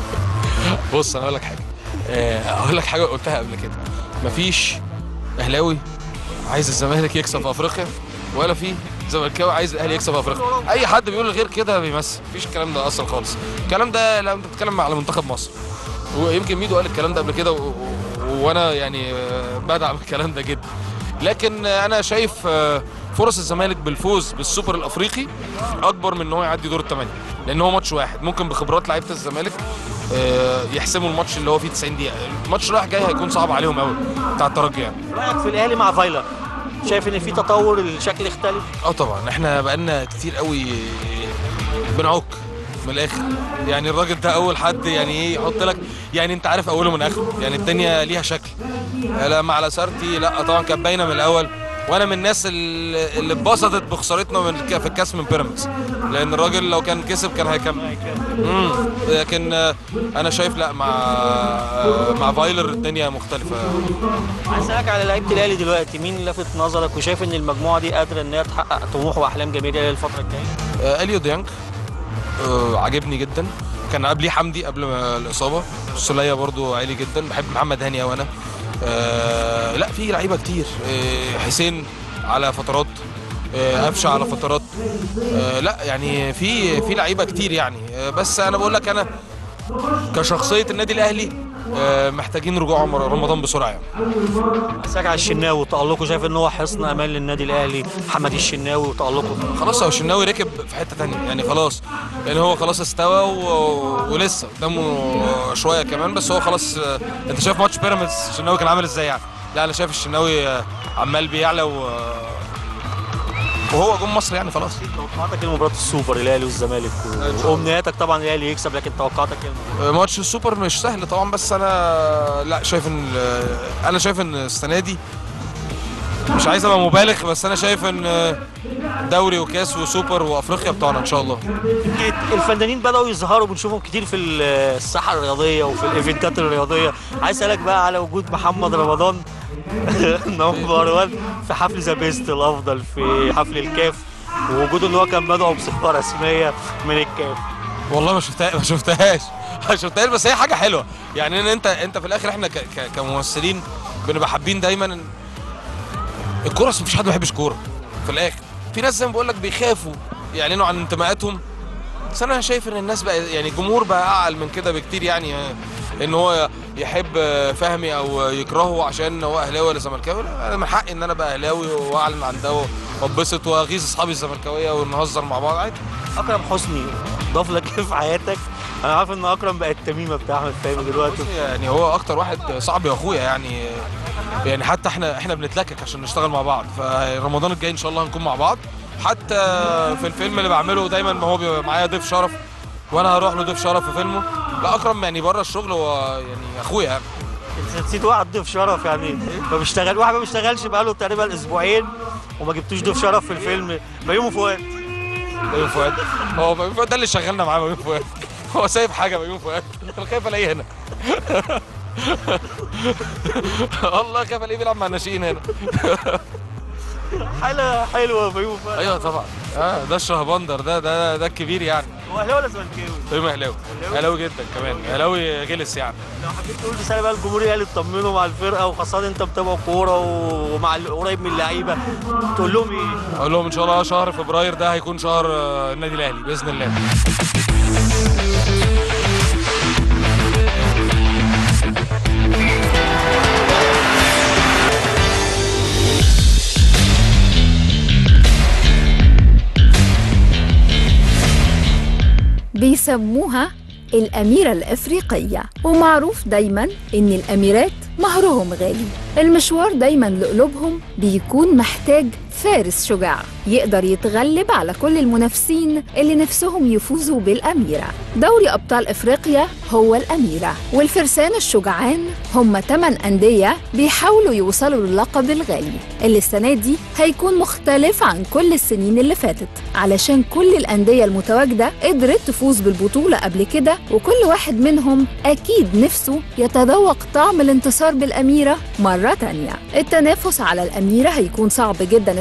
بص انا اقول لك حاجه، اقول لك حاجه قلتها قبل كده. مفيش اهلاوي عايز الزمالك يكسب في افريقيا، ولا في زملكاوي عايز الاهلي يكسب في افريقيا. اي حد بيقول غير كده بيمثل، مفيش الكلام ده اصلا خالص. الكلام ده لو انت بتتكلم على منتخب مصر، ويمكن ميدو قال الكلام ده قبل كده و... وانا يعني بدعم الكلام ده جدا، لكن انا شايف فرص الزمالك بالفوز بالسوبر الافريقي اكبر من ان هو يعدي دور الثمانيه، لان هو ماتش واحد ممكن بخبرات لعيبه الزمالك يحسموا الماتش اللي هو فيه تسعين دقيقه. الماتش رايح جاي هيكون صعب عليهم قوي بتاع الترجي. يعني رايك في الاهلي مع فايلر؟ شايف ان في تطور الشكل اختلف؟ اه طبعا، احنا بقالنا كتير قوي بنعك من الاخر، يعني الراجل ده اول حد يعني ايه يحط لك، يعني انت عارف اوله من اخره، يعني الدنيا ليها شكل. لما على سارتي لا طبعا كانت باينه من الاول، وانا من الناس اللي اتبسطت بخسارتنا من في الكاس من بيراميدز، لان الراجل لو كان كسب كان هيكمل. امم لكن انا شايف لا مع مع فايلر الدنيا مختلفه. عايز اسالك على لعيبه الاهلي دلوقتي، مين لفت نظرك وشايف ان المجموعه دي قادره ان هي تحقق طموح واحلام جماهير الاهلي الفتره الجايه؟ اليو ديانج آه عجبني جدا، كان قبليه حمدي قبل ما الاصابه، السوليه برضو عالي جدا، بحب محمد هاني وانا آه لا في لعيبه كتير، آه حسين على فترات، آه قفشه على فترات، آه لا يعني في في لعيبه كتير يعني، آه بس انا بقول لك انا كشخصيه النادي الاهلي آه محتاجين رجوع رمضان بسرعه. يعني اسالك على الشناوي وتالقه، شايف ان هو حصن امان للنادي الاهلي محمد الشناوي وتالقه؟ خلاص هو الشناوي ركب في حته ثانيه يعني، خلاص يعني هو خلاص استوى و... ولسه قدامه شويه كمان، بس هو خلاص. آه انت شايف ماتش بيراميدز الشناوي كان عامل ازاي يعني؟ لا انا شايف الشناوي آه عمال بيعلى و... وهو جم مصر يعني خلاص. توقعاتك لمباراه السوبر الاهلي والزمالك وامنياتك طبعا الاهلي يكسب، لكن توقعاتك ايه؟ ماتش السوبر مش سهل طبعا، بس انا لا شايف ان انا شايف ان السنه دي مش عايز ابقى مبالغ، بس انا شايف ان دوري وكاس وسوبر وافريقيا بتوعنا ان شاء الله. الفنانين بداوا يظهروا، بنشوفهم كتير في الساحه الرياضيه وفي الايفنتات الرياضيه. عايز اسالك بقى على وجود محمد رمضان نمبر واحد في حفل ذا بيست الافضل في حفل الكاف، ووجوده ان هو كان مدعو بصفه رسميه من الكاف. والله ما شفتها ما شفتهاش ما شفتهاش بس هي حاجه حلوه يعني، ان انت انت في الاخر احنا كممثلين بنبقى حابين دايما الكوره، بس مفيش حد ما بيحبش كوره في الاخر. في ناس زي ما بقول لك بيخافوا يعلنوا عن انتماءاتهم، بس انا شايف ان الناس بقى يعني الجمهور بقى اعقل من كده بكتير، يعني ان هو يحب فهمي او يكرهه عشان هو اهلاوي ولا زملكاوي. انا من حقي ان انا ابقى اهلاوي واعلن عن ده واتبسط واغيظ اصحابي الزملكاويه ونهزر مع بعض عادي. اكرم حسني ضاف لك في حياتك؟ انا عارف ان اكرم بقى التميمه بتاع احمد فهمي دلوقتي، يعني هو اكتر واحد صاحبي واخويا يعني، يعني حتى احنا احنا بنتلكك عشان نشتغل مع بعض، فرمضان الجاي ان شاء الله هنكون مع بعض. حتى في الفيلم اللي بعمله دايما ما هو بيبقى معايا ضيف شرف، وانا هروح له ضيف شرف في فيلمه. لا اكرم يعني بره الشغل هو يعني اخويا يعني. انت نسيت واحد ضيف شرف يعني، ما بيشتغل واحد ما بيشتغلش بقاله تقريبا اسبوعين وما جبتوش ضيف شرف في الفيلم. بيومي فؤاد. بيومي فؤاد هو بيومي فؤاد ده اللي شغلنا معاه. بيومي فؤاد هو سايب حاجه بيومي فؤاد، انا خايف الاقيه هنا. والله خايف الاقيه بيلعب مع الناشئين هنا. حاله حلوه بيومي فؤاد. ايوه طبعا، اه ده الشهبندر ده ده ده الكبير يعني. هو اهلاوي ولا زملكاوي؟ بيومي اهلاوي، اهلاوي جدا كمان، اهلاوي غلس يعني. لو حبيت تقول رساله بقى للجمهور الاهلي تطمنوا مع الفرقه، وخاصه انت متابع كوره ومع قريب من اللعيبه، تقول لهم ايه؟ اقول لهم ان شاء الله شهر فبراير ده هيكون شهر النادي الاهلي باذن الله. بيسموها الأميرة الأفريقية، ومعروف دايماً إن الأميرات مهرهم غالي. المشوار دايماً لقلوبهم بيكون محتاج فارس شجاع يقدر يتغلب على كل المنافسين اللي نفسهم يفوزوا بالأميرة. دوري أبطال إفريقيا هو الأميرة، والفرسان الشجعان هم ثمان أندية بيحاولوا يوصلوا للقب الغالي اللي السنة دي هيكون مختلف عن كل السنين اللي فاتت، علشان كل الأندية المتواجدة قدرت تفوز بالبطولة قبل كده، وكل واحد منهم أكيد نفسه يتذوق طعم الانتصار بالأميرة مرة تانية. التنافس على الأميرة هيكون صعب جدا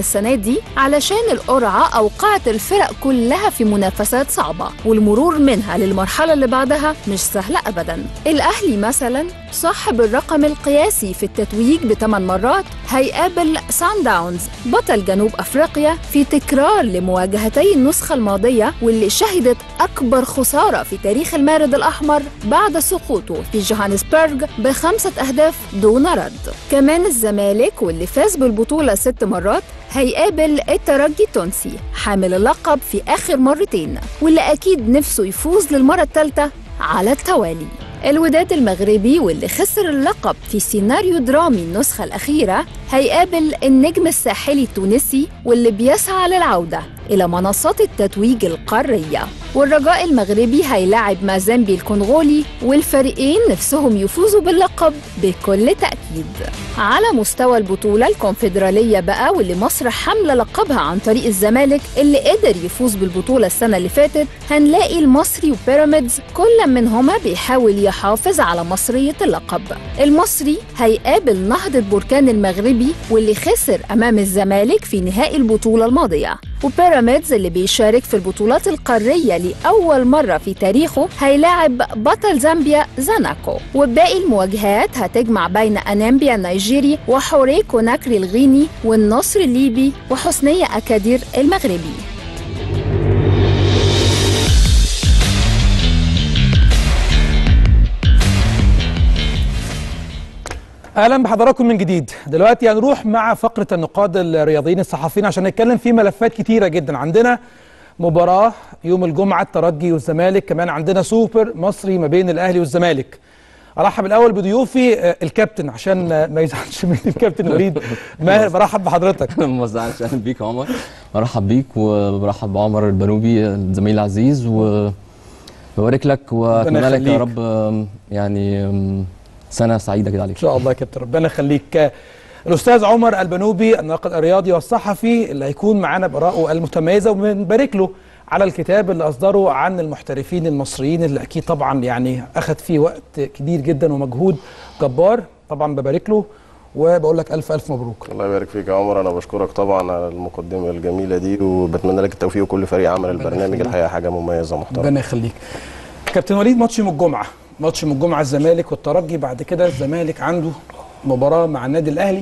السنة دي علشان القرعة أوقعت الفرق كلها في منافسات صعبة، والمرور منها للمرحلة اللي بعدها مش سهلة أبداً. الأهلي مثلاً صاحب الرقم القياسي في التتويج بثمان مرات هيقابل سان داونز بطل جنوب أفريقيا في تكرار لمواجهتي النسخة الماضية واللي شهدت أكبر خسارة في تاريخ المارد الأحمر بعد سقوطه في جوهانسبرغ بخمسة أهداف دون رد. كمان الزمالك واللي فاز بالبطولة ست مرات هيقابل الترجي التونسي حامل اللقب في آخر مرتين واللي أكيد نفسه يفوز للمرة الثالثة على التوالي. الوداد المغربي واللي خسر اللقب في سيناريو درامي النسخة الأخيرة هيقابل النجم الساحلي التونسي واللي بيسعى للعودة إلى منصات التتويج القارية. والرجاء المغربي هيلاعب مازامبي الكونغولي والفريقين نفسهم يفوزوا باللقب بكل تأكيد. على مستوى البطولة الكونفدرالية بقى واللي مصر حاملة لقبها عن طريق الزمالك اللي قدر يفوز بالبطولة السنة اللي فاتت، هنلاقي المصري وبيراميدز كل منهما بيحاول يحافظ على مصرية اللقب. المصري هيقابل نهضة بركان المغربي واللي خسر أمام الزمالك في نهائي البطولة الماضية، وبيراميدز اللي بيشارك في البطولات القارية لأول مرة في تاريخه هيلاعب بطل زامبيا زاناكو. وباقي المواجهات هتجمع بين أنامبيا النيجيري وحوري كوناكري الغيني والنصر الليبي وحسنية أكادير المغربي. اهلا بحضراتكم من جديد. دلوقتي هنروح مع فقره النقاد الرياضيين الصحفيين عشان نتكلم في ملفات كتيره جدا. عندنا مباراه يوم الجمعه الترجي والزمالك، كمان عندنا سوبر مصري ما بين الاهلي والزمالك. ارحب الاول بضيوفي الكابتن عشان ما يزعلش مني الكابتن وليد ماهر، برحب بحضرتك. ما تزعلش. اهلا بيك يا عمر، برحب بيك وبرحب بعمر البنوبي الزميل العزيز وببارك لك واتمنى لك يا رب يعني سنة سعيدة كده عليك إن شاء الله يا كابتن، ربنا يخليك. الأستاذ عمر البنوبي الناقد الرياضي والصحفي اللي هيكون معانا بآرائه المتميزة، وبنبارك له على الكتاب اللي أصدره عن المحترفين المصريين اللي أكيد طبعا يعني أخذ فيه وقت كبير جدا ومجهود جبار. طبعا ببارك له وبقول لك ألف ألف مبروك. الله يبارك فيك يا عمر، أنا بشكرك طبعا على المقدمة الجميلة دي وبتمنى لك التوفيق وكل فريق عمل البرنامج. الحقيقة حاجة مميزة محترمة. ربنا يخليك. كابتن وليد، ماتش يوم الجمعة ماتش من الجمعه الزمالك والترجي، بعد كده الزمالك عنده مباراه مع النادي الاهلي.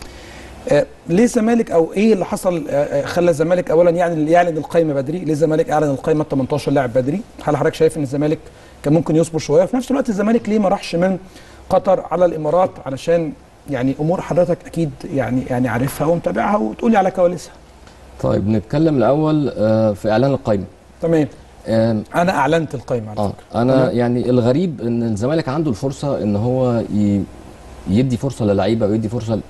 آه ليه الزمالك او ايه اللي حصل آه خلى الزمالك اولا يعني يعلن القائمه بدري؟ ليه الزمالك اعلن القائمه تمنتاشر لاعب بدري؟ هل حضرتك شايف ان الزمالك كان ممكن يصبر شويه؟ وفي نفس الوقت الزمالك ليه ما راحش من قطر على الامارات؟ علشان يعني امور حضرتك اكيد يعني يعني عارفها ومتابعها وتقولي على كواليسها. طيب نتكلم الاول آه في اعلان القائمه. تمام. انا اعلنت القائمه على فكره. انا تمام. يعني الغريب ان الزمالك عنده الفرصه ان هو يدي فرصه للعيبه ويدي فرصه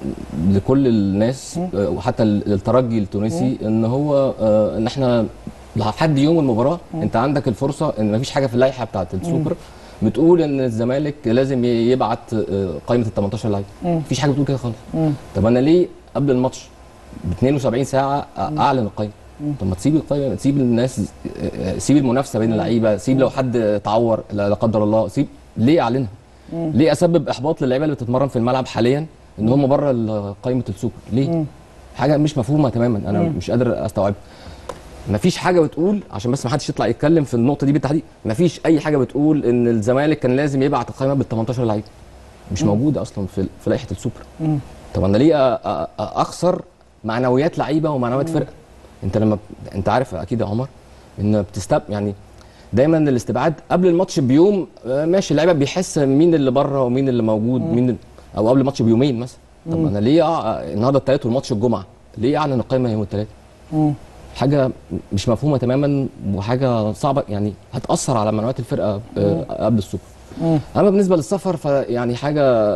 لكل الناس وحتى الترجي التونسي ان هو ان احنا لحد يوم المباراه انت عندك الفرصه ان مفيش حاجه في اللائحه بتاعه السوبر بتقول ان الزمالك لازم يبعت قائمه ال تمنتاشر لعيب. مفيش حاجه بتقول كده خالص. طب انا ليه قبل الماتش ب اتنين وسبعين ساعه اعلن القائمه؟ طب ما تسيب القائمه، تسيب الناس، سيب المنافسه بين اللعيبه، سيب لو حد تعور لا قدر الله، سيب. ليه اعلنها؟ ليه اسبب احباط للعيبه اللي بتتمرن في الملعب حاليا ان هم بره قائمه السوبر؟ ليه؟ حاجه مش مفهومه تماما، انا مش قادر استوعبها. مفيش حاجه بتقول، عشان بس ما حدش يطلع يتكلم في النقطه دي بالتحديد، مفيش اي حاجه بتقول ان الزمالك كان لازم يبعت القائمه بال تمنتاشر لعيب. مش موجوده اصلا في في لائحه السوبر. طب انا ليه اخسر معنويات لعيبه ومعنويات فرقه؟ انت لما انت عارف اكيد يا عمر ان بتستب يعني دايما الاستبعاد قبل الماتش بيوم ماشي، اللعيبه بيحس مين اللي بره ومين اللي موجود، مم. مين او قبل الماتش بيومين مثلا. طب انا ليه أع... النهارده الثلاث والماتش الجمعه ليه اعلن القائمه يوم الثلاث؟ حاجه مش مفهومه تماما وحاجه صعبه يعني هتاثر على معنويات الفرقه قبل السوبر. مم. اما بالنسبه للسفر فيعني حاجه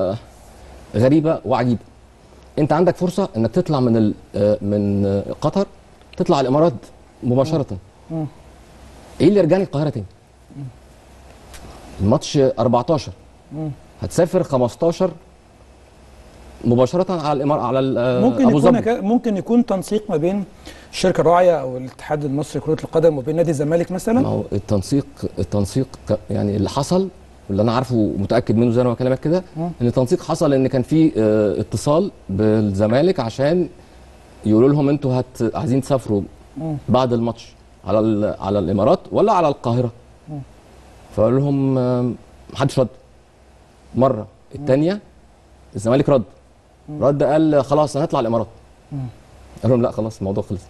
غريبه وعجيبه. انت عندك فرصه انك تطلع من من قطر تطلع الامارات مباشره. مم. ايه اللي رجعني القاهره تاني؟ مم. الماتش اربعتاشر. مم. هتسافر خمستاشر مباشره على الامارات على ممكن ابو ظبي. يكون ممكن يكون تنسيق ما بين الشركه الراعيه او الاتحاد المصري لكره القدم وبين نادي الزمالك مثلا. ما هو التنسيق التنسيق يعني اللي حصل واللي انا عارفه ومتاكد منه زي ما بكلمك كده ان التنسيق حصل ان كان في اه اتصال بالزمالك عشان يقولوا لهم انتوا هت عايزين تسافروا بعد الماتش على ال... على الامارات ولا على القاهره؟ فقال لهم محدش رد. مره الثانيه الزمالك رد رد قال خلاص هنطلع الامارات. قال لهم لا خلاص الموضوع خلص،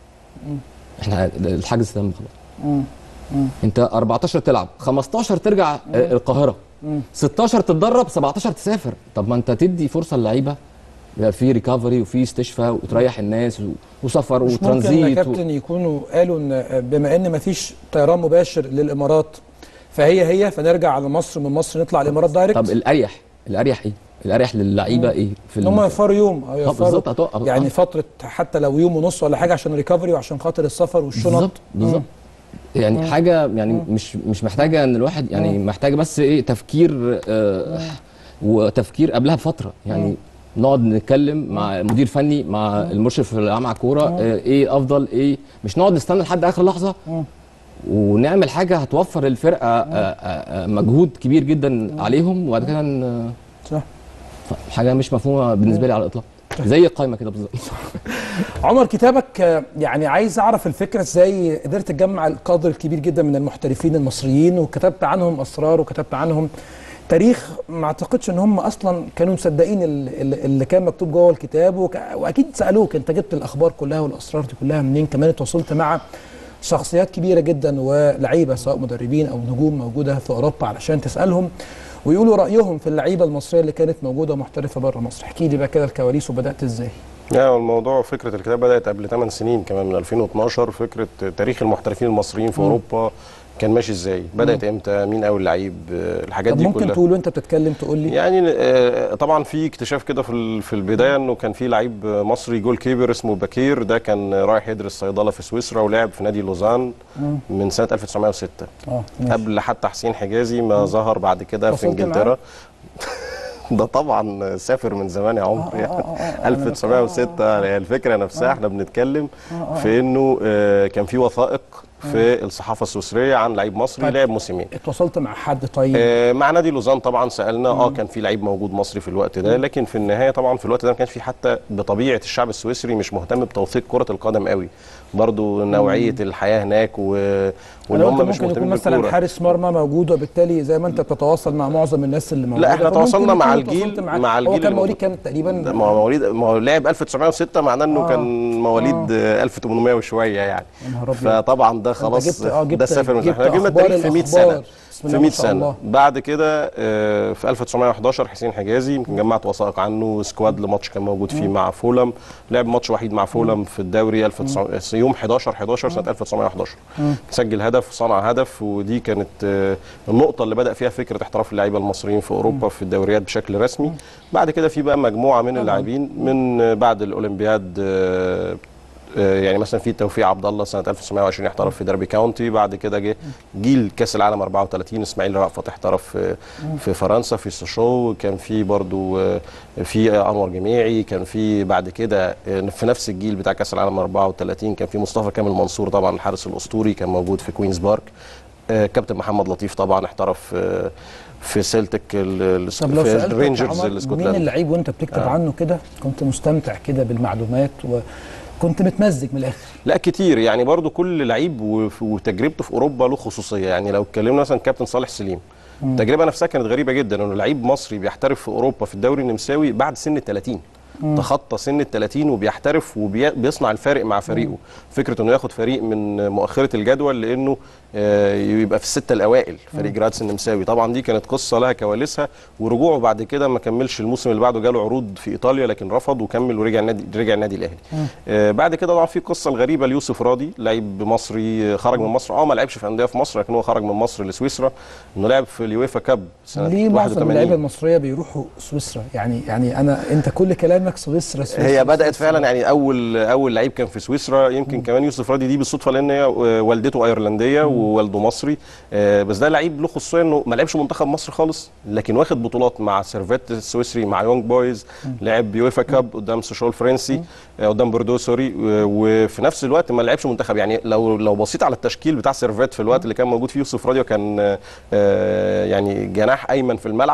احنا الحجز تم خلاص. انت أربعتاشر تلعب، خمستاشر ترجع القاهره، ستاشر تتدرب، سبعتاشر تسافر. طب ما انت تدي فرصه للعيبه يبقى في ريكفري وفي استشفاء وتريح الناس وسفر وترانزيت. ممكن يا كابتن و... يكونوا قالوا ان بما ان ما فيش طيران مباشر للامارات فهي هي فنرجع على مصر، من مصر نطلع الامارات دايركت. طب الاريح الاريح ايه؟ الاريح للعيبه ايه؟ في هم يوفروا يوم او يوفروا يعني آه. فتره حتى لو يوم ونص ولا حاجه عشان ريكفري وعشان خاطر السفر والشنط. بالظبط بالظبط. يعني مم. حاجه يعني مم. مش مش محتاجه ان الواحد يعني مم. محتاجه بس ايه تفكير آه وتفكير قبلها بفتره يعني. مم. نقعد نتكلم مع مدير فني مع مم. المشرف العام على الكوره آه ايه افضل ايه، مش نقعد نستنى لحد اخر لحظه مم. ونعمل حاجه هتوفر للفرقه آه آه مجهود كبير جدا مم. عليهم وبعد كده صح حاجه مش مفهومه بالنسبه لي على الاطلاق. زي القايمه كده بالظبط. عمر كتابك يعني عايز اعرف الفكره ازاي قدرت تجمع القدر الكبير جدا من المحترفين المصريين وكتبت عنهم اسرار وكتبت عنهم تاريخ ما اعتقدش ان هم اصلا كانوا مصدقين اللي كان مكتوب جوه الكتاب، واكيد سالوك انت جبت الاخبار كلها والاسرار دي كلها منين؟ كمان اتواصلت مع شخصيات كبيره جدا ولعيبه سواء مدربين او نجوم موجوده في اوروبا علشان تسالهم ويقولوا رايهم في اللعيبه المصريه اللي كانت موجوده محترفه بره مصر. احكي لي بقى كده الكواليس وبدات ازاي؟ يعني الموضوع فكره الكتاب بدات قبل ثمان سنين كمان من ألفين واثناشر. فكره تاريخ المحترفين المصريين في م. اوروبا كان ماشي ازاي؟ بدات امتى؟ مين اول لعيب؟ الحاجات دي كلها. ممكن تقول وانت بتتكلم تقول لي؟ يعني طبعا في اكتشاف كده في في البدايه انه كان في لعيب مصري جول كيبر اسمه بكير، ده كان رايح يدرس صيدله في سويسرا ولعب في نادي لوزان من سنه ألف وتسعمائة وستة. اه قبل حتى حسين حجازي ما ظهر بعد كده في انجلترا. ده طبعا سافر من زمان يا عمر. يعني ألف وتسعمائة وستة الفكره نفسها احنا بنتكلم في انه كان في وثائق في الصحافه السويسريه عن لعيب مصري طيب. لعب موسمين. اتواصلت مع حد طيب؟ آه مع نادي لوزان طبعا سالنا. اه كان في لعيب موجود مصري في الوقت ده، لكن في النهايه طبعا في الوقت ده ما كانش في حتى بطبيعه الشعب السويسري مش مهتم بتوثيق كره القدم قوي، برضو نوعيه مم. الحياه هناك و... وان هم مش مهتمين بالكوره. مثلا حارس مرمى موجود وبالتالي زي ما انت بتتواصل مع معظم الناس اللي موجوده. لا احنا تواصلنا مع الجيل مع, مع الجيل هو كان مواليد كام تقريبا؟ ما هو مواليد ما هو لعب ألف وتسعمائة وستة معناه انه آه. كان مواليد آه. ألف وثمانمائة وشويه يعني. فطبعا ده خلاص ده سافر من احنا جبنا التاريخ في مئة سنه في مئة سنه. بعد كده في ألف وتسعمائة وأحد عشر حسين حجازي يمكن جمعت وثائق عنه، سكواد لماتش كان موجود فيه مع فولم، لعب ماتش وحيد مع فولم في الدوري ألف وتسعمائة يوم حداشر حداشر سنه ألف وتسعمائة وأحد عشر. سجل هدف وصنع هدف، ودي كانت النقطه اللي بدا فيها فكره احتراف اللعيبه المصريين في اوروبا في الدوريات بشكل رسمي. بعد كده في بقى مجموعه من اللاعبين من بعد الاولمبياد، يعني مثلا في توفيق عبد الله سنه ألف وتسعمائة وعشرين احترف في ديربي كاونتي. بعد كده جه جيل كاس العالم أربعة وثلاثين اسماعيل رأفت احترف في, في فرنسا في سوشو. كان في برضو في انور جميعي، كان في بعد كده في نفس الجيل بتاع كاس العالم أربعة وثلاثين كان في مصطفى كامل منصور طبعا الحارس الاسطوري كان موجود في كوينز بارك. كابتن محمد لطيف طبعا احترف في سيلتك في الرينجرز الاسكتلندي. مين اللعيب وانت بتكتب آه. عنه كده كنت مستمتع كده بالمعلومات و كنت متمزج من الاخر؟ لا كتير يعني، برضو كل لعيب وتجربته في اوروبا له خصوصيه. يعني لو اتكلمنا مثلا كابتن صالح سليم، التجربه نفسها كانت غريبه جدا انه لعيب مصري بيحترف في اوروبا في الدوري النمساوي بعد سن الثلاثين. تخطى سن الثلاثين وبيحترف وبيصنع الفارق مع فريقه. فكره انه ياخد فريق من مؤخره الجدول لانه يبقى في السته الاوائل فريق جراتس النمساوي، طبعا دي كانت قصه لها كواليسها. ورجوعه بعد كده ما كملش الموسم اللي بعده، جاله عروض في ايطاليا لكن رفض وكمل ورجع النادي رجع النادي الاهلي. آه بعد كده طبعا في القصه الغريبه ليوسف راضي، لعيب مصري خرج من مصر، اه ما لعبش في انديه في مصر لكن هو خرج من مصر لسويسرا، انه لعب في اليويفا كاب سنه ليه معظم اللعيبه المصريه بيروحوا سويسرا؟ يعني يعني انا انت كل كلامك سويسرا سويسرا. هي بدات فعلا يعني اول اول لعيب كان في سويسرا يمكن مم. كمان يوسف راضي دي بالصدفه لان هي والدته ايرلنديه مم. ووالده مصري. آه بس ده لعيب له خصوصيه انه ما لعبش منتخب مصر خالص لكن واخد بطولات مع سيرفيت السويسري مع يونج بويز، لعب يويفا كاب قدام سوشول الفرنسي آه قدام بوردو سوري، وفي نفس الوقت ما لعبش منتخب. يعني لو لو بصيت على التشكيل بتاع سيرفيت في الوقت اللي كان موجود فيه يوسف راضي كان آه يعني جناح ايمن في الملعب،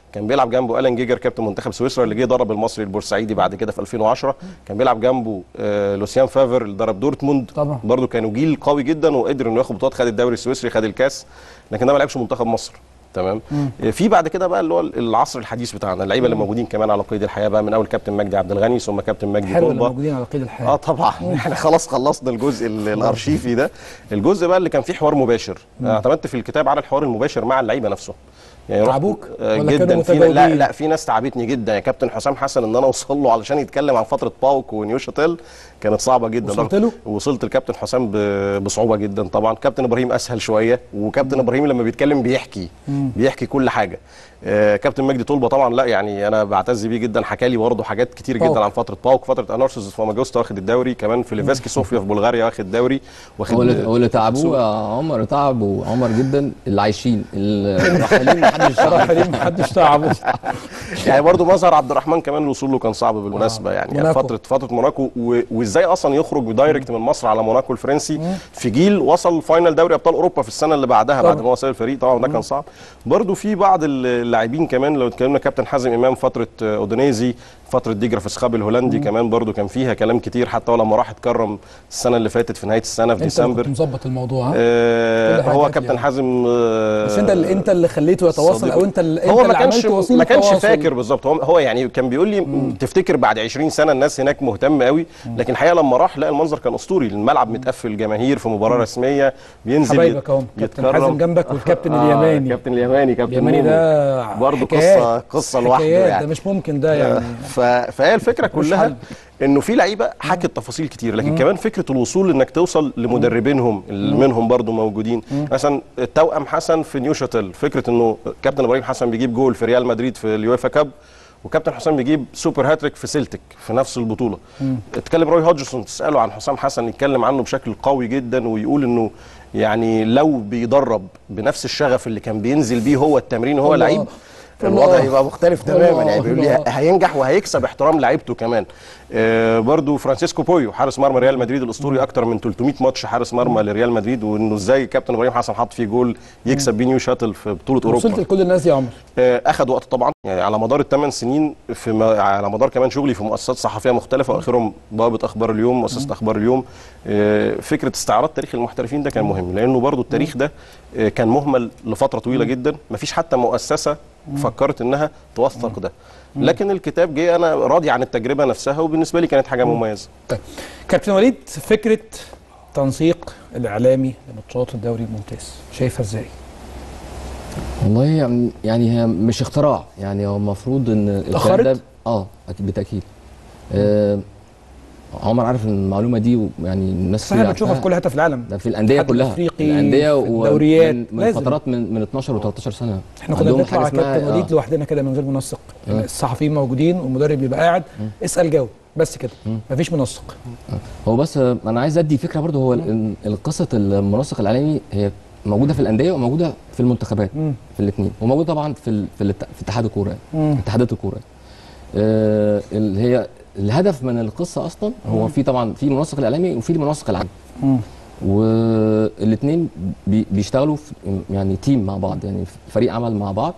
كان بيلعب جنبه الان جيجر كابتن منتخب سويسرا اللي جه درب المصري البورسعيدي بعد كده في ألفين وعشرة. كان بيلعب جنبه آه لوسيان فافر اللي درب دورتموند طبعا، برده كانوا جيل قوي جدا وقدر انه ياخد بطولات، خد الدوري السويسري، خد الكاس، لكن ده ما لعبش منتخب مصر. تمام. في بعد كده بقى اللي هو العصر الحديث بتاعنا، اللعيبه اللي موجودين كمان على قيد الحياه بقى، من اول كابتن مجدي عبد الغني ثم كابتن مجدي حلو طلبه. موجودين على قيد الحياه. اه طبعا احنا خلاص خلصنا الجزء الارشيفي ده. الجزء بقى اللي كان فيه حوار مباشر، اعتمدت في الكتاب على الحوار المباشر مع اللعيبه نفسه. يعني تعبوك ولا جدا في لا لا في ناس تعبتني جدا. يا كابتن حسام حسن ان انا اوصل له علشان يتكلم عن فتره باوك ونيوشاتيل كانت صعبه جدا. وصلت له؟ وصلت لكابتن حسام بصعوبه جدا طبعا. كابتن ابراهيم اسهل شويه، وكابتن ابراهيم لما بيتكلم بيحكي مم. بيحكي كل حاجه. آه كابتن مجدي طلبه طبعا لا يعني انا بعتز بيه جدا، حكى لي برضه حاجات كتير جدا عن فتره باوك، فتره انارسيس في ماجوستا واخد الدوري، كمان في ليفاسكي صوفيا في بلغاريا واخد الدوري، واخد هو اللي تعبوه عمر، تعبوا عمر جدا اللي عايشين الراحلين محدش الراحلين محدش تعبه. يعني برضه مظهر عبد الرحمن كمان الوصول له كان صعب بالمناسبه. يعني, يعني فتره فتره موناكو، وازاي اصلا يخرج بدايركت من مصر على موناكو الفرنسي مم. في جيل وصل فاينل دوري ابطال اوروبا في السنه اللي بعدها طبعا. بعد ما هو ساب الفريق طبعا ده كان صعب. برضه في بعض اللاعبين كمان لو اتكلمنا كابتن حازم امام فتره اودينيزي، فتره ديجرا فسخاب الهولندي مم. كمان برضه كان فيها كلام كتير، حتى لما راح اتكرم السنه اللي فاتت في نهايه السنه في ديسمبر. انت مظبط الموضوع. آه هو كابتن يعني. حازم آه بس انت اللي انت اللي خليته يتواصل او انت اللي هو انت ما كانش اللي ما كانش فاكر بالظبط. هو, هو يعني كان بيقول لي مم. تفتكر بعد عشرين سنه الناس هناك مهتمه قوي، لكن الحقيقه لما راح لقى المنظر كان اسطوري، الملعب متقفل جماهير في مباراه مم. رسميه، بينزل حبايبك اهو كابتن حازم جنبك والكابتن آه اليماني. الكابتن اليماني كابتن اليماني ده برضه قصه قصه لوحده يعني. ده مش ممكن ده يعني. فهي الفكره كلها انه في لعيبه حكت تفاصيل كتير، لكن مم. كمان فكره الوصول انك توصل لمدربينهم اللي منهم برضو موجودين. مثلا التوأم حسن في نيوشاتيل، فكره انه كابتن ابراهيم حسن بيجيب جول في ريال مدريد في اليويفا كاب، وكابتن حسام بيجيب سوبر هاتريك في سيلتيك في نفس البطوله. مم. اتكلم روي هودجسون تساله عن حسام حسن، يتكلم عنه بشكل قوي جدا ويقول انه يعني لو بيدرب بنفس الشغف اللي كان بينزل بيه هو التمرين وهو لعيب الوضع هيبقى مختلف تماما. يعني بيقول لي هينجح وهيكسب احترام لعيبته كمان. آه برضو فرانسيسكو بويو حارس مرمى ريال مدريد الاسطوري، اكتر من ثلاثمائة ماتش حارس مرمى لريال مدريد، وانه ازاي كابتن ابراهيم حسن حط فيه جول يكسب بيه نيو شاتل في بطوله اوروبا. وصلت لكل الناس يا عمر. آه اخذ وقت طبعا، يعني على مدار الثمان سنين في م... على مدار كمان شغلي في مؤسسات صحفيه مختلفه، واخرهم بوابه اخبار اليوم، مؤسسه اخبار اليوم. آه فكره استعراض تاريخ المحترفين ده كان مهم، لانه برضو التاريخ ده آه كان مهمل لفتره طويله جدا، مفيش حتى مؤسسه فكرت انها توثق ده، لكن الكتاب جه انا راضي عن التجربه نفسها، وبالنسبه لي كانت حاجه مميزه. طيب كابتن وليد، فكره تنسيق الاعلامي لماتشات الدوري الممتاز شايفها ازاي؟ والله يعني هي مش اختراع، يعني هو المفروض ان الكلام ده اه اكيد بالتاكيد. آه عمر عارف المعلومه دي، ويعني الناس كتير عارفاها. بتشوفها في كل حته في العالم، ده في الانديه كلها، في الانديه والدوريات من, من فترات من من اتناشر و تلتاشر سنه. احنا كنا بنطلع كابتن وليد آه. لوحدنا كده من غير منسق، آه. الصحفيين موجودين والمدرب بيبقى قاعد آه. اسال جاوب بس كده، مفيش منسق. هو بس انا عايز ادي فكره برضه، هو القصه المنسق الاعلامي هي موجوده في الانديه وموجوده في المنتخبات مم. في الاثنين، وموجوده طبعا في في, في اتحاد الكوره، اتحادات الكوره. آه اللي هي الهدف من القصه اصلا هو في طبعا في منسق الاعلامي وفي المنسق العام، والاثنين بي بيشتغلوا في يعني تيم مع بعض، يعني فريق عمل مع بعض.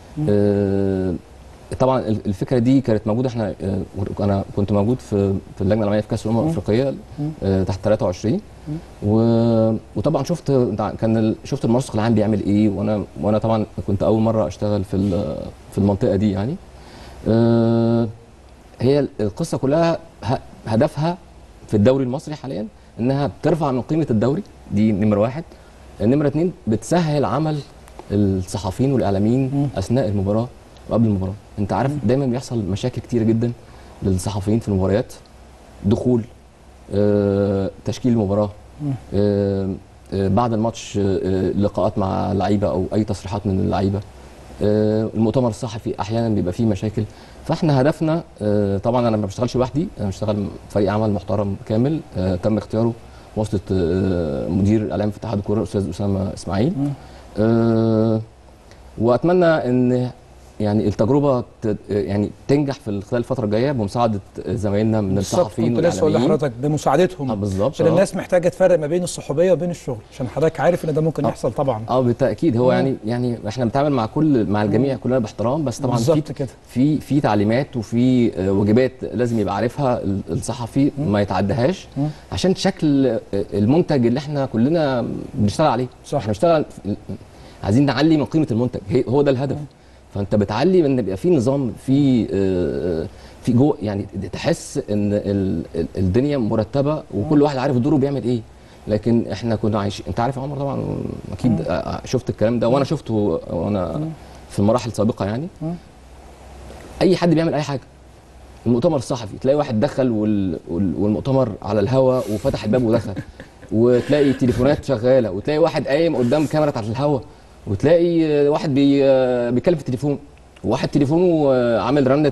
آه طبعا الفكره دي كانت موجوده، احنا آه انا كنت موجود في في اللجنه العلميه في كاس الامم الافريقيه آه تحت تلاتة وعشرين، وطبعا شفت كان شفت المنسق العام بيعمل ايه، وانا وانا طبعا كنت اول مره اشتغل في في المنطقه دي يعني. آه هي القصه كلها هدفها في الدوري المصري حاليا انها بترفع من قيمه الدوري، دي نمره واحد. نمره اتنين بتسهل عمل الصحفيين والاعلاميين اثناء المباراه وقبل المباراه. انت عارف دايما بيحصل مشاكل كتير جدا للصحفيين في المباريات، دخول، آه، تشكيل المباراه، آه، آه، بعد الماتش، آه، لقاءات مع لعيبه او اي تصريحات من اللعيبه، آه، المؤتمر الصحفي احيانا بيبقى فيه مشاكل. فاحنا هدفنا آه طبعا انا ما بشتغلش لوحدي، انا بشتغل فريق عمل محترم كامل آه تم اختياره وسط آه مدير الاعلام في اتحاد الكوره الاستاذ اسامه اسماعيل. آه واتمنى ان يعني التجربه يعني تنجح في خلال الفتره الجايه بمساعده زمايلنا من الصحفيين والاعلاميين. كنت لسه لحضرتك بمساعدتهم. اه بالظبط. عشان الناس محتاجه تفرق ما بين الصحوبيه وبين الشغل، عشان حضرتك عارف ان ده ممكن آه. يحصل طبعا. اه بالتاكيد. هو يعني يعني احنا بنتعامل مع كل مع الجميع كلنا باحترام، بس طبعا في كده. في في تعليمات وفي واجبات لازم يبقى عارفها الصحفي ما يتعدهاش عشان شكل المنتج اللي احنا كلنا بنشتغل عليه. صح. احنا بنشتغل عايزين نعلي من قيمه المنتج، هو ده الهدف. فانت بتعلي ان يبقى في نظام، في في جو، يعني تحس ان الدنيا مرتبه وكل واحد عارف دوره بيعمل ايه. لكن احنا كنا عايشين، انت عارف يا عمر طبعا اكيد شفت الكلام ده وانا شفته وانا في المراحل السابقه. يعني اي حد بيعمل اي حاجه، المؤتمر الصحفي تلاقي واحد دخل والمؤتمر على الهواء وفتح الباب ودخل، وتلاقي تليفونات شغاله، وتلاقي واحد قايم قدام كاميرا على الهواء، وتلاقي واحد بي بيتكلم في التليفون، وواحد تليفونه عامل رنه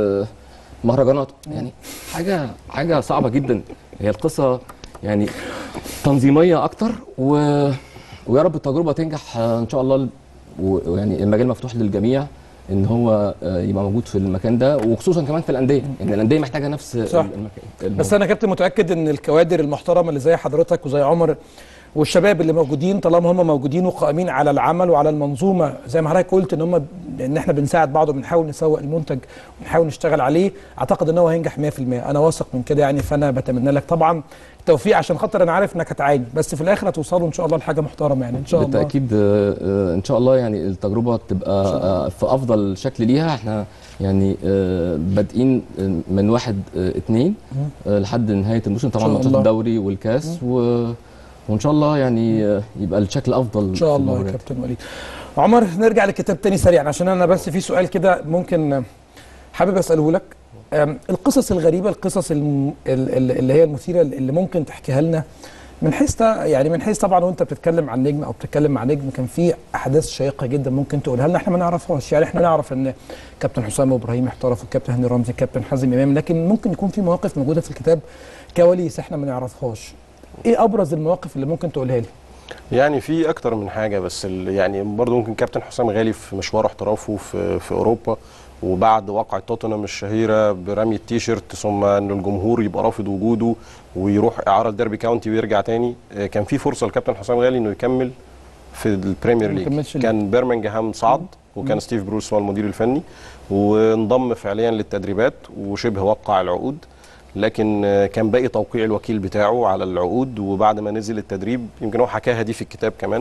مهرجانات. يعني حاجه حاجه صعبه جدا. هي القصه يعني تنظيميه اكتر، و... ويا رب التجربه تنجح ان شاء الله. ويعني المجال مفتوح للجميع ان هو يبقى موجود في المكان ده، وخصوصا كمان في الانديه، ان الانديه محتاجه نفس صح. المكان. بس انا كابتن متاكد ان الكوادر المحترمه اللي زي حضرتك وزي عمر والشباب اللي موجودين، طالما هم موجودين وقائمين على العمل وعلى المنظومه زي ما حضرتك قلت ان هم ان احنا بنساعد بعض وبنحاول نسوق المنتج ونحاول نشتغل عليه، اعتقد ان هو هينجح مية في المية. انا واثق من كده يعني. فانا بتمنى لك طبعا التوفيق، عشان خاطر انا عارف انك هتعاني، بس في الاخر هتوصلوا ان شاء الله لحاجه محترمه يعني ان شاء الله. بالتاكيد ان شاء الله. يعني التجربه تبقى في افضل شكل ليها. احنا يعني بادئين من واحد اتنين لحد نهايه الموسم، طبعا ماتشات الدوري والكاس، و وان شاء الله يعني يبقى الشكل افضل ان شاء الله يا كابتن وليد. عمر نرجع للكتاب تاني سريعا، عشان انا بس في سؤال كده ممكن حابب اساله لك. القصص الغريبه، القصص اللي هي المثيره اللي ممكن تحكيها لنا من حيث يعني من حيث طبعا وانت بتتكلم عن نجم او بتتكلم مع نجم، كان في احداث شيقه جدا ممكن تقولها لنا احنا ما نعرفهاش. يعني احنا نعرف ان كابتن حسام ابراهيم احترف، والكابتن هاني رمزي، الكابتن حازم امام، لكن ممكن يكون في مواقف موجوده في الكتاب كواليس احنا ما نعرفهاش. ايه ابرز المواقف اللي ممكن تقولها لي؟ يعني في اكتر من حاجه، بس يعني برضه ممكن كابتن حسام غالي في مشوار احترافه في في اوروبا، وبعد واقعة توتنهام الشهيره برمي التيشيرت، ثم ان الجمهور يبقى رافض وجوده ويروح اعاره لديربي كاونتي ويرجع تاني، كان في فرصه لكابتن حسام غالي انه يكمل في البريمير ليج. كان بيرمنجهام صعد، وكان ستيف بروس هو المدير الفني، وانضم فعليا للتدريبات وشبه وقع العقود، لكن كان باقي توقيع الوكيل بتاعه على العقود. وبعد ما نزل التدريب، يمكن هو حكاها دي في الكتاب كمان،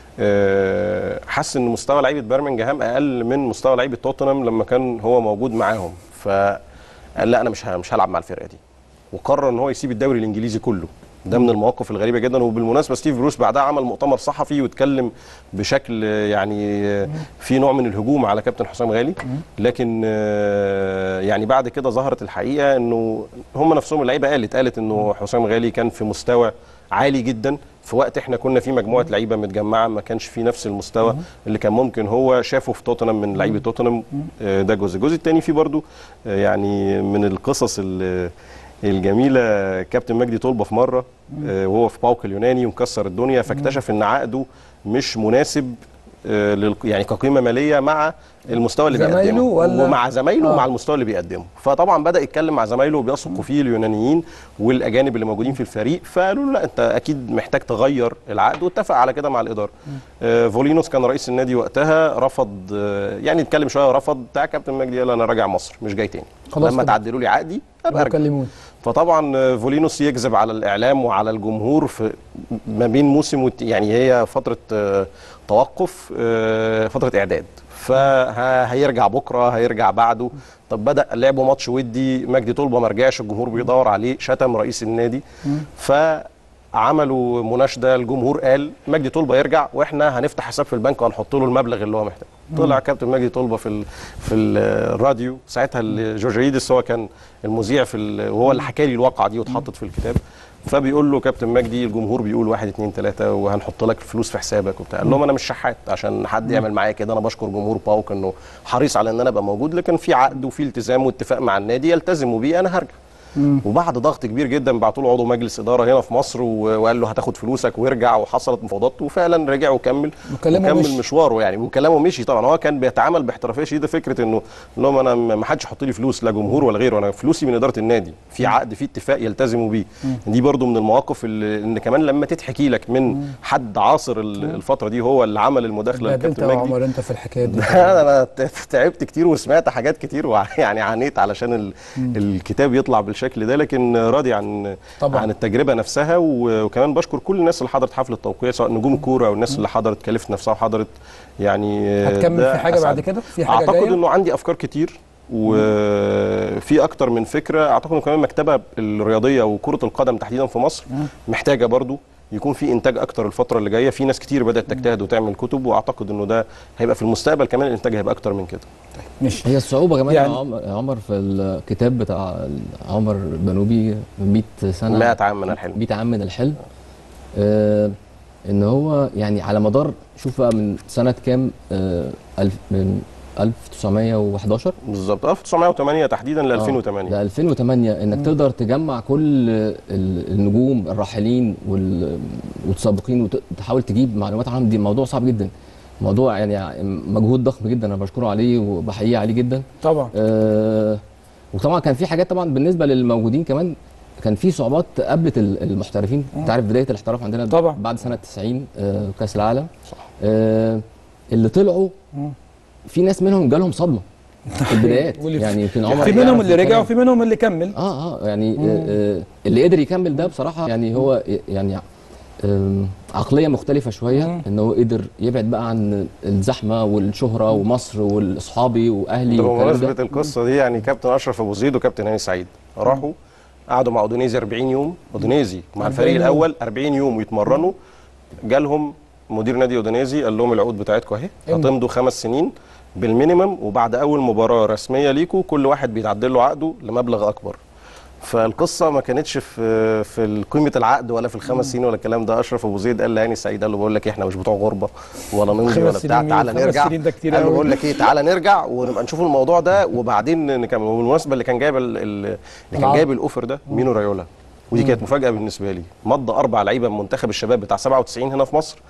حس ان مستوى لعيبه بيرمنجهام اقل من مستوى لعيبه توتنهام لما كان هو موجود معاهم، فقال لا انا مش مش هلعب مع الفرقه دي، وقرر ان هو يسيب الدوري الانجليزي كله. ده من المواقف الغريبه جدا. وبالمناسبه ستيف بروس بعدها عمل مؤتمر صحفي واتكلم بشكل يعني في نوع من الهجوم على كابتن حسام غالي، لكن يعني بعد كده ظهرت الحقيقه انه هم نفسهم اللعيبه قالت قالت انه حسام غالي كان في مستوى عالي جدا في وقت احنا كنا في مجموعه لعيبه متجمعه ما كانش في نفس المستوى اللي كان ممكن هو شافه في توتنهام من لعيبه توتنهام. ده جزء الجزء الثاني فيه برضو يعني من القصص الجميله، كابتن مجدي طلبه في مره وهو في باوك اليوناني ومكسر الدنيا، فاكتشف ان عقده مش مناسب يعني كقيمه ماليه مع المستوى اللي بيقدمه ومع زمايله ومع المستوى اللي بيقدمه. فطبعا بدا يتكلم مع زمايله وبيثقوا فيه اليونانيين والاجانب اللي موجودين في الفريق، فقالوا له لا انت اكيد محتاج تغير العقد، واتفق على كده مع الاداره. آه فولينوس كان رئيس النادي وقتها، رفض آه يعني اتكلم شويه ورفض بتاع كابتن مجدي، قال انا راجع مصر مش جاي تاني، لما تعدلوا لي عقدي ابقى ارجع. فطبعا فولينوس يكذب على الاعلام وعلى الجمهور في ما بين موسم يعني هي فتره آه توقف، آه فتره اعداد، فهيرجع بكره هيرجع بعده. طب بدا لعبوا ماتش ودي، مجدي طلبه ما رجعش، الجمهور بيدور عليه، شتم رئيس النادي، فعملوا مناشده، الجمهور قال مجدي طلبه يرجع واحنا هنفتح حساب في البنك وهنحط له المبلغ اللي هو محتاجه. طلع كابتن مجدي طلبه في ال في الراديو ساعتها، جورجيدس هو كان المذيع في وهو اللي حكى لي الواقعه دي واتحطت في الكتاب، فبيقول له كابتن مجدي الجمهور بيقول واحد اتنين تلاته وهنحط لك الفلوس في حسابك وبتاع. قال لهم انا مش شحات عشان حد يعمل معايا كده، انا بشكر جمهور باوك انه حريص على ان انا ابقى موجود، لكن في عقد وفي التزام واتفاق مع النادي يلتزموا بيه، انا هرجع. وبعد ضغط كبير جدا بعتوا له عضو مجلس اداره هنا في مصر وقال له هتاخد فلوسك وارجع، وحصلت مفاوضات وفعلا رجع وكمل وكمل مشواره يعني، وكلامه مشي. طبعا هو كان بيتعامل باحترافيه شديده، فكره انه انه انا ما حدش يحط لي فلوس، لا جمهور ولا غيره، انا فلوسي من اداره النادي، في عقد في اتفاق يلتزموا بيه. دي برضو من المواقف اللي ان كمان لما تتحكي لك من حد عاصر الفتره دي هو اللي عمل المداخله للكابتن مجدي. انت عمر انت في الحكايه دي انا تعبت كتير وسمعت حاجات كتير ويعني عانيت علشان الكتاب يطلع بالشكل ده، لكن راضي عن طبعا. عن التجربه نفسها. وكمان بشكر كل الناس اللي حضرت حفل التوقيع، سواء نجوم الكوره او الناس اللي حضرت كلفت نفسها وحضرت يعني. هتكمل في حاجه بعد كده؟ في حاجه اعتقد جاية؟ انه عندي افكار كتير وفي اكتر من فكره. اعتقد انه كمان المكتبه الرياضيه وكره القدم تحديدا في مصر محتاجه برضو يكون في انتاج اكتر الفتره اللي جايه. في ناس كتير بدات تجتهد وتعمل كتب، واعتقد انه ده هيبقى في المستقبل كمان الانتاج هيبقى اكتر من كده. مش هي الصعوبه كمان يعني يا عمر في الكتاب بتاع عمر بنوبي مئة سنه مئة عام من الحلم مئة عام من الحلم، آه ان هو يعني على مدار شوف بقى من سنه كام، آه الف من ألف وتسعمائة وأحد عشر بالظبط ألف وتسعمائة وثمانية تحديدا ل ألفين وثمانية. ل ألفين وثمانية انك م. تقدر تجمع كل النجوم الراحلين والسابقين وتحاول تجيب معلومات عنهم، دي موضوع صعب جدا، موضوع يعني مجهود ضخم جدا، انا بشكره عليه وبحييه عليه جدا طبعا. آه وطبعا كان في حاجات طبعا بالنسبه للموجودين كمان، كان في صعوبات قابلت المحترفين. انت عارف بدايه الاحتراف عندنا طبعا بعد سنه تسعين آه كاس العالم صح. آه اللي طلعوا م. في ناس منهم جالهم صدمه في البدايات يعني يمكن عمر في منهم اللي رجع وفي منهم اللي كمل اه اه يعني آه اللي قدر يكمل ده بصراحه يعني هو يعني آه عقليه مختلفه شويه، ان هو قدر يبعد بقى عن الزحمه والشهره ومصر واصحابي واهلي. بمناسبه القصه دي يعني كابتن اشرف ابو زيد وكابتن هاني سعيد راحوا قعدوا مع اودونيزي أربعين يوم، اودونيزي مع الفريق الاول أربعين يوم ويتمرنوا. جالهم مدير نادي اودونيزي قال لهم العقود بتاعتكم اهي، هتمضوا خمس سنين بالمينيمم، وبعد اول مباراه رسميه ليكوا كل واحد بيتعدل له عقده لمبلغ اكبر. فالقصه ما كانتش في في قيمه العقد ولا في الخمس سنين ولا الكلام ده. اشرف ابو زيد قال لهاني سعيد قال له بقول لك احنا مش بتوع غربه ولا نمضي ولا بتاع، تعالى نرجع. قال له بقول لك ايه تعالى نرجع ونبقى نشوف الموضوع ده وبعدين نكمل. وبالمناسبه اللي كان جايب اللي كان جايب الاوفر ده مينو رايولا، ودي كانت مفاجاه بالنسبه لي. مضى اربع لعيبه من منتخب الشباب بتاع سبعة وتسعين هنا في مصر.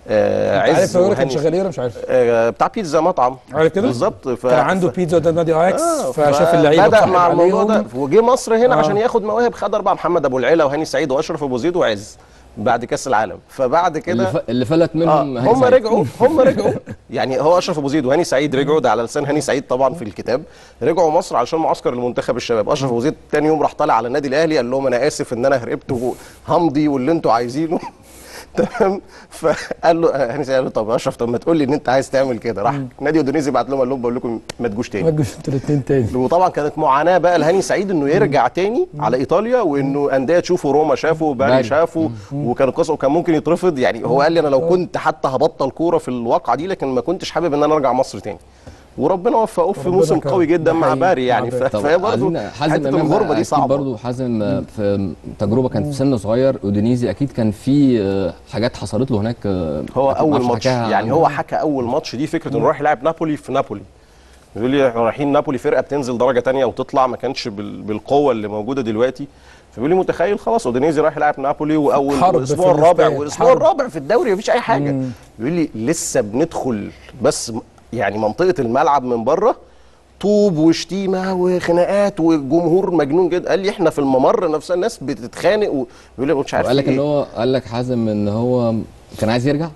آه عز عارف كان شغال ايه ولا مش عارف؟ آه بتاع بيتزا مطعم عارف كده بالظبط. ف... كان عنده ف... بيتزا قدام نادي اياكس آه فشاف اللعيبه بدا مع الموضوع ده وجه مصر هنا آه. عشان ياخد مواهب. خد اربعه، محمد ابو العلا وهاني سعيد واشرف ابو زيد وعز بعد كاس العالم. فبعد كده اللي, ف... اللي فلت منهم آه هم رجعوا هم رجعوا يعني هو اشرف ابو زيد وهاني سعيد رجعوا، ده على لسان هاني سعيد طبعا في الكتاب، رجعوا مصر علشان معسكر لمنتخب الشباب. اشرف ابو زيد ثاني يوم راح طالع على النادي الاهلي قال لهم انا اسف ان انا هربت وهمضي واللي انتوا عايزينه تمام. فقال له هاني سعيد قال له طب يا اشرف طب ما تقول لي ان انت عايز تعمل كده. راح نادي اودونيزي بعت لهم قال لهم بقول لكم ما تجوش تاني، ما تجوش انتوا الاثنين تاني. وطبعا كانت معاناه بقى لهاني سعيد انه يرجع تاني على ايطاليا، وانه انديه تشوفه، روما شافه، باري شافه، وكان قصه وكان ممكن يترفض. يعني هو قال لي انا لو كنت حتى هبطل كوره في الواقعه دي لكن ما كنتش حابب ان انا ارجع مصر تاني. وربنا وفقه في موسم قوي جدا مع باري يعني. فهي برضه حته الغربه دي صعبه برضه. حازم في تجربه كان في سن صغير اودونيزي، اكيد كان في حاجات حصلت له هناك. هو اول ماتش يعني هو حكى اول ماتش دي فكره انه راح يلعب نابولي في نابولي. بيقول لي احنا رايحين نابولي فرقه بتنزل درجه ثانيه وتطلع، ما كانش بالقوه اللي موجوده دلوقتي. فبيقول لي متخيل خلاص اودونيزي راح يلعب نابولي واول الاسبوع الرابع والاسبوع الرابع في الدوري مفيش اي حاجه. بيقول لي لسه بندخل بس يعني منطقه الملعب من بره طوب وشتيمه وخناقات وجمهور مجنون جدا. قال لي احنا في الممر نفسها الناس بتتخانق وبيقول لي مش عارف. قال لك ان هو قال لك حازم ان هو كان عايز يرجع.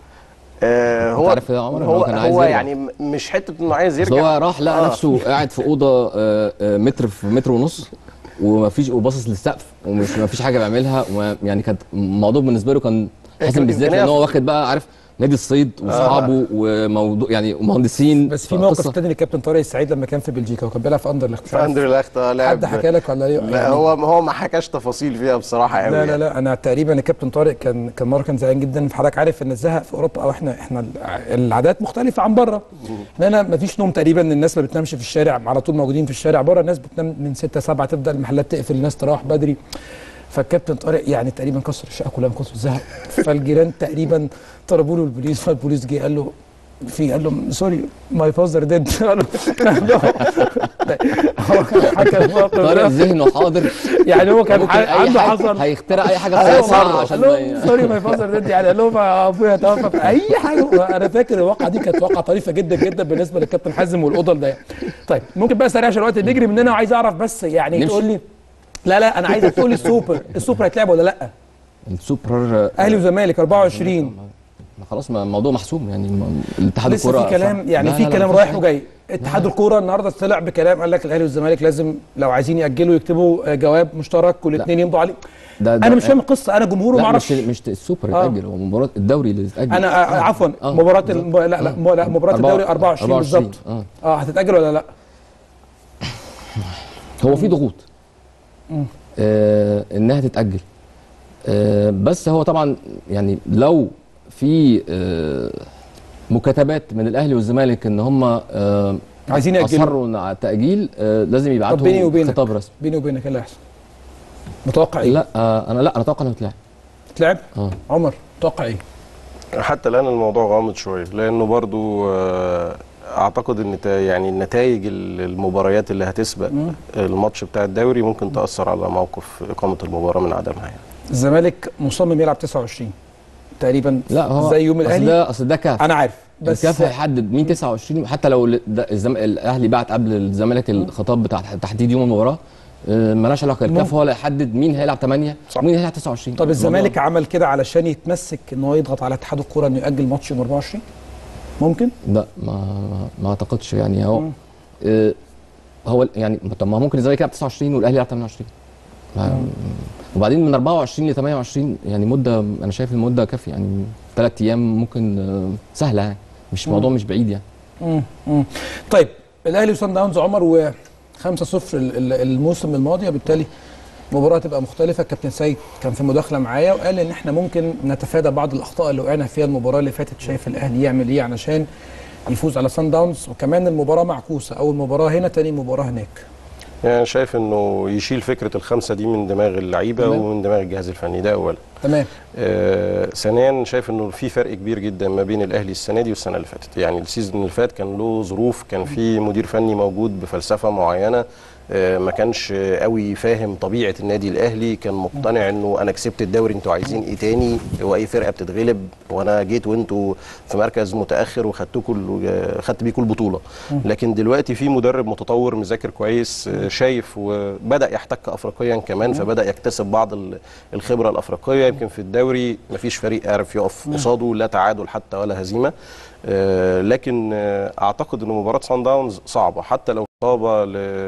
آه هو عارف يا عمر هو, هو كان عايز هو يرجع. يعني مش حته انه عايز يرجع، هو راح لقى آه. نفسه قاعد في اوضه آه متر في متر ونص ومفيش وباصص للسقف ومش مفيش حاجه بيعملها. يعني كانت الموضوع بالنسبه له كان حازم بالذات لان هو واخد بقى عارف نادي الصيد واصحابه آه. وموضوع يعني مهندسين. بس في موقف تاني للكابتن طارق السعيد لما كان في بلجيكا وكان بيلعب في اندرلخت. في اندرلخت اه لعب. حد حكى لك ولا ايه؟ لا يعني هو هو ما حكاش تفاصيل فيها بصراحه قوي. لا لا لا انا تقريبا الكابتن طارق كان كان مره كان زعلان جدا. حضرتك عارف ان الزهق في اوروبا او احنا احنا العادات مختلفه عن بره. هنا ما فيش نوم تقريبا، الناس ما بتنامش في الشارع على طول موجودين في الشارع. بره الناس بتنام من ستة سبعة تبدا المحلات تقفل، الناس تروح بدري. فالكابتن طارق يعني تقريبا كسر الشقه كلها من كسر الزهق. فالجيران تقريبا طلبوا له البوليس، فالبوليس جه قال له في قال له سوري ماي فازر ديد قال له هو كان حكى الموقف طارق ذهنه حاضر يعني هو كان عنده حصل هيخترع اي حاجه صعبه عشان سوري ماي فازر ديد يعني قال لهم ابويا توفى في اي حاجه. انا فاكر الواقعه دي كانت واقعه طريفه جدا جدا بالنسبه للكابتن حازم والاوضه ده. طيب ممكن بقى سريع عشان الوقت بيجري مننا وعايز اعرف بس يعني تقول لي لا لا انا عايزك تقول لي السوبر السوبر هيتلعب ولا لا؟ السوبر اهلي وزمالك أربعة وعشرين خلاص الموضوع محسوم يعني الاتحاد الكوره لسه في كلام يعني في كلام رايح وجاي. اتحاد الكوره النهارده طلع بكلام قال لك الاهلي والزمالك لازم لو عايزين ياجلوا يكتبوا جواب مشترك والاثنين يمضوا عليه. ده ده انا مش فاهم القصه انا جمهور وما اعرفش. مش مش السوبر يتاجل هو مباراه الدوري اللي تتاجل. انا آه عفوا آه مباراه الم... لا لا آه لا مباراه الدوري أربعة وعشرين بالظبط. اه اه هتتاجل ولا لا؟ هو في ضغوط آه انها تتاجل آه بس هو طبعا يعني لو في آه مكاتبات من الاهلي والزمالك ان هم آه عايزين ياجلوا اصروا على التاجيل آه لازم يبعتوا خطاب رسمي. بيني وبينك ايه اللي هيحصل؟ متوقع ايه؟ لا آه انا لا انا اتوقع انه يتلعب. يتلعب؟ اه عمر متوقع ايه؟ حتى الان الموضوع غامض شويه لانه برضو آه اعتقد ان يعني النتائج المباريات اللي هتسبق مم. الماتش بتاع الدوري ممكن تاثر على موقف اقامه المباراه من عدمها يعني. الزمالك مصمم يلعب تسعة وعشرين تقريبا لا هو زي يوم الاهلي. اصل ده اصل ده كاف انا عارف بس الكاف هيحدد مين تسعة وعشرين حتى لو الزم... الاهلي بعت قبل الزمالك الخطاب بتاع تحديد يوم المباراه مالهاش علاقه. الكاف هو اللي هيحدد مين هيلعب ثمانية ومين هيلعب تسعة وعشرين. طب الزمالك عمل كده علشان يتمسك ان هو يضغط على اتحاد الكوره انه ياجل ماتش يوم أربعة وعشرين؟ ممكن؟ لا ما ما اعتقدش يعني هو آه هو يعني طب ما ممكن الزمالك يلعب تسعة وعشرين والاهلي يلعب ثمانية وعشرين. وبعدين من أربعة وعشرين ل ثمانية وعشرين يعني مده انا شايف المده كافيه يعني ثلاث ايام ممكن آه سهله يعني مش مم. موضوع مش بعيد يعني. امم طيب الاهلي وصن داونز عمر و خمسة صفر الموسم الماضي وبالتالي مباراه تبقى مختلفه. الكابتن سيد كان في مداخله معايا وقال ان احنا ممكن نتفادى بعض الاخطاء اللي وقعنا فيها المباراه اللي فاتت. شايف الاهلي يعمل ايه علشان يفوز على صن داونز وكمان المباراه معكوسه اول مباراه هنا تاني مباراه هناك؟ يعني شايف انه يشيل فكره الخمسه دي من دماغ اللعيبه ومن دماغ الجهاز الفني ده اولا. تمام. آه ثانيا شايف انه في فرق كبير جدا ما بين الاهلي السنه دي والسنه اللي فاتت. يعني السيزون اللي فات كان له ظروف كان في مدير فني موجود بفلسفه معينه ما كانش قوي فاهم طبيعه النادي الاهلي. كان مقتنع انه انا كسبت الدوري انتوا عايزين ايه تاني هو اي فرقه بتتغلب وانا جيت وانتوا في مركز متاخر وخدتوا كل خدت بيكم البطوله. لكن دلوقتي في مدرب متطور مذاكر كويس شايف وبدا يحتك افريقيا كمان فبدا يكتسب بعض الخبره الافريقيه. يمكن في الدوري مفيش فريق عارف يقف قصاده لا تعادل حتى ولا هزيمه. آه لكن آه اعتقد ان مباراه صن داونز صعبه حتى لو اصابه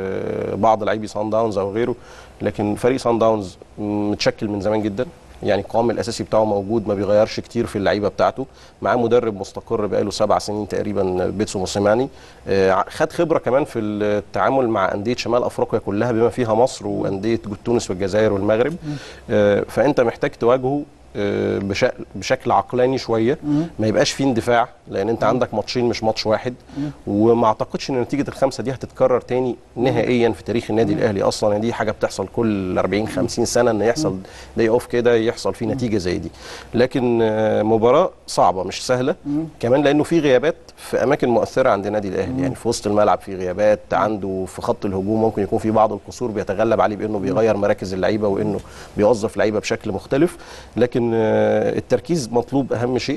لبعض لاعبي صن داونز او غيره. لكن فريق صن داونز متشكل من زمان جدا يعني القوام الاساسي بتاعه موجود ما بيغيرش كتير في اللعيبه بتاعته. معاه مدرب مستقر بقاله سبع سنين تقريبا بيتسو موسيماني. آه خد خبره كمان في التعامل مع انديه شمال افريقيا كلها بما فيها مصر وانديه تونس والجزائر والمغرب. آه فانت محتاج تواجهه بشكل بشكل عقلاني شويه ما يبقاش فيه اندفاع لان انت عندك ماتشين مش ماتش واحد. وما اعتقدش ان نتيجه الخمسه دي هتتكرر تاني نهائيا في تاريخ النادي الاهلي. اصلا دي حاجه بتحصل كل أربعين خمسين سنه ان يحصل داي اوف كده يحصل فيه نتيجه زي دي. لكن مباراه صعبه مش سهله كمان لانه في غيابات في اماكن مؤثره عند النادي الاهلي. يعني في وسط الملعب في غيابات عنده في خط الهجوم ممكن يكون في بعض القصور بيتغلب عليه بانه بيغير مراكز اللعيبه وانه بيوظف لعيبه بشكل مختلف. لكن التركيز مطلوب اهم شيء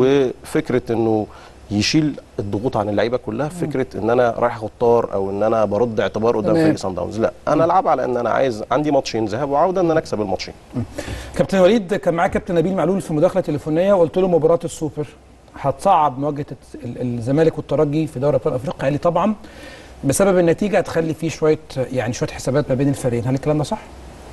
وفكره انه يشيل الضغوط عن اللعيبه كلها. فكره ان انا رايح اخد طار او ان انا برد اعتبار قدام فريق صن داونز لا انا العب على ان انا عايز عندي ماتشين ذهاب وعوده ان انا اكسب الماتشين. كابتن وليد كان معاه كابتن نبيل معلول في مداخله تليفونيه وقلت له مباراه السوبر هتصعب مواجهه الزمالك والترجي في دوري ابطال افريقيا. قال لي طبعا بسبب النتيجه هتخلي فيه شويه يعني شويه حسابات ما بين الفريقين. هل الكلام ده صح؟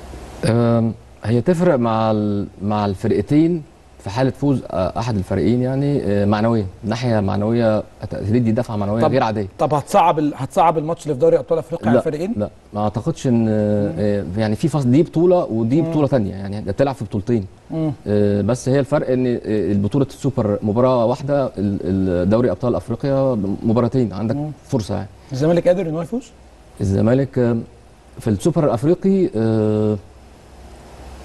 هي تفرق مع مع الفرقتين في حاله فوز احد الفريقين يعني معنويا ناحيه معنويه تدي دفعه معنويه غير عاديه. طب هتصعب هتصعب الماتش اللي في دوري ابطال افريقيا على الفريقين؟ لا ما اعتقدش ان يعني في فصل دي بطوله ودي بطوله ثانيه يعني بتلعب في بطولتين. بس هي الفرق ان البطوله السوبر مباراه واحده الدوري ابطال افريقيا مباراتين عندك مم. فرصه يعني. الزمالك قادر ان هو يفوز؟ الزمالك في السوبر الافريقي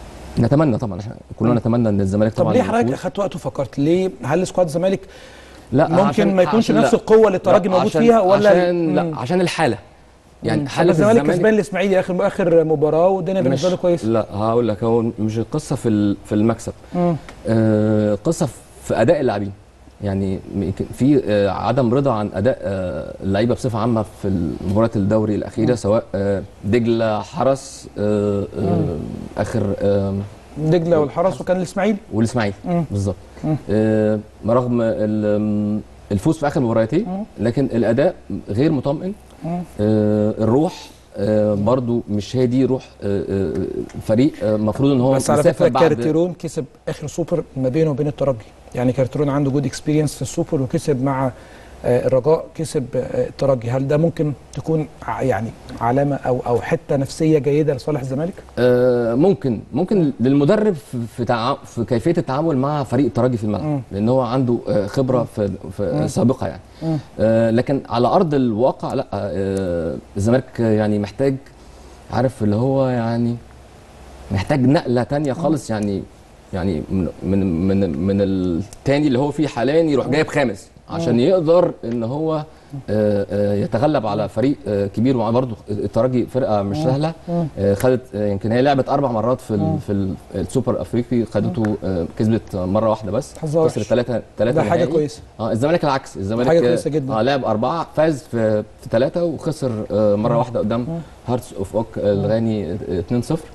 نتمنى طبعا احنا كلنا نتمنى ان الزمالك طبعا. طب ليه حضرتك اخدت وقت وفكرت ليه هل سكواد الزمالك لا ممكن ما يكونش نفس القوه اللي الترجي موجود فيها ولا عشان لا عشان الحاله يعني حاله الزمالك كسبان الاسماعيلي اخر اخر مباراه والدنيا بالنسبه له كويسه. لا هقول لك هو مش القصه في في المكسب، آه القصه في اداء اللاعبين. يعني في آه عدم رضا عن اداء آه اللعيبه بصفه عامه في مباريات الدوري الاخيره، مم. سواء آه دجله حرس آه آه اخر آه دجله والحرس وكان الاسماعيلي والاسماعيلي بالظبط. آه رغم الفوز في اخر مباراتين لكن الاداء غير مطمئن. آه الروح آه برضو مش هي دي روح آه آه فريق المفروض آه ان هو بس على فكره كارتيرون كسب اخر سوبر ما بينه وبين الترجي. يعني كارتيرون عنده جود اكسبيرينس في السوبر وكسب مع آه الرجاء كسب آه الترجي. هل ده ممكن تكون يعني علامه او او حته نفسيه جيده لصالح الزمالك؟ آه ممكن ممكن للمدرب في تع... في كيفيه التعامل مع فريق الترجي في الملعب، لان هو عنده آه خبره في, في سابقه يعني. آه لكن على ارض الواقع لا، آه الزمالك يعني محتاج، عارف اللي هو يعني محتاج نقله ثانيه خالص. يعني يعني من من من, من الثاني اللي هو فيه حاليا يروح جايب خامس عشان يقدر ان هو يتغلب على فريق كبير. وبرضه الترجي فرقه مش سهله، خدت يمكن هي لعبت اربع مرات في في السوبر الافريقي، خدته كسبت مره واحده بس، خسرت ثلاثه ثلاثه. ده حاجه كويسه. اه الزمالك العكس، الزمالك حاجه كويسه جدا. اه لعب اربعه، فاز في في ثلاثه وخسر مره واحده قدام هارتس اوف اوك الغاني اثنين صفر.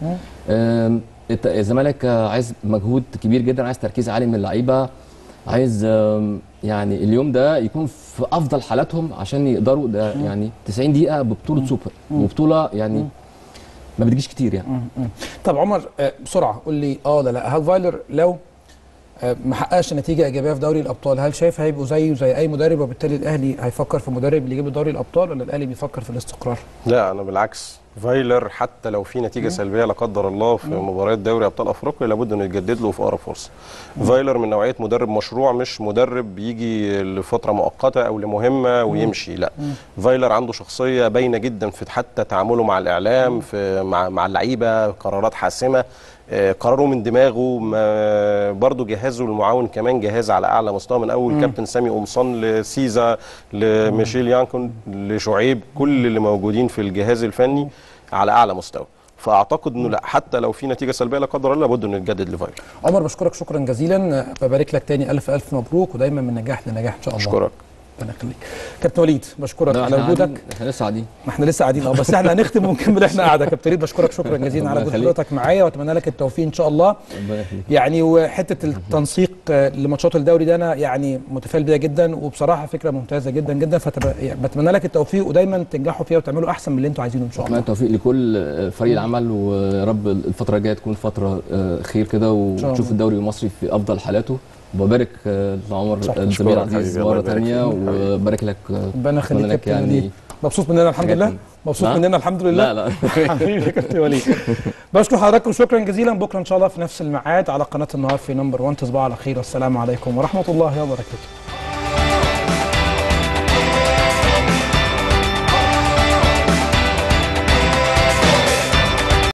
الزمالك عايز مجهود كبير جدا، عايز تركيز عالي من اللعيبه، عايز يعني اليوم ده يكون في افضل حالاتهم عشان يقدروا ده يعني تسعين دقيقه ببطوله سوبر وبطوله يعني ما بتجيش كتير يعني. طب عمر بسرعه قول لي اه لا لا هل فايلر لو ما حققش نتيجه ايجابيه في دوري الابطال هل شايف هيبقوا زيه زي اي مدرب وبالتالي الاهلي هيفكر في مدرب اللي يجيب دوري الابطال ولا الاهلي بيفكر في الاستقرار؟ لا انا بالعكس، فايلر حتى لو في نتيجه سلبيه لا قدر الله في مباريات دوري ابطال افريقيا لابد انه يتجدد له في اقرب فرصه. فايلر من نوعيه مدرب مشروع، مش مدرب بيجي لفتره مؤقته او لمهمه ويمشي، لا. فايلر عنده شخصيه باينه جدا في حتى تعامله مع الاعلام، في مع مع اللعيبه، قرارات حاسمه، قراره من دماغه. برضه جهازه المعاون كمان جهاز على اعلى مستوى، من اول مم. كابتن سامي قمصان لسيزا لميشيل يانكون لشعيب، كل اللي موجودين في الجهاز الفني على اعلى مستوى. فاعتقد انه لا، حتى لو في نتيجه سلبيه لا قدر الله لابد انه يتجدد لفايلر. عمر بشكرك شكرا جزيلا، ببارك لك تاني الف الف مبروك ودايما من نجاح لنجاح ان شاء الله. اشكرك. ربنا يخليك. كابتن وليد بشكرك على وجودك. احنا لسه قاعدين. ما احنا لسه قاعدين اه بس احنا هنختم ونكمل احنا قاعده. كابتن وليد بشكرك شكرا جزيلا على وجود حضرتك معايا واتمنى لك التوفيق ان شاء الله. ربنا يخليك. يعني وحته التنسيق لماتشات الدوري ده انا يعني متفائل بيها جدا وبصراحه فكره ممتازه جدا جدا، فبتمنى لك التوفيق ودايما تنجحوا فيها وتعملوا احسن من اللي انتوا عايزينه ان شاء الله. اتمنى التوفيق لكل فريق العمل ويا رب الفتره الجايه تكون فتره خير كده ونشوف الدوري المصري في افضل حالاته. وببارك لعمر الزميل العزيز مره ثانيه وبارك لك. ربنا يخليك يعني مبسوط مننا الحمد لله. مبسوط لا. مننا الحمد لله. لا لا حبيبي كابتن وليد. بشكر حضراتكم شكرا جزيلا. بكره ان شاء الله في نفس الميعاد على قناه النهار في نمبر واحد. تصبحوا على خير والسلام عليكم ورحمه الله وبركاته.